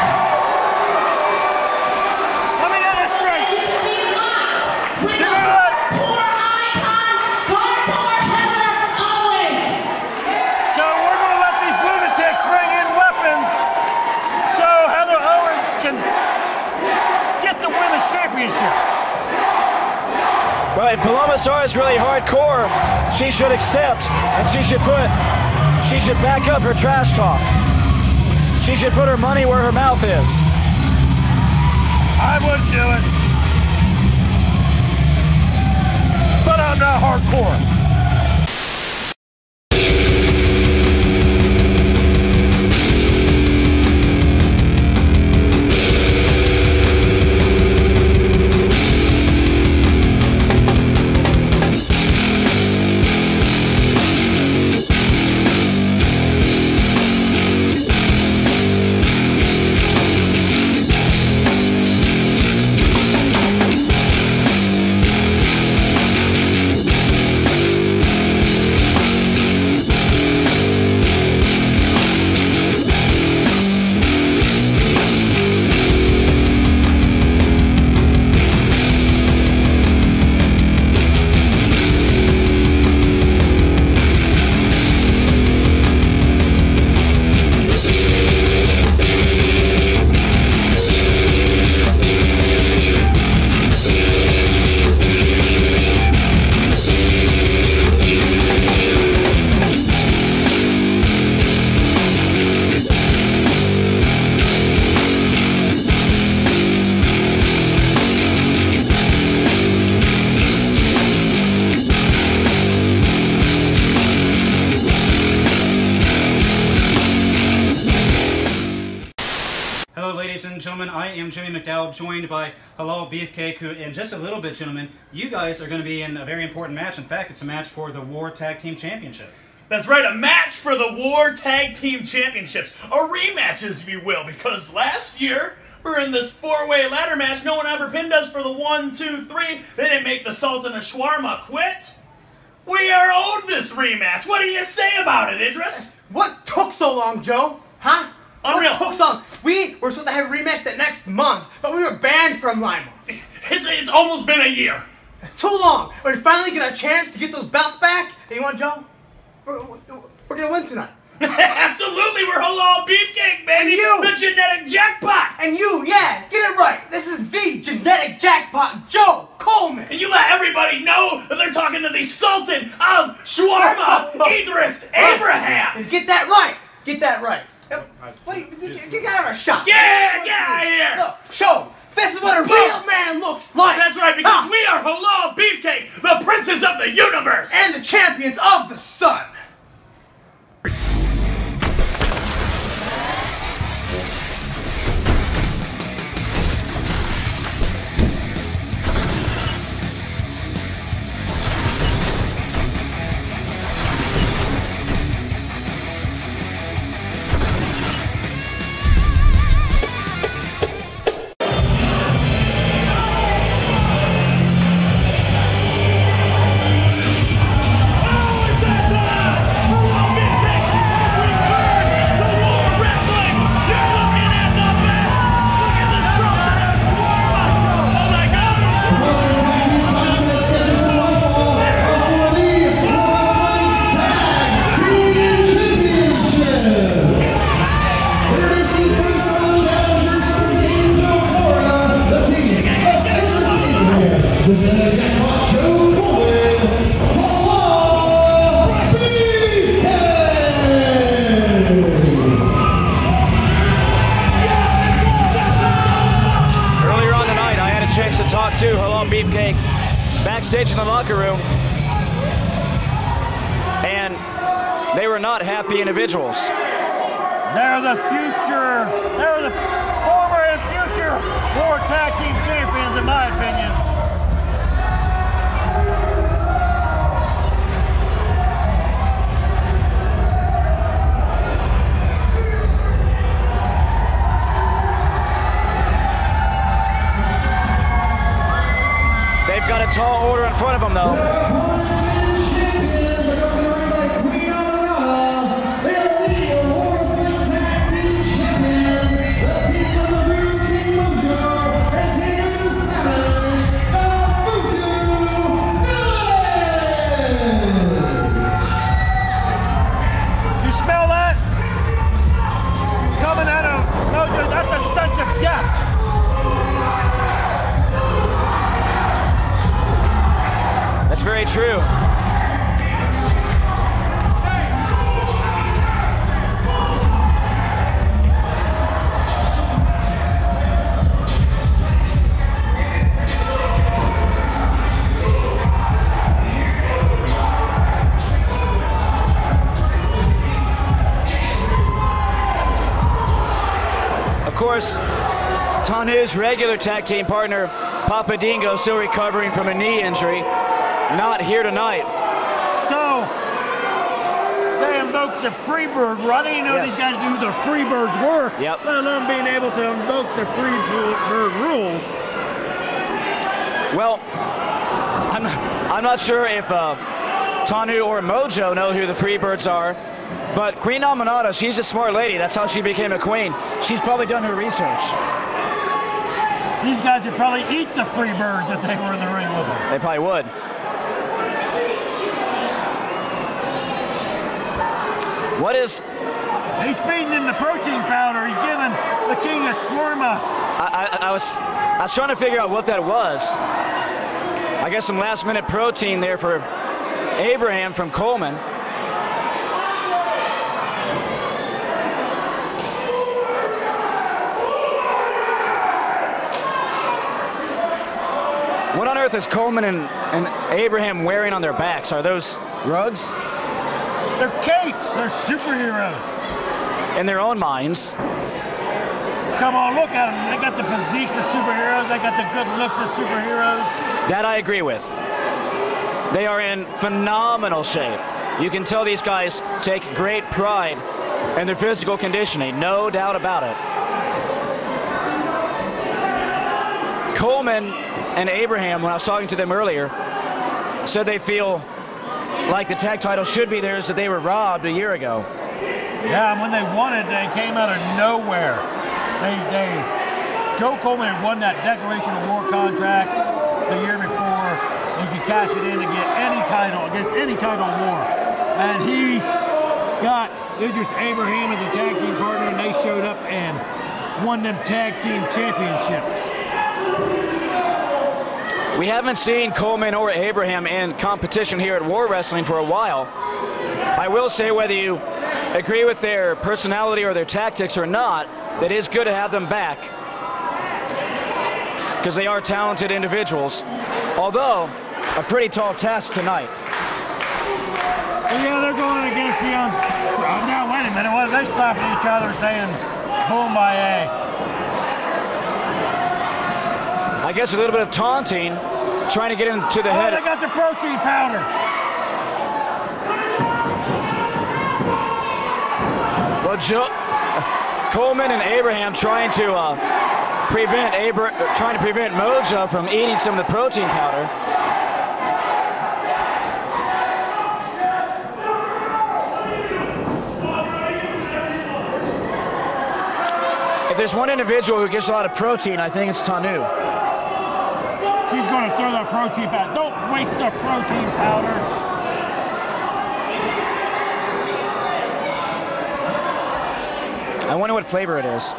Let me get this straight. You can be locked with Do a it. hardcore icon, hardcore Heather Owens. So we're going to let these lunatics bring in weapons so Heather Owens can get the women's championship. Well, if Paloma Star is really hardcore, she should accept, and she should back up her trash talk. She should put her money where her mouth is. I would do it. But I'm not hardcore. Ladies and gentlemen, I am Jimmy McDowell, joined by Halal Beefcake, who in just a little bit, gentlemen, you guys are going to be in a very important match. In fact, it's a match for the War Tag Team Championship. That's right, a match for the War Tag Team Championships. A rematch, if you will, because last year we were in this four-way ladder match. No one ever pinned us for the 1, 2, 3. They didn't make the Sultan of Shawarma quit. We are owed this rematch. What do you say about it, Idris? What took so long, Joe? Huh? Unreal. What took so long? We were supposed to have a rematch that next month, but we were banned from Lima. It's almost been a year. Too long. When we finally get a chance to get those belts back, and you want Joe? We're gonna win tonight. Absolutely, we're halal beefcake, baby. And you, the genetic jackpot. And you, yeah, get it right. This is the genetic jackpot, Joe Coleman. And you let everybody know that they're talking to the Sultan of Shawarma, Idris Abraham. And get that right. Get that right. Wait, get out of our shop. Get out of here. Look, show 'em. This is what a real man looks like. That's right, because we are halal beefcake, the princes of the universe. And the champions of the sun. Beefcake backstage in the locker room, and they were not happy individuals. They're the future, they're the former and future War Tag Team Champions, in my opinion. They've got a tall order in front of them, though. You smell that? Coming out of Mojo, that's a stench of death. That's very true. Of course, Tanu's regular tag team partner, Papa Dingo, still recovering from a knee injury. Not here tonight. So, they invoked the Freebird. I didn't know these guys knew who the Freebirds were. Yep. Let alone being able to invoke the Freebird rule. Well, I'm not sure if Tanu or Mojo know who the Freebirds are, but Queen Amanada, she's a smart lady. That's how she became a queen. She's probably done her research. These guys would probably eat the Freebirds if they were in the ring with them. They probably would. What is... He's feeding him the protein powder. He's giving the king of shawarma. I was trying to figure out what that was. I guess some last-minute protein there for Abraham from Coleman. What on earth is Coleman and Abraham wearing on their backs? Are those rugs? They're capes. They're superheroes. In their own minds. Come on, look at them. They got the physiques of superheroes. They got the good looks of superheroes. That I agree with. They are in phenomenal shape. You can tell these guys take great pride in their physical conditioning, no doubt about it. Coleman and Abraham, when I was talking to them earlier, said they feel like the tag title should be theirs, that they were robbed a year ago. Yeah, and when they won it, they came out of nowhere. Joe Coleman had won that Declaration of War contract the year before. He could cash it in to get any title, against any title in war. And he got Idris Abraham as a tag team partner, and they showed up and won them tag team championships. We haven't seen Coleman or Abraham in competition here at War Wrestling for a while. I will say, whether you agree with their personality or their tactics or not, it is good to have them back, because they are talented individuals, although a pretty tall task tonight. Yeah, they're going against the, now wait a minute, what are they slapping each other saying, boom by A? I guess a little bit of taunting, trying to get into the head. They got the protein powder. Well, Coleman and Abraham trying to prevent Mojo from eating some of the protein powder. If there's one individual who gets a lot of protein, I think it's Tanu. She's going to throw that protein powder. Don't waste the protein powder. I wonder what flavor it is.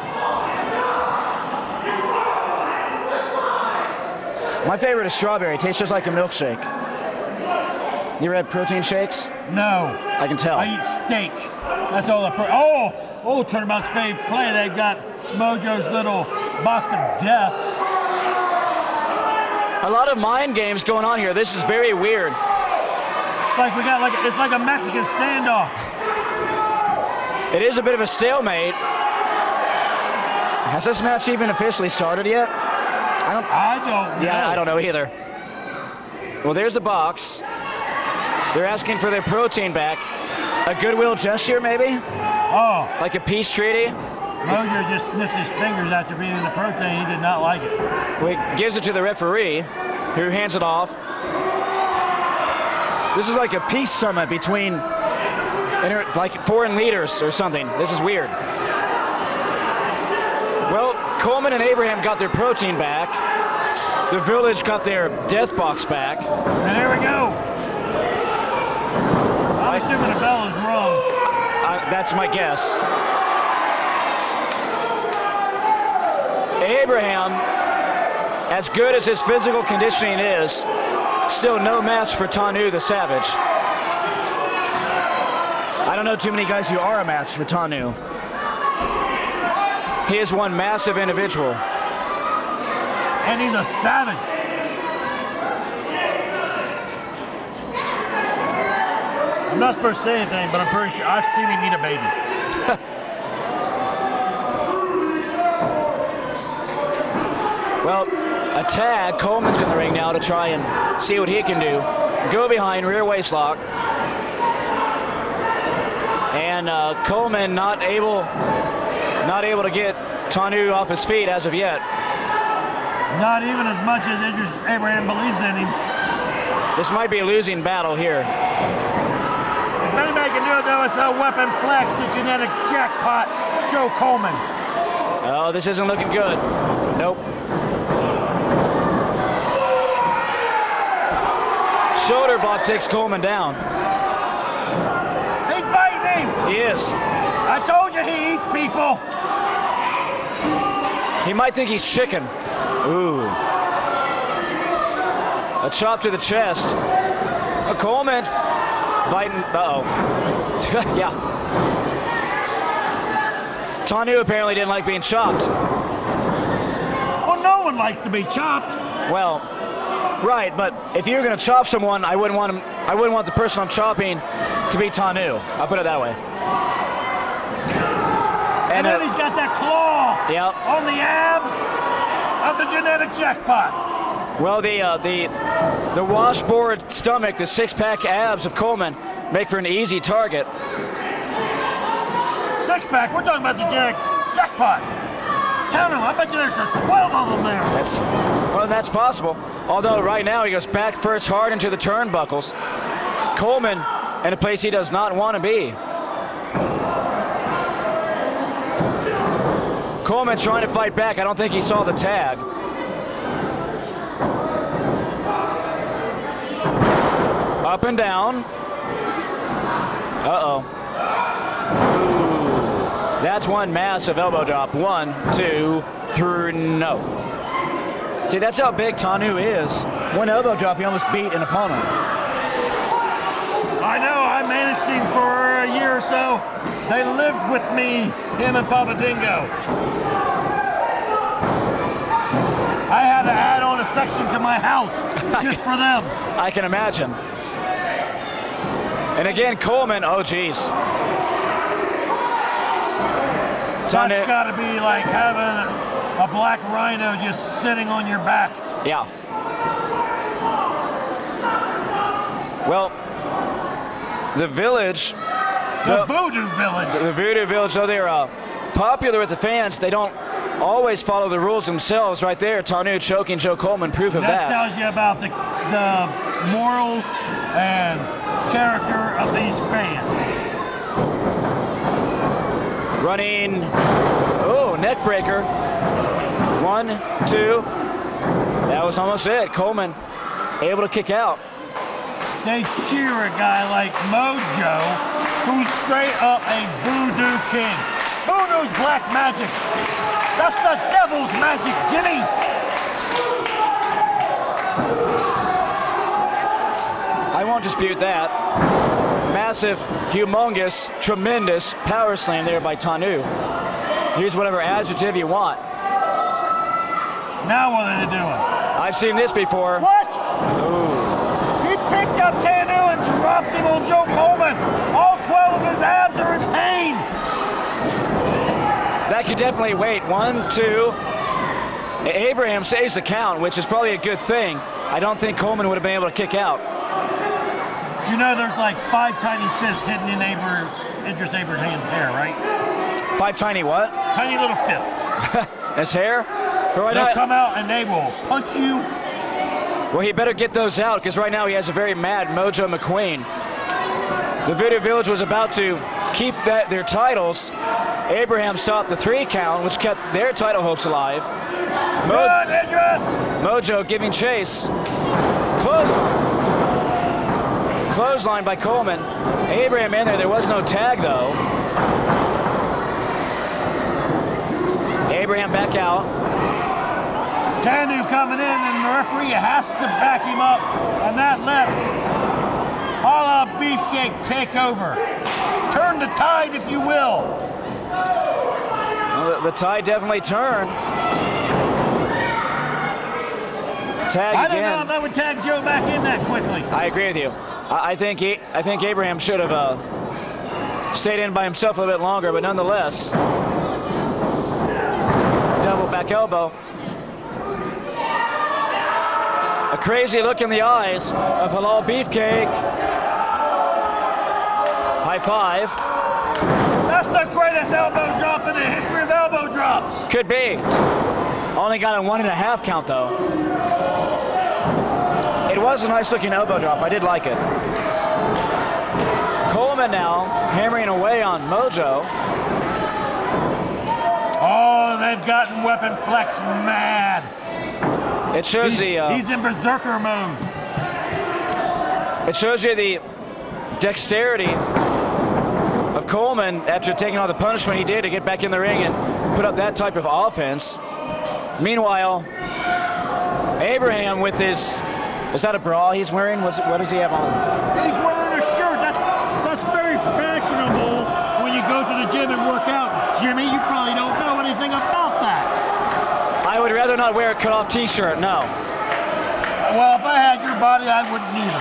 My favorite is strawberry. It tastes just like a milkshake. You ever had protein shakes? No. I can tell. I eat steak. That's all the Turnabout's favorite play. They've got Mojo's little box of death. A lot of mind games going on here. This is very weird. It's like it's like a Mexican standoff. It is a bit of a stalemate. Has this match even officially started yet? I don't know. Yeah, I don't know either. Well, there's a box. They're asking for their protein back. A goodwill gesture, maybe? Oh. Like a peace treaty? Mojo just sniffed his fingers after being in the protein. He did not like it. Well, he gives it to the referee, who hands it off. This is like a peace summit between like foreign leaders or something. This is weird. Well, Coleman and Abraham got their protein back. The Village got their death box back. And there we go. I'm assuming the bell is wrong. That's my guess. Abraham, as good as his physical conditioning is, still no match for Tanu the Savage. I don't know too many guys who are a match for Tanu. He is one massive individual. And he's a savage. I'm not supposed to say anything, but I'm pretty sure I've seen him eat a baby. Well, a tag. Coleman's in the ring now to try and see what he can do. Go behind, rear waist lock. And Coleman not able to get Tanu off his feet as of yet. Not even as much as Idris Abraham believes in him. This might be a losing battle here. If anybody can do it, though, it's a weapon flex, the genetic jackpot, Joe Coleman. Oh, this isn't looking good. Nope. Shoulder block takes Coleman down. He's biting him. He is. I told you he eats people. He might think he's chicken. Ooh. A chop to the chest. Coleman fighting. Uh-oh. Yeah. Tanu apparently didn't like being chopped. Well, no one likes to be chopped. Well, right, but if you're going to chop someone, I wouldn't want the person I'm chopping to be Tanu. I'll put it that way. And then he's got that claw on the abs of the genetic jackpot. Well, the washboard stomach, the six-pack abs of Coleman make for an easy target. Six-pack? We're talking about the jackpot. Count them. I bet you there's 12 of them there. That's possible. Although right now he goes back first hard into the turnbuckles. Coleman in a place he does not want to be. Coleman trying to fight back. I don't think he saw the tag. Up and down. Uh-oh. Ooh. That's one massive elbow drop. 1, 2, 3, no. See, that's how big Tanu is. One elbow drop, he almost beat an opponent. I know, I managed him for a year or so. They lived with me, him and Papa Dingo. I had to add on a section to my house just for them. I can imagine. And again, Coleman, oh geez. That's got to be like having a black rhino just sitting on your back. Yeah. Well, the Village. The Voodoo Village. The Voodoo Village, though they're popular with the fans, they don't always follow the rules themselves. Right there, Tanu choking Joe Coleman, proof of that. That tells you about the morals and character of these fans. Running, oh, neck breaker. 1, 2, that was almost it. Coleman able to kick out. They cheer a guy like Mojo, who's straight up a voodoo king. Voodoo's black magic. That's the devil's magic, Jimmy. I won't dispute that. Massive, humongous, tremendous power slam there by Tanu. Use whatever adjective you want. Now what are they doing? I've seen this before. What? Ooh. He picked up Tanu and dropped him on Joe Coleman. All 12 of his abs are in pain. That could definitely wait. 1, 2. Abraham saves the count, which is probably a good thing. I don't think Coleman would have been able to kick out. You know there's like 5 tiny fists hidden in Idris Abraham's hair, right? 5 tiny what? Tiny little fists. His hair? They'll come out and they will punch you. Well, he better get those out because right now he has a very mad Mojo McQueen. The Voodoo Village was about to keep their titles. Abraham stopped the 3 count, which kept their title hopes alive. Good, Idris! Mojo giving chase. Clothesline by Coleman. Abraham in there. There was no tag, though. Abraham back out. Tanu coming in, and the referee has to back him up, and that lets Hala Beefcake take over. Turn the tide, if you will. Well, the tide definitely turned. Tag again. I don't know if I would tag Joe back in that quickly. I agree with you. I think Abraham should have stayed in by himself a little bit longer, but nonetheless, double back elbow. A crazy look in the eyes of Halal Beefcake. High five. That's the greatest elbow drop in the history of elbow drops. Could be. Only got a 1.5 count though. It was a nice looking elbow drop. I did like it. Coleman now hammering away on Mojo. Oh, they've gotten Weapon Flex mad. It shows he's in berserker mode. It shows you the dexterity of Coleman after taking all the punishment he did to get back in the ring and put up that type of offense. Meanwhile, Abraham with his, is that a bra he's wearing? What does he have on? He's wearing a shirt. That's very fashionable when you go to the gym and work out. Jimmy, you probably don't know anything about that. I would rather not wear a cut-off t-shirt, no. Well, if I had your body, I wouldn't either.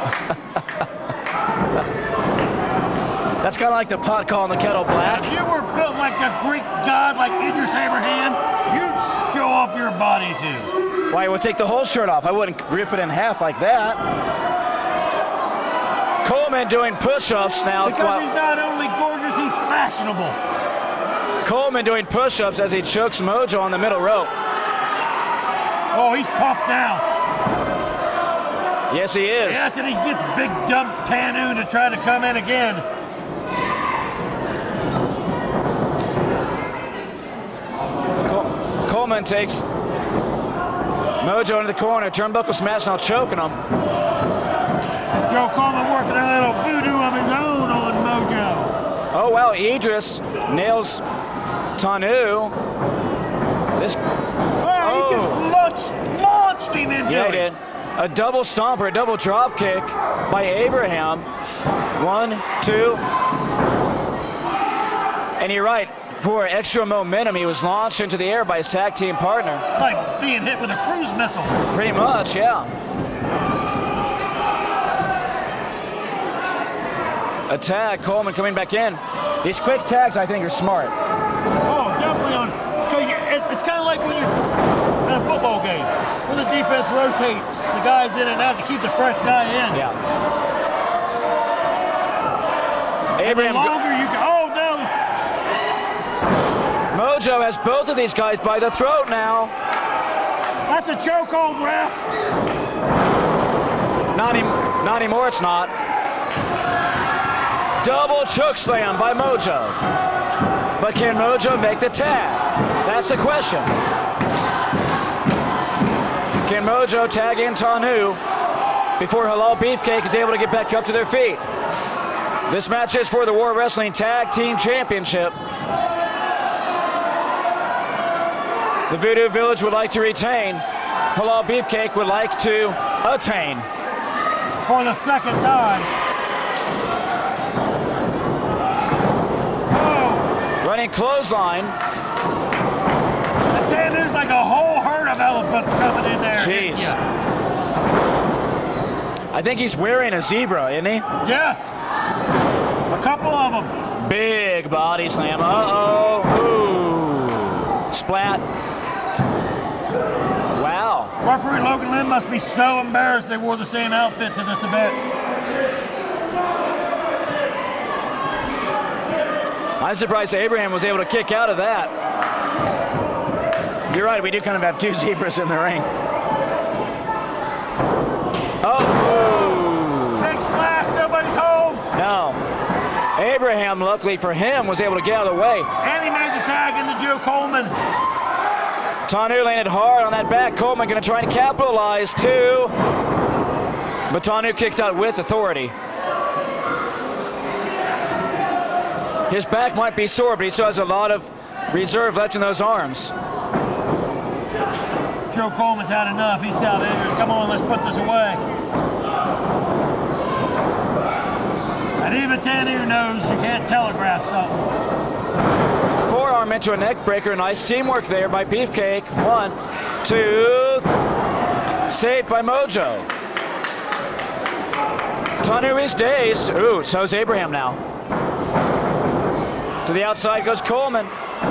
That's kind of like the pot calling the kettle black. If you were built like a Greek god like Idris Abraham, you'd show off your body too. Why, we'll take the whole shirt off. I wouldn't rip it in half like that. Coleman doing push-ups now. Because he's not only gorgeous, he's fashionable. Coleman doing push-ups as he chokes Mojo on the middle rope. Oh, he's pumped now. Yes, he is. Yes, and he gets big dumb Tanu to try to come in again. Coleman takes Mojo into the corner, turnbuckle smash, now choking him. Joe Coleman working a little voodoo of his own on Mojo. Oh, wow, Idris nails Tanu. This. Oh, he just launched him into Yeah, he it. did. A double stomp or a double drop kick by Abraham. 1, 2. And you're right. For extra momentum, he was launched into the air by his tag team partner. Like being hit with a cruise missile. Pretty much, yeah. A tag, Coleman coming back in. These quick tags, I think, are smart. Oh, definitely on. It's kind of like when you're in a football game, when the defense rotates the guys in and out to keep the fresh guy in. Yeah. Abraham. And the longer you go, oh no. Mojo has both of these guys by the throat now. That's a chokehold, ref. Not anymore, it's not. Double choke slam by Mojo. But can Mojo make the tag? That's the question. Can Mojo tag in Tanu before Halal Beefcake is able to get back up to their feet? This match is for the War Wrestling Tag Team Championship. The Voodoo Village would like to retain. Halal Beefcake would like to attain. For the second time. Running clothesline. And Tanu's like a whole herd of elephants coming in there. Jeez. I think he's wearing a zebra, isn't he? Yes. A couple of them. Big body slam. Uh-oh. Ooh. Splat. Wow. Referee Logan Lynn must be so embarrassed they wore the same outfit to this event. I'm surprised Abraham was able to kick out of that. You're right, we do kind of have two zebras in the ring. Oh! Big splash, nobody's home. No. Abraham, luckily for him, was able to get out of the way. And he made the tag into Joe Coleman. Tanu landed hard on that back. Coleman going to try and capitalize too. But Tanu kicks out with authority. His back might be sore, but he still has a lot of reserve left in those arms. Joe Coleman's had enough. He's down injured. Come on, let's put this away. And even Tanu knows you can't telegraph something. Forearm into a neck breaker. Nice teamwork there by Beefcake. 1, 2. Saved by Mojo. Tanu is dazed. Ooh, so's Abraham now. To the outside goes Coleman.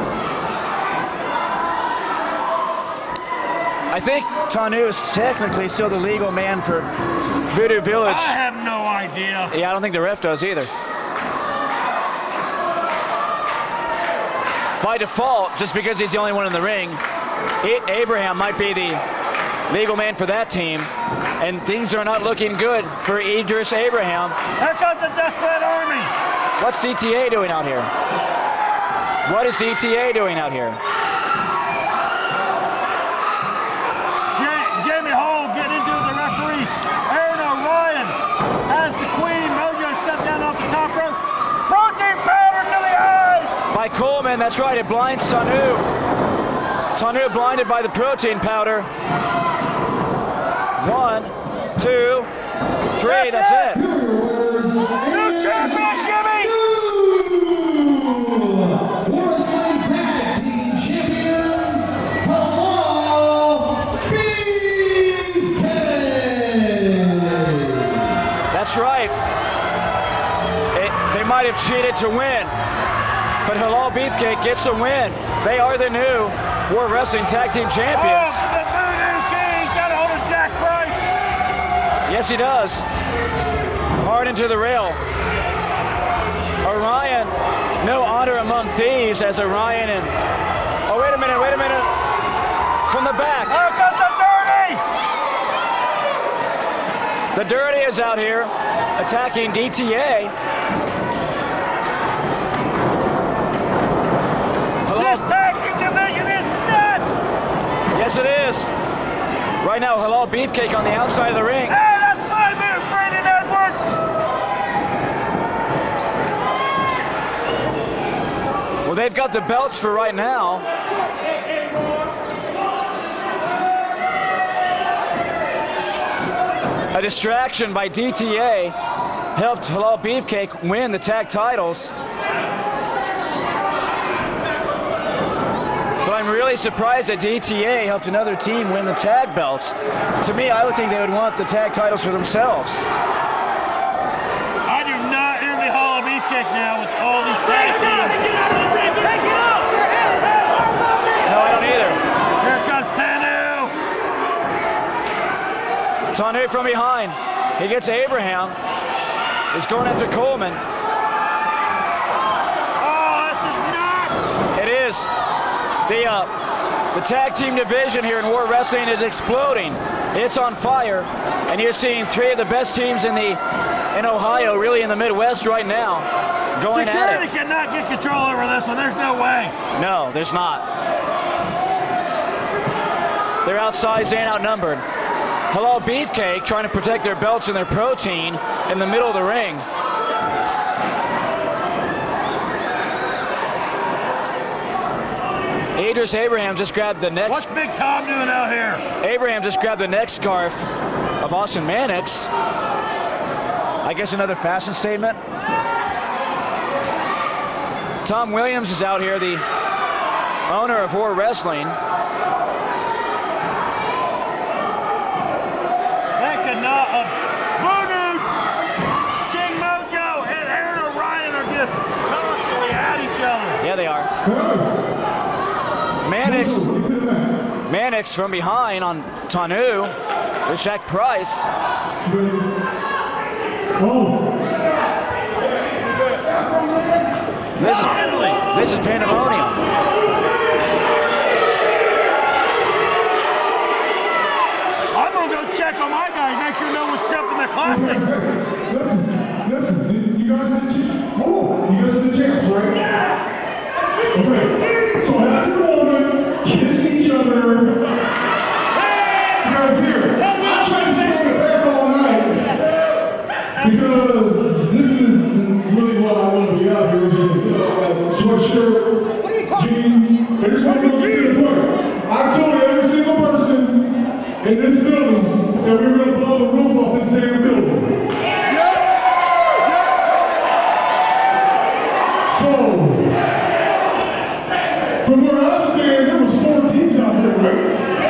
I think Tanu is technically still the legal man for Voodoo Village. I have no idea. Yeah, I don't think the ref does either. By default, just because he's the only one in the ring, Abraham might be the legal man for that team. And things are not looking good for Idris Abraham. Here comes the Deathbed Army. What's DTA doing out here? What is DTA doing out here? Jamie Hall getting into the referee. Aaron O'Ryan has the queen. Mojo stepped down off the top rope. Protein powder to the eyes. By Coleman, that's right, it blinds Tanu. Tanu blinded by the protein powder. 1, 2, 3, that's it. New champions, Jimmy! Wrestling Tag Team Champions, Halal Beefcake! That's right. They might have cheated to win, but Halal Beefcake gets a win. They are the new War Wrestling Tag Team Champions. Oh, the Voodoo King! Yes, he does. Hard into the rail. Orion, no honor among thieves as Orion and... Oh, wait a minute. From the back. Here comes the Dirty! The Dirty is out here attacking DTA. This tag team division is nuts! Yes, it is. Right now, Halal Beefcake on the outside of the ring. Hey, that's my move, Brandon Edwards! Well, they've got the belts for right now. A distraction by DTA helped Halal Beefcake win the tag titles. But I'm really surprised that DTA helped another team win the tag belts. To me, I would think they would want the tag titles for themselves. I do not envy Halal Beefcake now with all these tag teams. No, I don't either. Here comes Tanu! Tanu from behind. He gets Abraham. He's going after Coleman. Oh, this is nuts! It is. The tag team division here in War Wrestling is exploding. It's on fire, and you're seeing three of the best teams in Ohio, really in the Midwest right now, going at Security it. cannot get control over this one. There's no way. No, there's not. They're outsized and outnumbered. Halal Beefcake trying to protect their belts and their protein in the middle of the ring. Idris Abraham just grabbed the next... What's Big Tom doing out here? Abraham just grabbed the neck scarf of Austin Mannix. I guess another fashion statement. Tom Williams is out here, the owner of War Wrestling. They could not have... Voodoo, King Mojo, and Aaron Orion are just constantly at each other. Yeah, they are. Mannix from behind on Tanu with Shaq Price. This is pandemonium. I'm gonna go check on my guys, make sure no one's jumping the classics. Listen, you guys are the champs. Hold on, you guys are the champs, right? Okay, so have your moment, kiss each other. You guys here, I'm trying to stay on the back all night because this is really what I want to be out here. As you can tell, like sweatshirt, jeans. I just want to go to the point. I told every single person in this building that we were going to blow the roof off this damn building. So, from where I stand, there was 4 teams out here, right?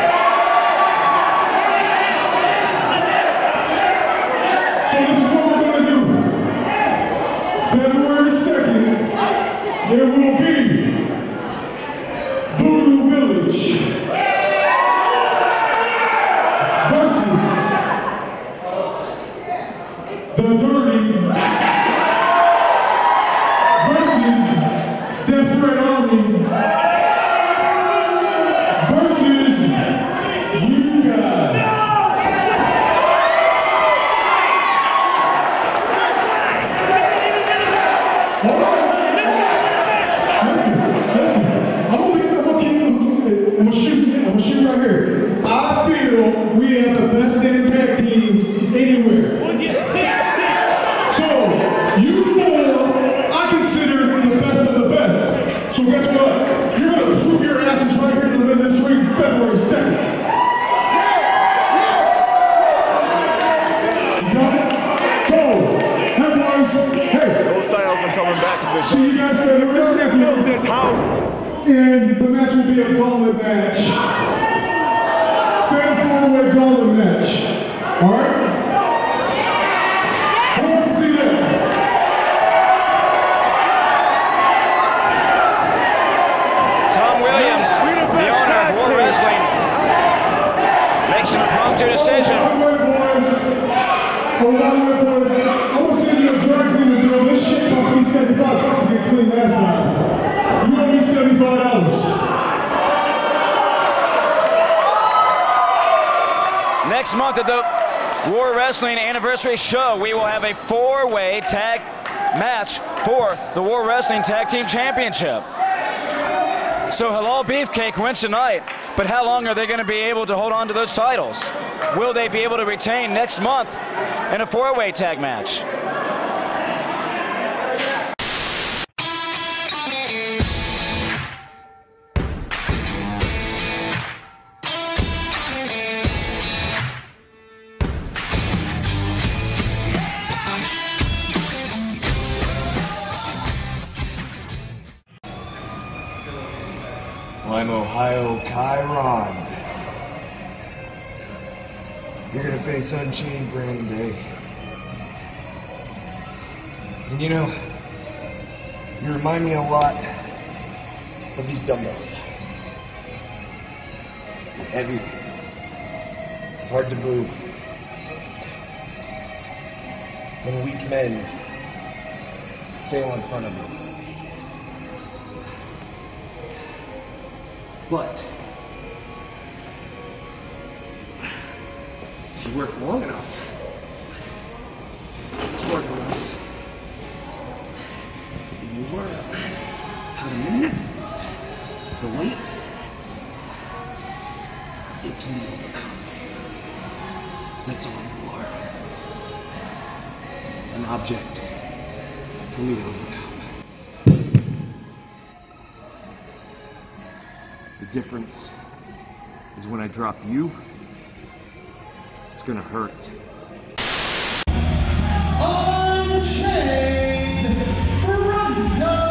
So this is what we're going to do. February 2nd, there will be Voodoo Village versus The Dirty versus Death Threat Army versus you guys. Hold on. Listen. I'm gonna shoot right here. I feel we have the best damn tag teams anywhere. So, you 4, I consider the best of the best. So guess what? You're gonna prove your asses right here in the middle of this ring February 2nd. You got it? So, everyone's, hey. Those titles are coming back to this. See you guys February 2nd. Build this house. And the match will be a gauntlet match. Fatal 4-way gauntlet match. Alright? Who wants to see that? Tom Williams, the owner of War Wrestling, makes an impromptu decision. By the way, boys, Oh, by the way, boys, I want to send you a dry cleaning bill. This shit cost me $75 to get clean last time. You owe me $75. Next month at the War Wrestling Anniversary Show, we will have a 4-way tag match for the War Wrestling Tag Team Championship. So Halal Beefcake wins tonight, but how long are they going to be able to hold on to those titles? Will they be able to retain next month in a 4-way tag match? I'm Ohio Chiron. You're gonna face Unchained Brandon Day. And you know, you remind me a lot of these dumbbells. Heavy, hard to move. When weak men fail in front of me. But if you work long enough, hard enough, you learn how to manipulate the weight, it can be overcome. That's all you are. An object for me to overcome. The difference is when I drop you, it's gonna hurt. Unchained Brandon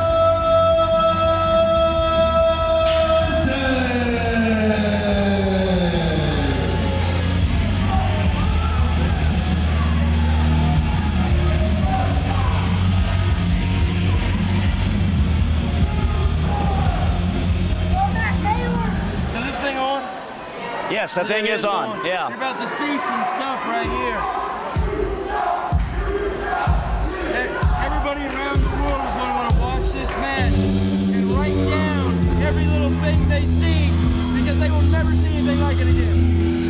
Yes, that thing is on. Yeah. You're about to see some stuff right here. Everybody around the world is going to want to watch this match and write down every little thing they see because they will never see anything like it again.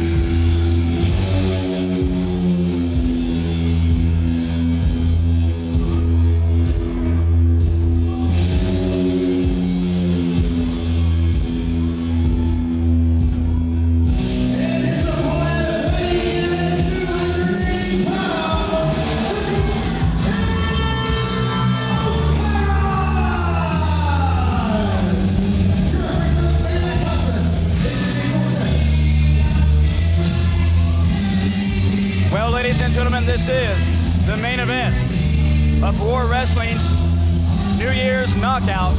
Ladies and gentlemen, this is the main event of War Wrestling's New Year's Knockout.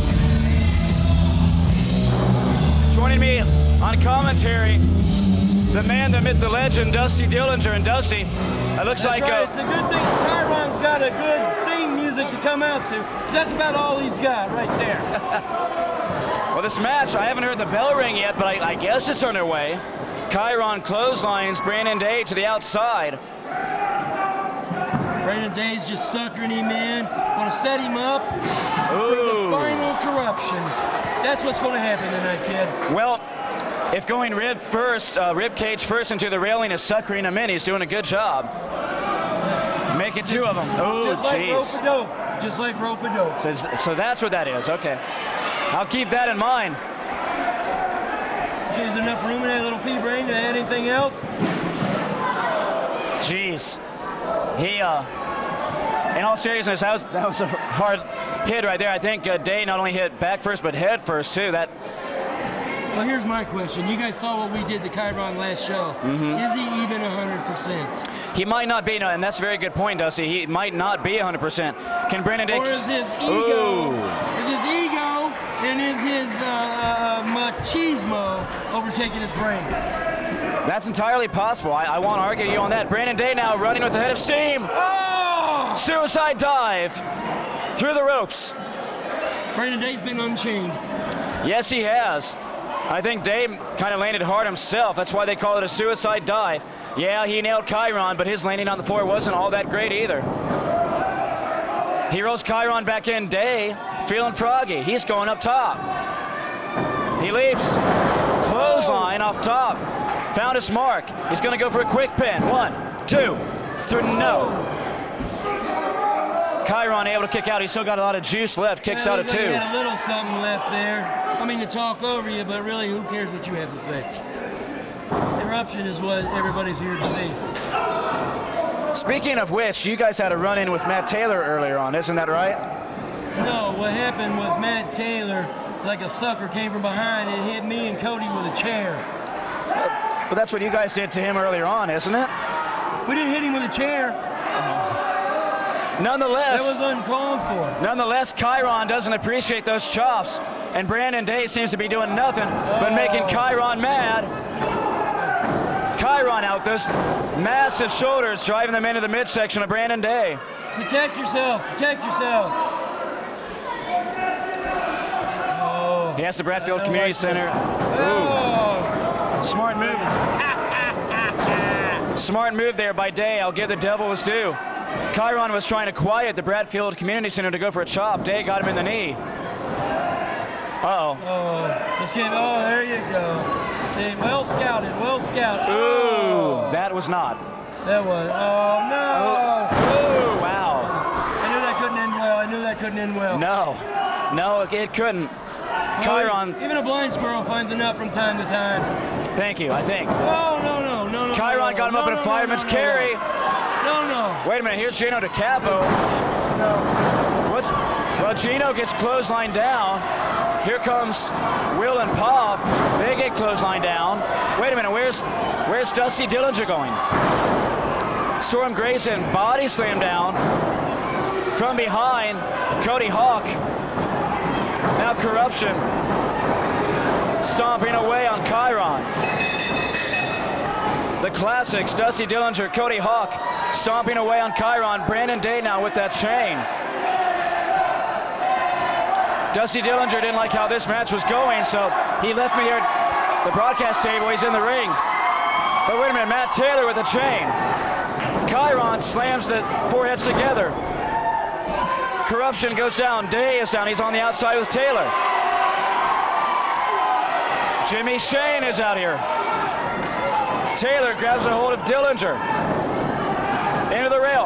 Joining me on commentary, the man, the myth, the legend, Dusty Dillinger. And Dusty, it looks like... Right. It's a good thing Chiron's got a good theme music to come out to, because that's about all he's got right there. Well, this match, I haven't heard the bell ring yet, but I guess it's underway. Chiron clotheslines Brandon Day to the outside. Brandon Day's just suckering him in, going to set him up for the final corruption. That's what's going to happen tonight, kid. Well, if going rib cage first into the railing is suckering him in, he's doing a good job. Making two of them. Oh, jeez. Just like rope-a-dope. So that's what that is. Okay. I'll keep that in mind. Is there enough room in that little pea brain to add anything else? Jeez. He, in all seriousness, that was a hard hit right there. I think Day not only hit back first, but head first, too. Well, here's my question. You guys saw what we did to Chiron last show. Is he even 100%? He might not be, and that's a very good point, Dusty. He might not be 100%. Can Brandon Day... Or is his ego... Is his ego and is his machismo overtaking his brain? That's entirely possible. I won't argue you on that. Brandon Day now running with the head of steam. Oh! Suicide dive through the ropes. Brandon Day's been unchained. Yes, he has. I think Dave kind of landed hard himself. That's why they call it a suicide dive. Yeah, he nailed Chiron, but his landing on the floor wasn't all that great either. He rolls Chiron back in. Day feeling froggy. He's going up top. He leaps. Clothesline off top. Found his mark. He's going to go for a quick pin. 1, 2, 3. No. Chiron able to kick out. He's still got a lot of juice left. Kicks out at 2. He had a little something left there. I mean, to talk over you, but really, who cares what you have to say? Interruption is what everybody's here to see. Speaking of which, you guys had a run-in with Matt Taylor earlier on, isn't that right? No, what happened was Matt Taylor, like a sucker, came from behind and hit me and Cody with a chair. But that's what you guys did to him earlier on, isn't it? We didn't hit him with a chair. Nonetheless, that was uncalled for. Nonetheless, Chiron doesn't appreciate those chops, and Brandon Day seems to be doing nothing but making Chiron mad. Chiron out those massive shoulders, driving them into the midsection of Brandon Day. Protect yourself. Protect yourself. Oh, he has the Bradfield Community Center. Oh. Smart move. Smart move there by Day. I'll give the devil his due. Chiron was trying to quiet the Bradfield Community Center to go for a chop. Day got him in the knee. Uh-oh. Oh, this game. Oh, there you go. Hey, well scouted. Well scouted. Ooh, that was not. That was. Oh, no. Oh, wow. I knew that couldn't end well. I knew that couldn't end well. No. No, it couldn't. Well, Chiron. Even a blind squirrel finds a nut from time to time. Thank you, I think. Oh, no. Chiron got him up in a fireman's carry. No. Wait a minute, here's Gino DiCapo. Well, Gino gets clotheslined down. Here comes Will and Pav. They get clotheslined down. Wait a minute, where's Dusty Dillinger going? Storm Grayson body slam down. From behind, Cody Hawk. Now Corruption stomping away on Chiron. The classics, Dusty Dillinger, Cody Hawk stomping away on Chiron. Brandon Day now with that chain. Dusty Dillinger didn't like how this match was going, so he left me here at the broadcast table. He's in the ring. But wait a minute, Matt Taylor with the chain. Chiron slams the foreheads together. Corruption goes down. Day is down. He's on the outside with Taylor. Jimmy Shane is out here. Taylor grabs a hold of Dillinger. Into the rail.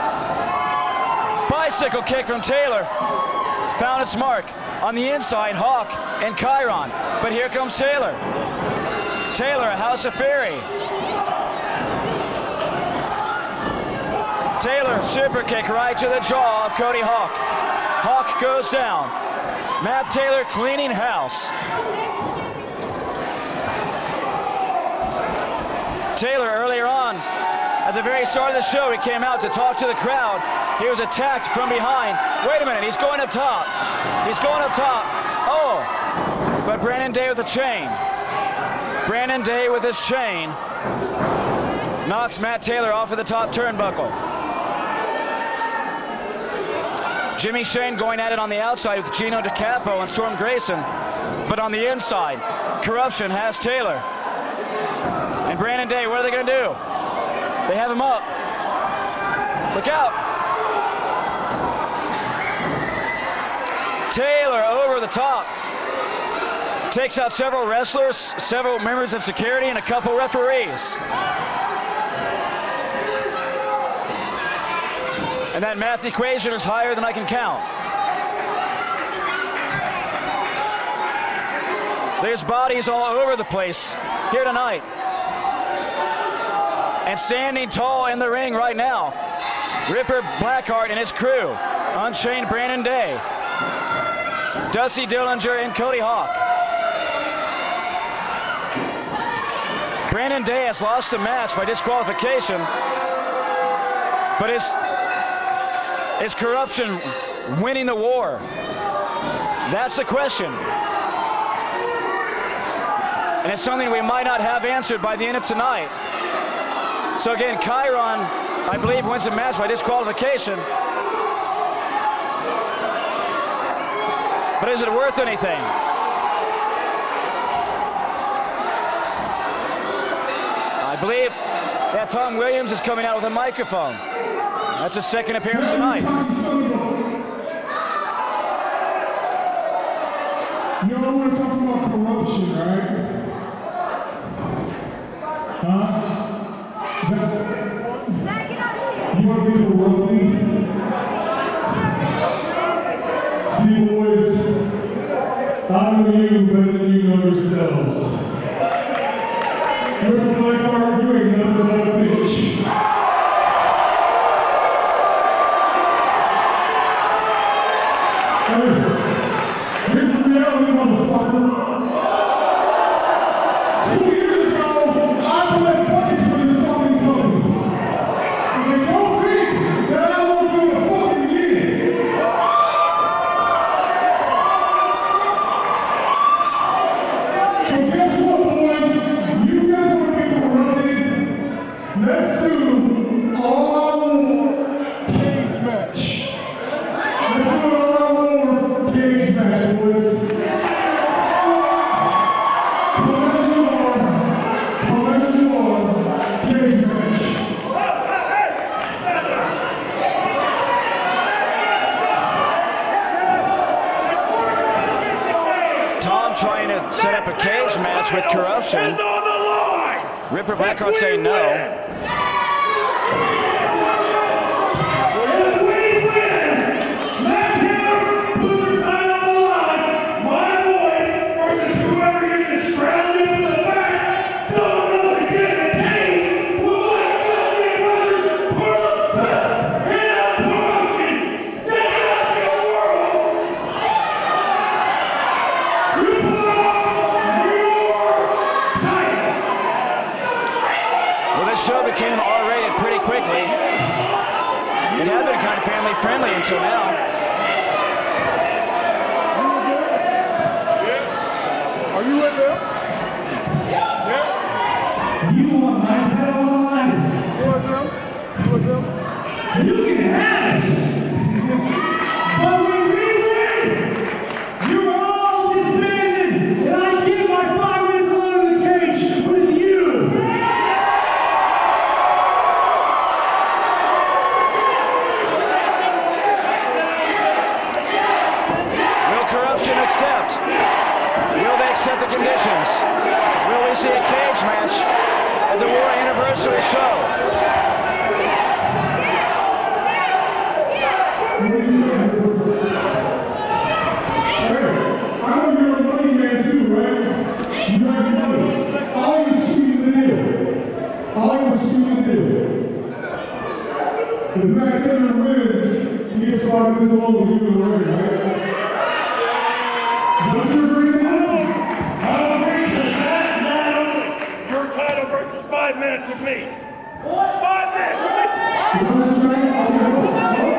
Bicycle kick from Taylor. Found its mark. On the inside, Hawk and Chiron. But here comes Taylor. Taylor, a House of Fury. Taylor, super kick right to the jaw of Cody Hawk. Hawk goes down. Matt Taylor cleaning house. Taylor earlier on, at the very start of the show, he came out to talk to the crowd. He was attacked from behind. Wait a minute, he's going up top. He's going up top. Oh, but Brandon Day with the chain. Brandon Day with his chain knocks Matt Taylor off of the top turnbuckle. Jimmy Shane going at it on the outside with Gino DiCapo and Storm Grayson. But on the inside, Corruption has Taylor. And Brandon Day, what are they going to do? They have him up. Look out. Taylor over the top. Takes out several wrestlers, several members of security, and a couple referees. And that math equation is higher than I can count. There's bodies all over the place here tonight. And standing tall in the ring right now, Ripper Blackheart and his crew. Unchained Brandon Day. Dusty Dillinger and Cody Hawk. Brandon Day has lost the match by disqualification. But is Corruption winning the war? That's the question. And it's something we might not have answered by the end of tonight. So again, Chiron, I believe, wins the match by disqualification. But is it worth anything? believe that Tom Williams is coming out with a microphone. That's his second appearance tonight. You know, we're talking about corruption, right? Huh? You want to be corrupted? See, boys, I know you better than you know yourselves. You're a black heart, you ain't nothing but a bitch. Hey, here's the reality, motherfucker. 2 years ago, I bled buckets for this fucking company. And they don't think that I won't do it fucking again. So guess what, boys? You guys want to be corrupted? Let's do all cage match. Let's do all cage match, boys. Come as you are, cage match. Tom trying to set up a cage match with corruption. Ripper Blackheart saying no. Well, this show became R-rated pretty quickly. It had been kind of family-friendly until now. Are you with them? Yeah. You want my title on the line? You with them? You with them? You can have it. But when we win, you're all disbanded, and I get my 5 minutes alone in the cage with you. Will corruption accept? Will they accept the conditions? Will we see a cage match at the War Anniversary show? I know you're a money man too, right? You got your money. All you see the deal. All you see the deal. The match ever wins, he gets 5 minutes alone with you in the ring, right? Don't you agree to that? I agree to that, not only your title versus 5 minutes with me. 5 minutes with me. Is that what you're saying? Okay, hold on.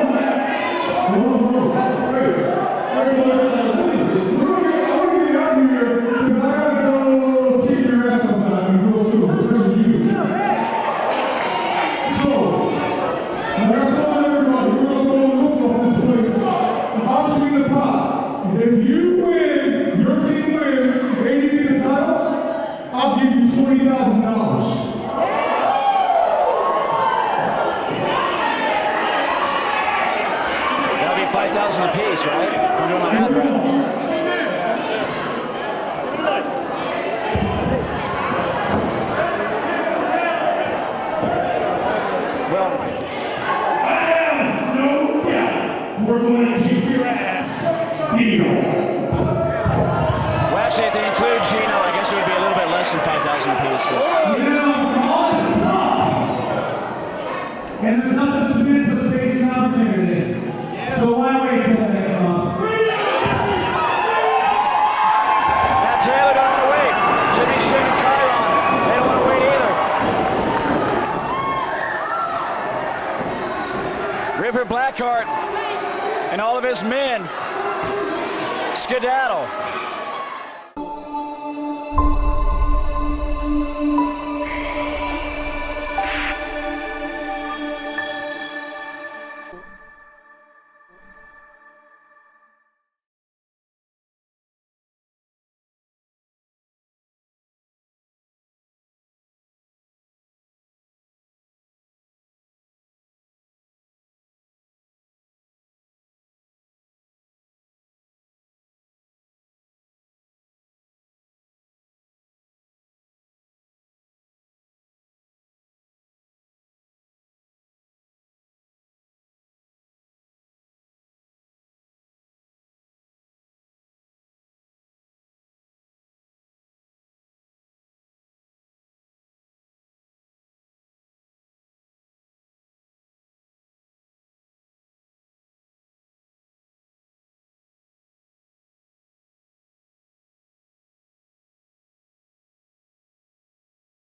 Hey, boys, listen. I want to get out of here because I gotta go kick your ass sometime and go soon, especially you. So, like I told everybody, we're gonna go look off this place. I'll swing the pot. If you win, your team wins, and you get the title, I'll give you $20,000. That'll be 5,000 apiece, right? If I'm doing my math right. Well, I have no doubt we're going to kick your ass. Deal. well, actually, if they include Gino, I guess it would be a little bit less than 5,000 apiece. But You know, all this talk, and there's nothing to do to face an opportunity. So why wait till next month? Now Taylor don't want to wait. Jimmy, Shane, and Chiron, they don't want to wait either. Ripper Blackheart and all of his men skedaddle.